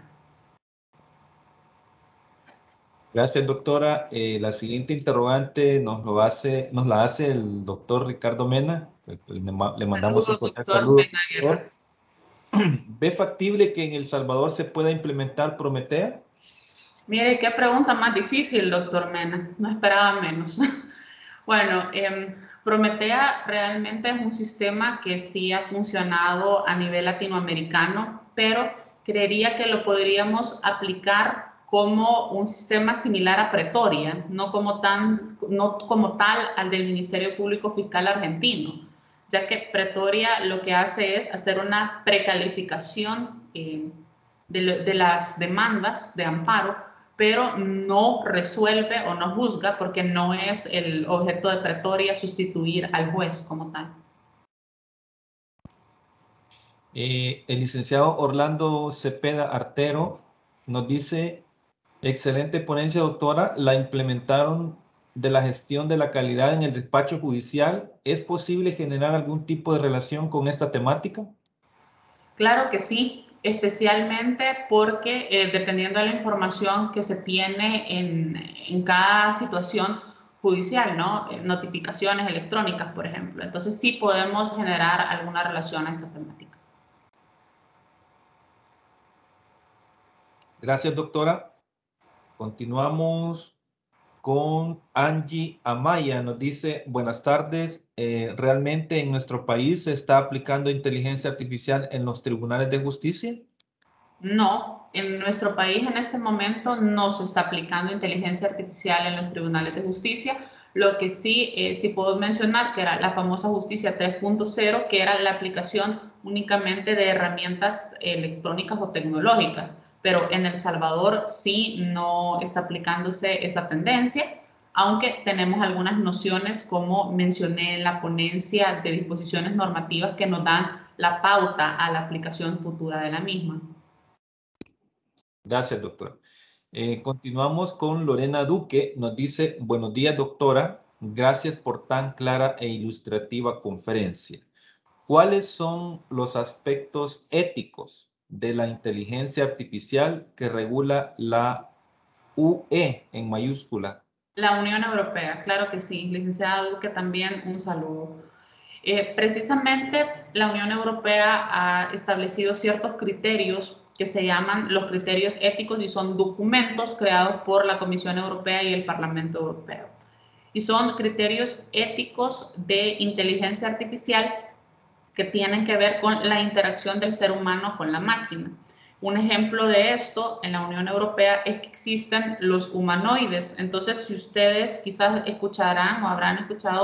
Gracias, doctora. Eh, la siguiente interrogante nos, lo hace, nos la hace el doctor Ricardo Mena. Le, le mandamos un cordial saludo. Doctor. ¿Ve factible que en El Salvador se pueda implementar Prometea? Mire, qué pregunta más difícil, doctor Mena. No esperaba menos. Bueno, eh, Prometea realmente es un sistema que sí ha funcionado a nivel latinoamericano, pero creería que lo podríamos aplicar como un sistema similar a Pretoria, no como, tan, no como tal al del Ministerio Público Fiscal argentino, ya que Pretoria lo que hace es hacer una precalificación eh, de, de las demandas de amparo, pero no resuelve o no juzga porque no es el objeto de Pretoria sustituir al juez como tal. Eh, el licenciado Orlando Cepeda Artero nos dice, excelente ponencia, doctora, la implementaron de la gestión de la calidad en el despacho judicial. ¿Es posible generar algún tipo de relación con esta temática? Claro que sí. Especialmente porque eh, dependiendo de la información que se tiene en, en cada situación judicial, ¿no? Notificaciones electrónicas, por ejemplo. Entonces sí podemos generar alguna relación a esta temática. Gracias, doctora. Continuamos con Angie Amaya. Nos dice, buenas tardes. Eh, ¿Realmente en nuestro país se está aplicando inteligencia artificial en los tribunales de justicia? No, en nuestro país en este momento no se está aplicando inteligencia artificial en los tribunales de justicia. Lo que sí, eh, sí puedo mencionar que era la famosa justicia tres punto cero, que era la aplicación únicamente de herramientas electrónicas o tecnológicas. Pero en El Salvador sí no está aplicándose esta tendencia, aunque tenemos algunas nociones, como mencioné en la ponencia, de disposiciones normativas que nos dan la pauta a la aplicación futura de la misma. Gracias, doctora. Eh, continuamos con Lorena Duque. Nos dice, buenos días, doctora. Gracias por tan clara e ilustrativa conferencia. ¿Cuáles son los aspectos éticos de la inteligencia artificial que regula la U E en mayúscula? La Unión Europea, claro que sí. Licenciada Duque, también un saludo. Eh, precisamente la Unión Europea ha establecido ciertos criterios que se llaman los criterios éticos y son documentos creados por la Comisión Europea y el Parlamento Europeo. Y son criterios éticos de inteligencia artificial que tienen que ver con la interacción del ser humano con la máquina. Un ejemplo de esto en la Unión Europea es que existen los humanoides. Entonces, si ustedes quizás escucharán o habrán escuchado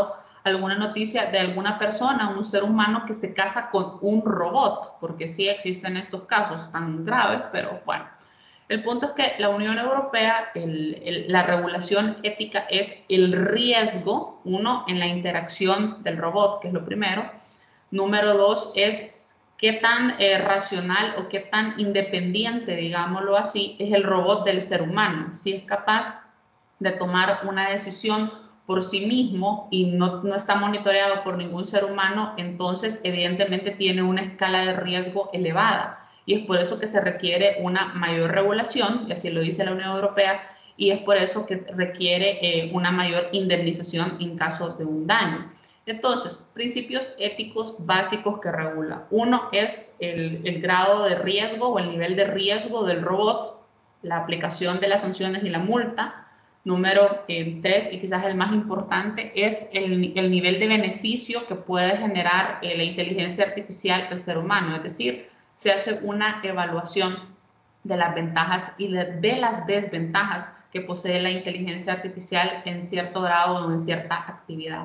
alguna noticia de alguna persona, un ser humano que se casa con un robot, porque sí existen estos casos tan graves, pero bueno. El punto es que la Unión Europea, el, el, la regulación ética es el riesgo, uno, en la interacción del robot, que es lo primero. Número dos es qué tan eh, racional o qué tan independiente, digámoslo así, es el robot del ser humano. Si es capaz de tomar una decisión por sí mismo y no, no está monitoreado por ningún ser humano, entonces evidentemente tiene una escala de riesgo elevada. Y es por eso que se requiere una mayor regulación, y así lo dice la Unión Europea, y es por eso que requiere eh, una mayor indemnización en caso de un daño. Entonces, principios éticos básicos que regula. Uno es el, el grado de riesgo o el nivel de riesgo del robot, la aplicación de las sanciones y la multa. Número eh, tres, y quizás el más importante, es el, el nivel de beneficio que puede generar eh, la inteligencia artificial al ser humano, es decir, se hace una evaluación de las ventajas y de, de las desventajas que posee la inteligencia artificial en cierto grado o en cierta actividad.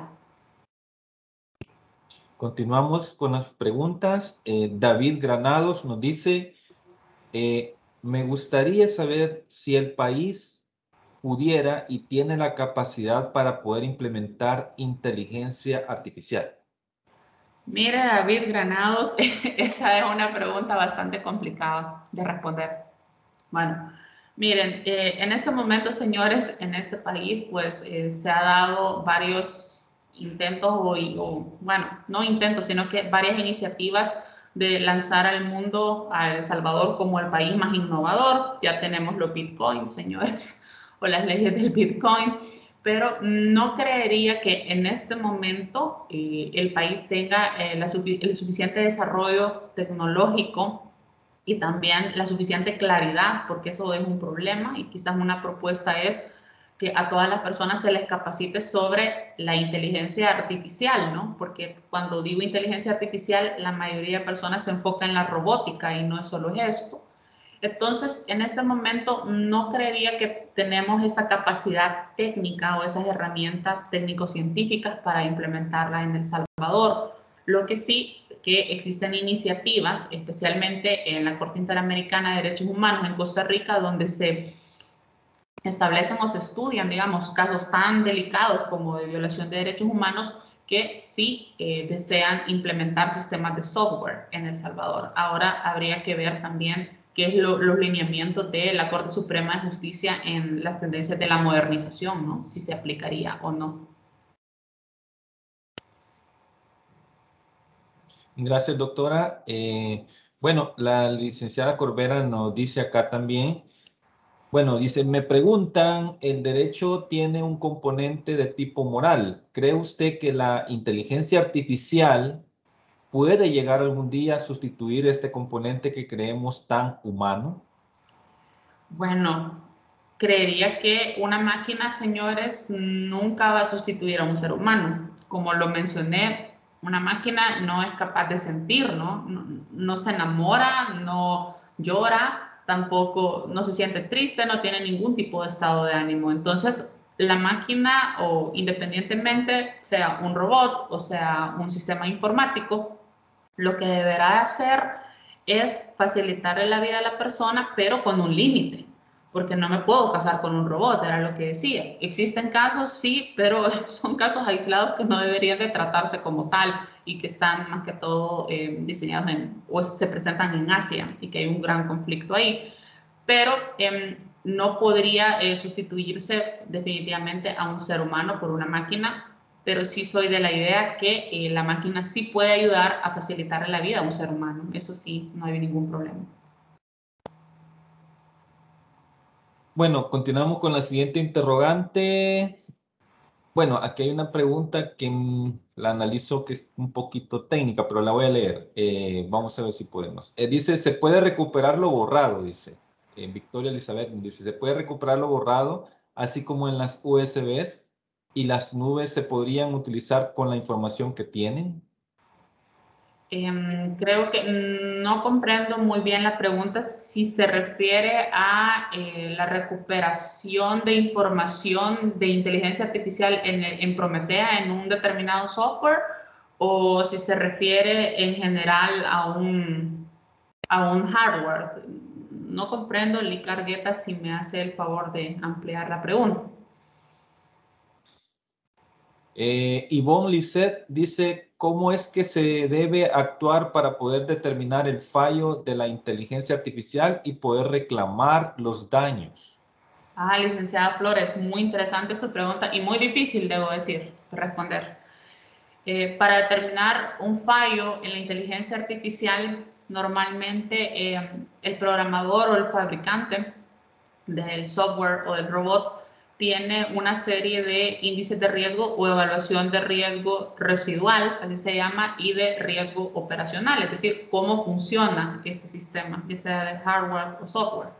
Continuamos con las preguntas. Eh, David Granados nos dice, eh, me gustaría saber si el país pudiera y tiene la capacidad para poder implementar inteligencia artificial. Mire, David Granados, esa es una pregunta bastante complicada de responder. Bueno, miren, eh, en este momento, señores, en este país, pues eh, se ha dado varios intentos, o, o, bueno, no intentos, sino que varias iniciativas de lanzar al mundo a El Salvador como el país más innovador. Ya tenemos los bitcoins, señores, o las leyes del bitcoin. Pero no creería que en este momento eh, el país tenga eh, la sufic- el suficiente desarrollo tecnológico y también la suficiente claridad, porque eso es un problema y quizás una propuesta es que a todas las personas se les capacite sobre la inteligencia artificial, ¿no? Porque cuando digo inteligencia artificial, la mayoría de personas se enfoca en la robótica y no es solo esto. Entonces, en este momento no creería que tenemos esa capacidad técnica o esas herramientas técnico-científicas para implementarla en El Salvador. Lo que sí, que existen iniciativas, especialmente en la Corte Interamericana de Derechos Humanos en Costa Rica, donde se establecen o se estudian, digamos, casos tan delicados como de violación de derechos humanos que sí eh, desean implementar sistemas de software en El Salvador. Ahora habría que ver también qué es lo, los lineamientos de la Corte Suprema de Justicia en las tendencias de la modernización, ¿no? Si se aplicaría o no. Gracias, doctora. Eh, bueno, la licenciada Corbera nos dice acá también, bueno, dice, me preguntan, ¿el derecho tiene un componente de tipo moral? ¿Cree usted que la inteligencia artificial puede llegar algún día a sustituir este componente que creemos tan humano? Bueno, creería que una máquina, señores, nunca va a sustituir a un ser humano. Como lo mencioné, una máquina no es capaz de sentir, ¿no? No, no se enamora, no llora, tampoco no se siente triste, no tiene ningún tipo de estado de ánimo. Entonces, la máquina, o independientemente sea un robot o sea un sistema informático, lo que deberá hacer es facilitarle la vida a la persona, pero con un límite, porque no me puedo casar con un robot, era lo que decía. Existen casos, sí, pero son casos aislados que no deberían de tratarse como tal y que están más que todo eh, diseñados en, o se presentan en Asia y que hay un gran conflicto ahí. Pero eh, no podría eh, sustituirse definitivamente a un ser humano por una máquina, pero sí soy de la idea que eh, la máquina sí puede ayudar a facilitar la vida a un ser humano. Eso sí, no hay ningún problema. Bueno, continuamos con la siguiente interrogante. Bueno, aquí hay una pregunta que mm, la analizo que es un poquito técnica, pero la voy a leer. Eh, vamos a ver si podemos. Eh, dice, ¿se puede recuperar lo borrado? Dice. Eh, Victoria Elizabeth dice, ¿se puede recuperar lo borrado? Así como en las U S Bs, y las nubes se podrían utilizar con la información que tienen. Eh, creo que no comprendo muy bien la pregunta si se refiere a eh, la recuperación de información de inteligencia artificial en, en Prometea en un determinado software o si se refiere en general a un, a un hardware. No comprendo, Lic Argueta, si me hace el favor de ampliar la pregunta. Eh, Yvonne Lisset dice, ¿cómo es que se debe actuar para poder determinar el fallo de la inteligencia artificial y poder reclamar los daños? Ah, licenciada Flores, muy interesante su pregunta y muy difícil, debo decir, de responder. Eh, para determinar un fallo en la inteligencia artificial, normalmente eh, el programador o el fabricante del software o del robot tiene una serie de índices de riesgo o evaluación de riesgo residual, así se llama, y de riesgo operacional, es decir, cómo funciona este sistema, ya sea de hardware o software.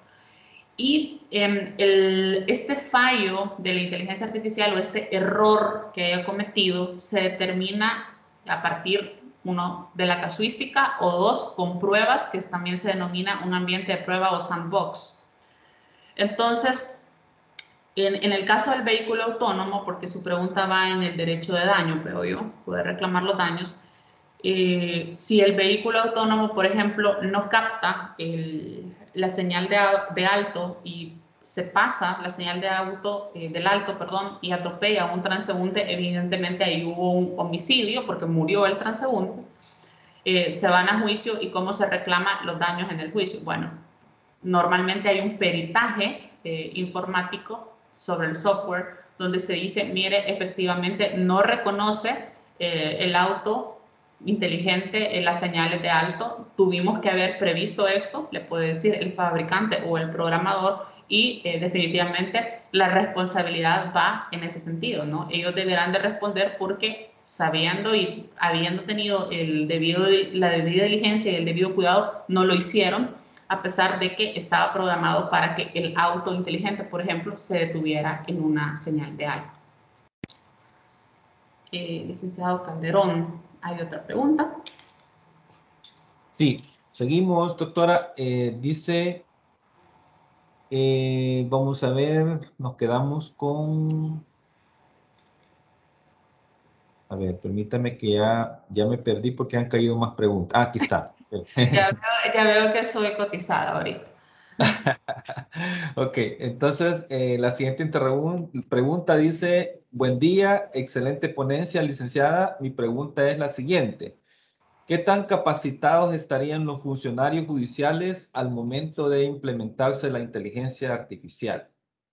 Y eh, el, este fallo de la inteligencia artificial o este error que haya cometido se determina a partir, uno, de la casuística o dos, con pruebas, que también se denomina un ambiente de prueba o sandbox. Entonces, En, en el caso del vehículo autónomo, porque su pregunta va en el derecho de daño, creo yo, poder reclamar los daños, eh, si el vehículo autónomo, por ejemplo, no capta el, la señal de, de alto y se pasa la señal de auto, eh, del alto, perdón, y atropella a un transeúnte, evidentemente ahí hubo un homicidio porque murió el transeúnte, eh, se van a juicio. ¿Y cómo se reclaman los daños en el juicio? Bueno, normalmente hay un peritaje eh, informático sobre el software, donde se dice, mire, efectivamente no reconoce eh, el auto inteligente, eh, las señales de alto, tuvimos que haber previsto esto, le puede decir el fabricante o el programador, y eh, definitivamente la responsabilidad va en ese sentido, ¿no? Ellos deberán de responder porque sabiendo y habiendo tenido el debido, la debida diligencia y el debido cuidado, no lo hicieron, a pesar de que estaba programado para que el auto inteligente, por ejemplo, se detuviera en una señal de alto. Eh, licenciado Calderón, ¿hay otra pregunta? Sí, seguimos, doctora. Eh, dice, eh, vamos a ver, nos quedamos con... A ver, permítame que ya, ya me perdí porque han caído más preguntas. Ah, aquí está. Ya veo, ya veo que soy cotizada ahorita. Ok, entonces eh, la siguiente pregunta dice, buen día, excelente ponencia, licenciada. Mi pregunta es la siguiente. ¿Qué tan capacitados estarían los funcionarios judiciales al momento de implementarse la inteligencia artificial?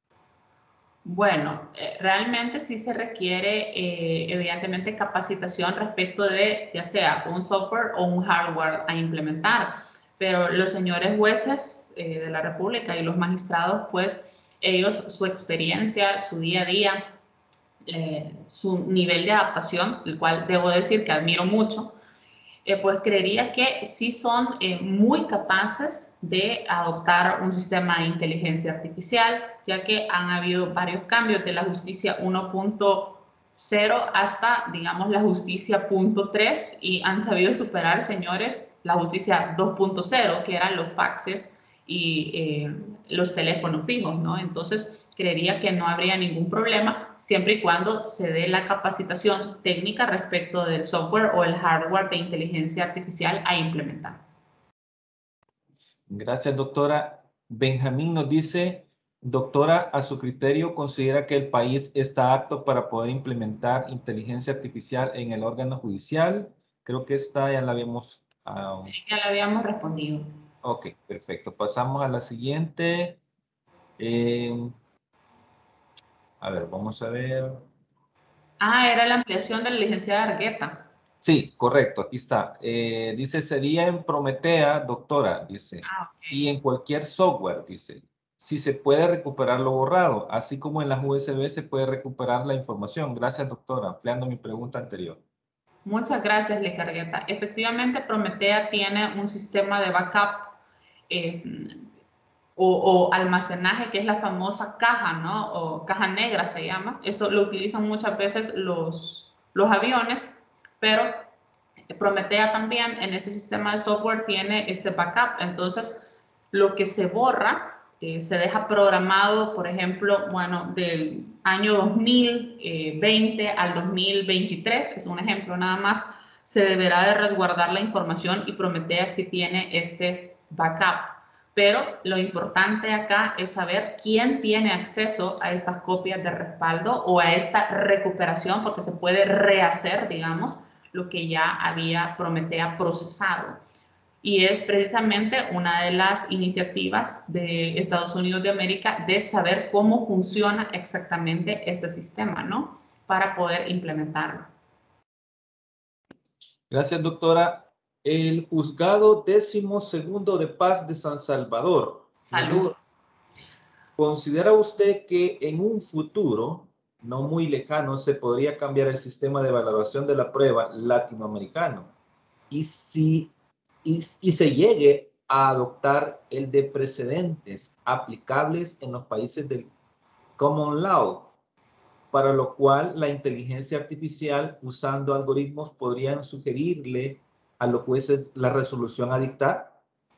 Bueno, eh, realmente sí se requiere eh, evidentemente capacitación respecto de ya sea un software o un hardware a implementar, pero los señores jueces eh, de la República y los magistrados, pues ellos, su experiencia, su día a día, eh, su nivel de adaptación, el cual debo decir que admiro mucho, Eh, pues creería que sí son eh, muy capaces de adoptar un sistema de inteligencia artificial, ya que han habido varios cambios de la justicia uno punto cero hasta, digamos, la justicia punto tres y han sabido superar, señores, la justicia dos punto cero, que eran los faxes y eh, los teléfonos fijos, ¿no? Entonces, creería que no habría ningún problema siempre y cuando se dé la capacitación técnica respecto del software o el hardware de inteligencia artificial a implementar. Gracias, doctora. Benjamín nos dice, doctora, a su criterio, ¿considera que el país está apto para poder implementar inteligencia artificial en el órgano judicial? Creo que esta ya la habíamos... Uh... Sí, ya la habíamos respondido. Ok, perfecto. Pasamos a la siguiente. Eh, a ver, vamos a ver. Ah, era la ampliación de la licenciada Argueta. Sí, correcto, aquí está. Eh, dice, sería en Prometea, doctora, dice. Ah, okay. Y en cualquier software, dice. Si se puede recuperar lo borrado, así como en las U S B se puede recuperar la información. Gracias, doctora. Ampliando mi pregunta anterior. Muchas gracias, Lic Argueta. Efectivamente, Prometea tiene un sistema de backup eh, o, o almacenaje, que es la famosa caja, ¿no? O caja negra se llama. Esto lo utilizan muchas veces los, los aviones, pero Prometea también en ese sistema de software tiene este backup, entonces lo que se borra, eh, se deja programado, por ejemplo, bueno, del año dos mil veinte al dos mil veintitrés, es un ejemplo nada más, se deberá de resguardar la información y Prometea sí tiene este backup. Pero lo importante acá es saber quién tiene acceso a estas copias de respaldo o a esta recuperación, porque se puede rehacer, digamos, lo que ya había Prometea procesado. Y es precisamente una de las iniciativas de Estados Unidos de América de saber cómo funciona exactamente este sistema, ¿no? Para poder implementarlo. Gracias, doctora. El Juzgado Décimo Segundo de Paz de San Salvador. Saludos. ¿Considera usted que en un futuro, no muy lejano, se podría cambiar el sistema de valoración de la prueba latinoamericano? Y si y, y se llegue a adoptar el de precedentes aplicables en los países del Common Law, para lo cual la inteligencia artificial, usando algoritmos, podrían sugerirle a los jueces la resolución a dictar?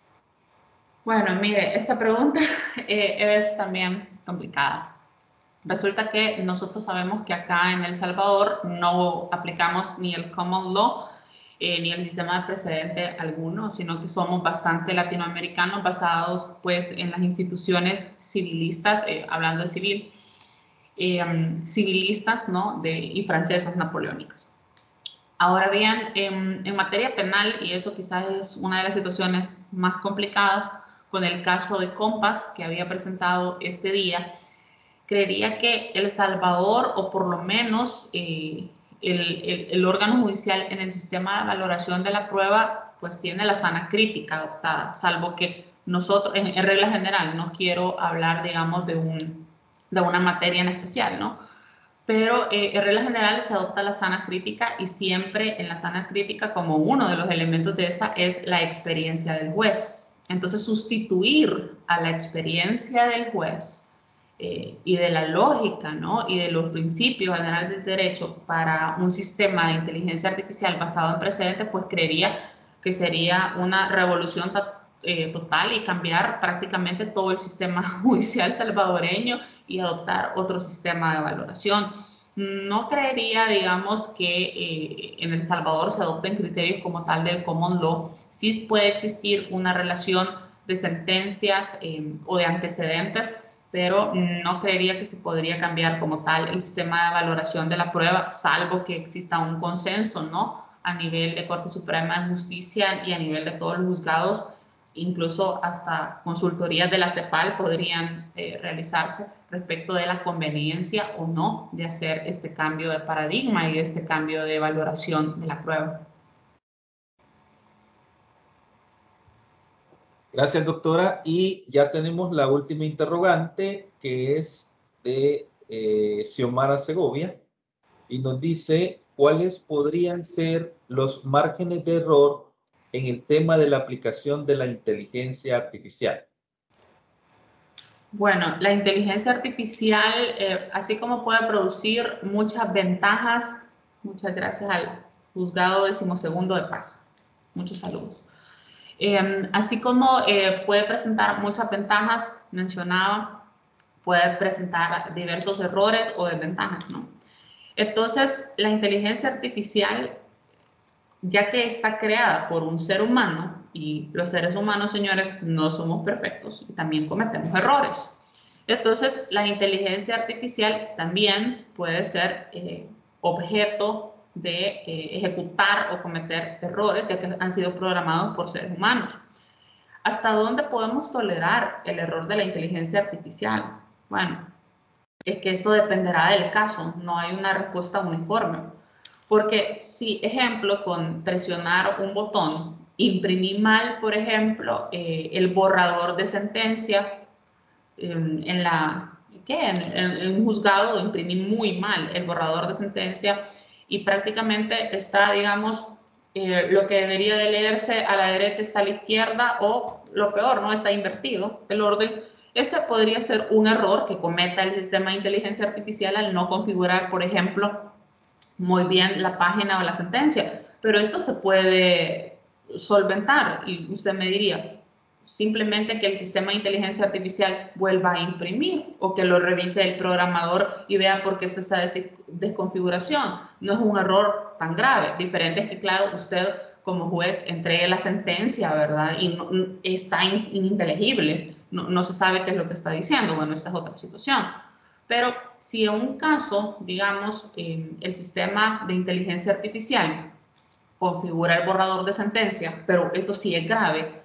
Bueno, mire, esta pregunta eh, es también complicada. Resulta que nosotros sabemos que acá en El Salvador no aplicamos ni el Common Law eh, ni el sistema de precedente alguno, sino que somos bastante latinoamericanos basados pues en las instituciones civilistas, eh, hablando de civil, eh, civilistas, ¿no? De, y francesas napoleónicas. Ahora bien, en, en materia penal, y eso quizás es una de las situaciones más complicadas, con el caso de Compass que había presentado este día, creería que El Salvador, o por lo menos eh, el, el, el órgano judicial en el sistema de valoración de la prueba, pues tiene la sana crítica adoptada, salvo que nosotros, en, en regla general, no quiero hablar, digamos, de, un, de una materia en especial, ¿no? Pero eh, en regla general se adopta la sana crítica y siempre en la sana crítica como uno de los elementos de esa es la experiencia del juez. Entonces sustituir a la experiencia del juez eh, y de la lógica, ¿no? Y de los principios generales del derecho para un sistema de inteligencia artificial basado en precedentes, pues creería que sería una revolución eh, total y cambiar prácticamente todo el sistema judicial salvadoreño y adoptar otro sistema de valoración. No creería, digamos, que eh, en El Salvador se adopten criterios como tal del Common Law. Sí puede existir una relación de sentencias eh, o de antecedentes, pero no creería que se podría cambiar como tal el sistema de valoración de la prueba, salvo que exista un consenso, ¿no? A nivel de Corte Suprema de Justicia y a nivel de todos los juzgados, incluso hasta consultorías de la CEPAL podrían eh, realizarse respecto de la conveniencia o no de hacer este cambio de paradigma y este cambio de valoración de la prueba. Gracias, doctora. Y ya tenemos la última interrogante, que es de eh, Xiomara Segovia, y nos dice cuáles podrían ser los márgenes de error en el tema de la aplicación de la inteligencia artificial. Bueno, la inteligencia artificial, eh, así como puede producir muchas ventajas, muchas gracias al Juzgado Decimosegundo de Paz. Muchos saludos. Eh, así como eh, puede presentar muchas ventajas, mencionaba, puede presentar diversos errores o desventajas, ¿no? Entonces, la inteligencia artificial, ya que está creada por un ser humano, y los seres humanos, señores, no somos perfectos y también cometemos errores. Entonces, la inteligencia artificial también puede ser eh, objeto de eh, ejecutar o cometer errores, ya que han sido programados por seres humanos. ¿Hasta dónde podemos tolerar el error de la inteligencia artificial? Bueno, es que esto dependerá del caso, no hay una respuesta uniforme. Porque si, ejemplo, con presionar un botón, imprimí mal, por ejemplo, eh, el borrador de sentencia eh, en, la, ¿qué? En, en, en un juzgado, imprimí muy mal el borrador de sentencia y prácticamente está, digamos, eh, lo que debería de leerse a la derecha está a la izquierda o, lo peor, ¿no? Está invertido el orden. Este podría ser un error que cometa el sistema de inteligencia artificial al no configurar, por ejemplo, muy bien la página o la sentencia. pero esto se puede solventar y usted me diría, simplemente que el sistema de inteligencia artificial vuelva a imprimir o que lo revise el programador y vea por qué está esa des desconfiguración. No es un error tan grave. Diferente es que, claro, usted como juez entregue la sentencia, ¿verdad? Y no, está in ininteligible. No, no se sabe qué es lo que está diciendo. Bueno, esta es otra situación. Pero si en un caso, digamos, eh, el sistema de inteligencia artificial configura el borrador de sentencia, pero eso sí es grave,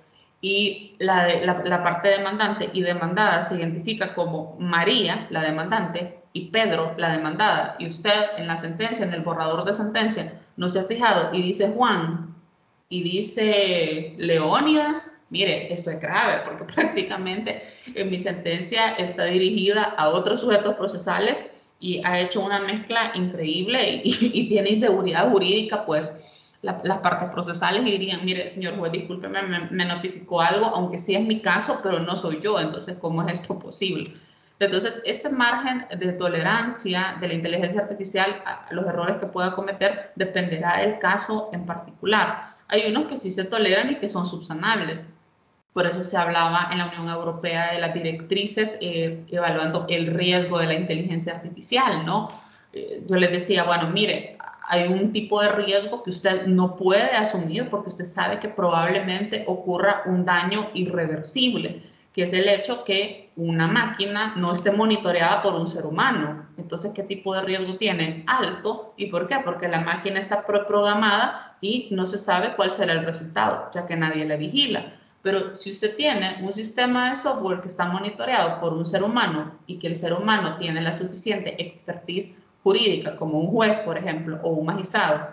y la, la, la parte demandante y demandada se identifica como María, la demandante, y Pedro, la demandada, y usted en la sentencia, en el borrador de sentencia, no se ha fijado y dice Juan y dice Leónidas, mire, esto es grave porque prácticamente en mi sentencia está dirigida a otros sujetos procesales y ha hecho una mezcla increíble y, y tiene inseguridad jurídica, pues, La, las partes procesales y dirían, mire, señor juez, discúlpeme, me, me notificó algo, aunque sí es mi caso, pero no soy yo, entonces, ¿cómo es esto posible? Entonces, este margen de tolerancia de la inteligencia artificial a los errores que pueda cometer dependerá del caso en particular. Hay unos que sí se toleran y que son subsanables. Por eso se hablaba en la Unión Europea de las directrices eh, evaluando el riesgo de la inteligencia artificial, ¿no? Eh, yo les decía, bueno, mire, hay un tipo de riesgo que usted no puede asumir porque usted sabe que probablemente ocurra un daño irreversible, que es el hecho que una máquina no esté monitoreada por un ser humano. Entonces, ¿qué tipo de riesgo tiene? Alto. ¿Y por qué? Porque la máquina está preprogramada y no se sabe cuál será el resultado, ya que nadie la vigila. Pero si usted tiene un sistema de software que está monitoreado por un ser humano y que el ser humano tiene la suficiente expertise jurídica, como un juez, por ejemplo, o un magistrado,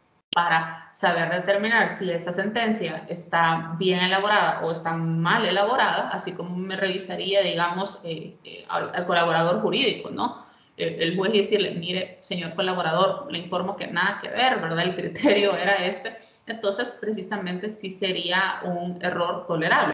para saber determinar si esa sentencia está bien elaborada o está mal elaborada, así como me revisaría, digamos, eh, eh, al, al colaborador jurídico, ¿no? El, el juez y decirle, mire, señor colaborador, le informo que nada que ver, ¿verdad? El criterio era este. Entonces, precisamente, sí sería un error tolerable.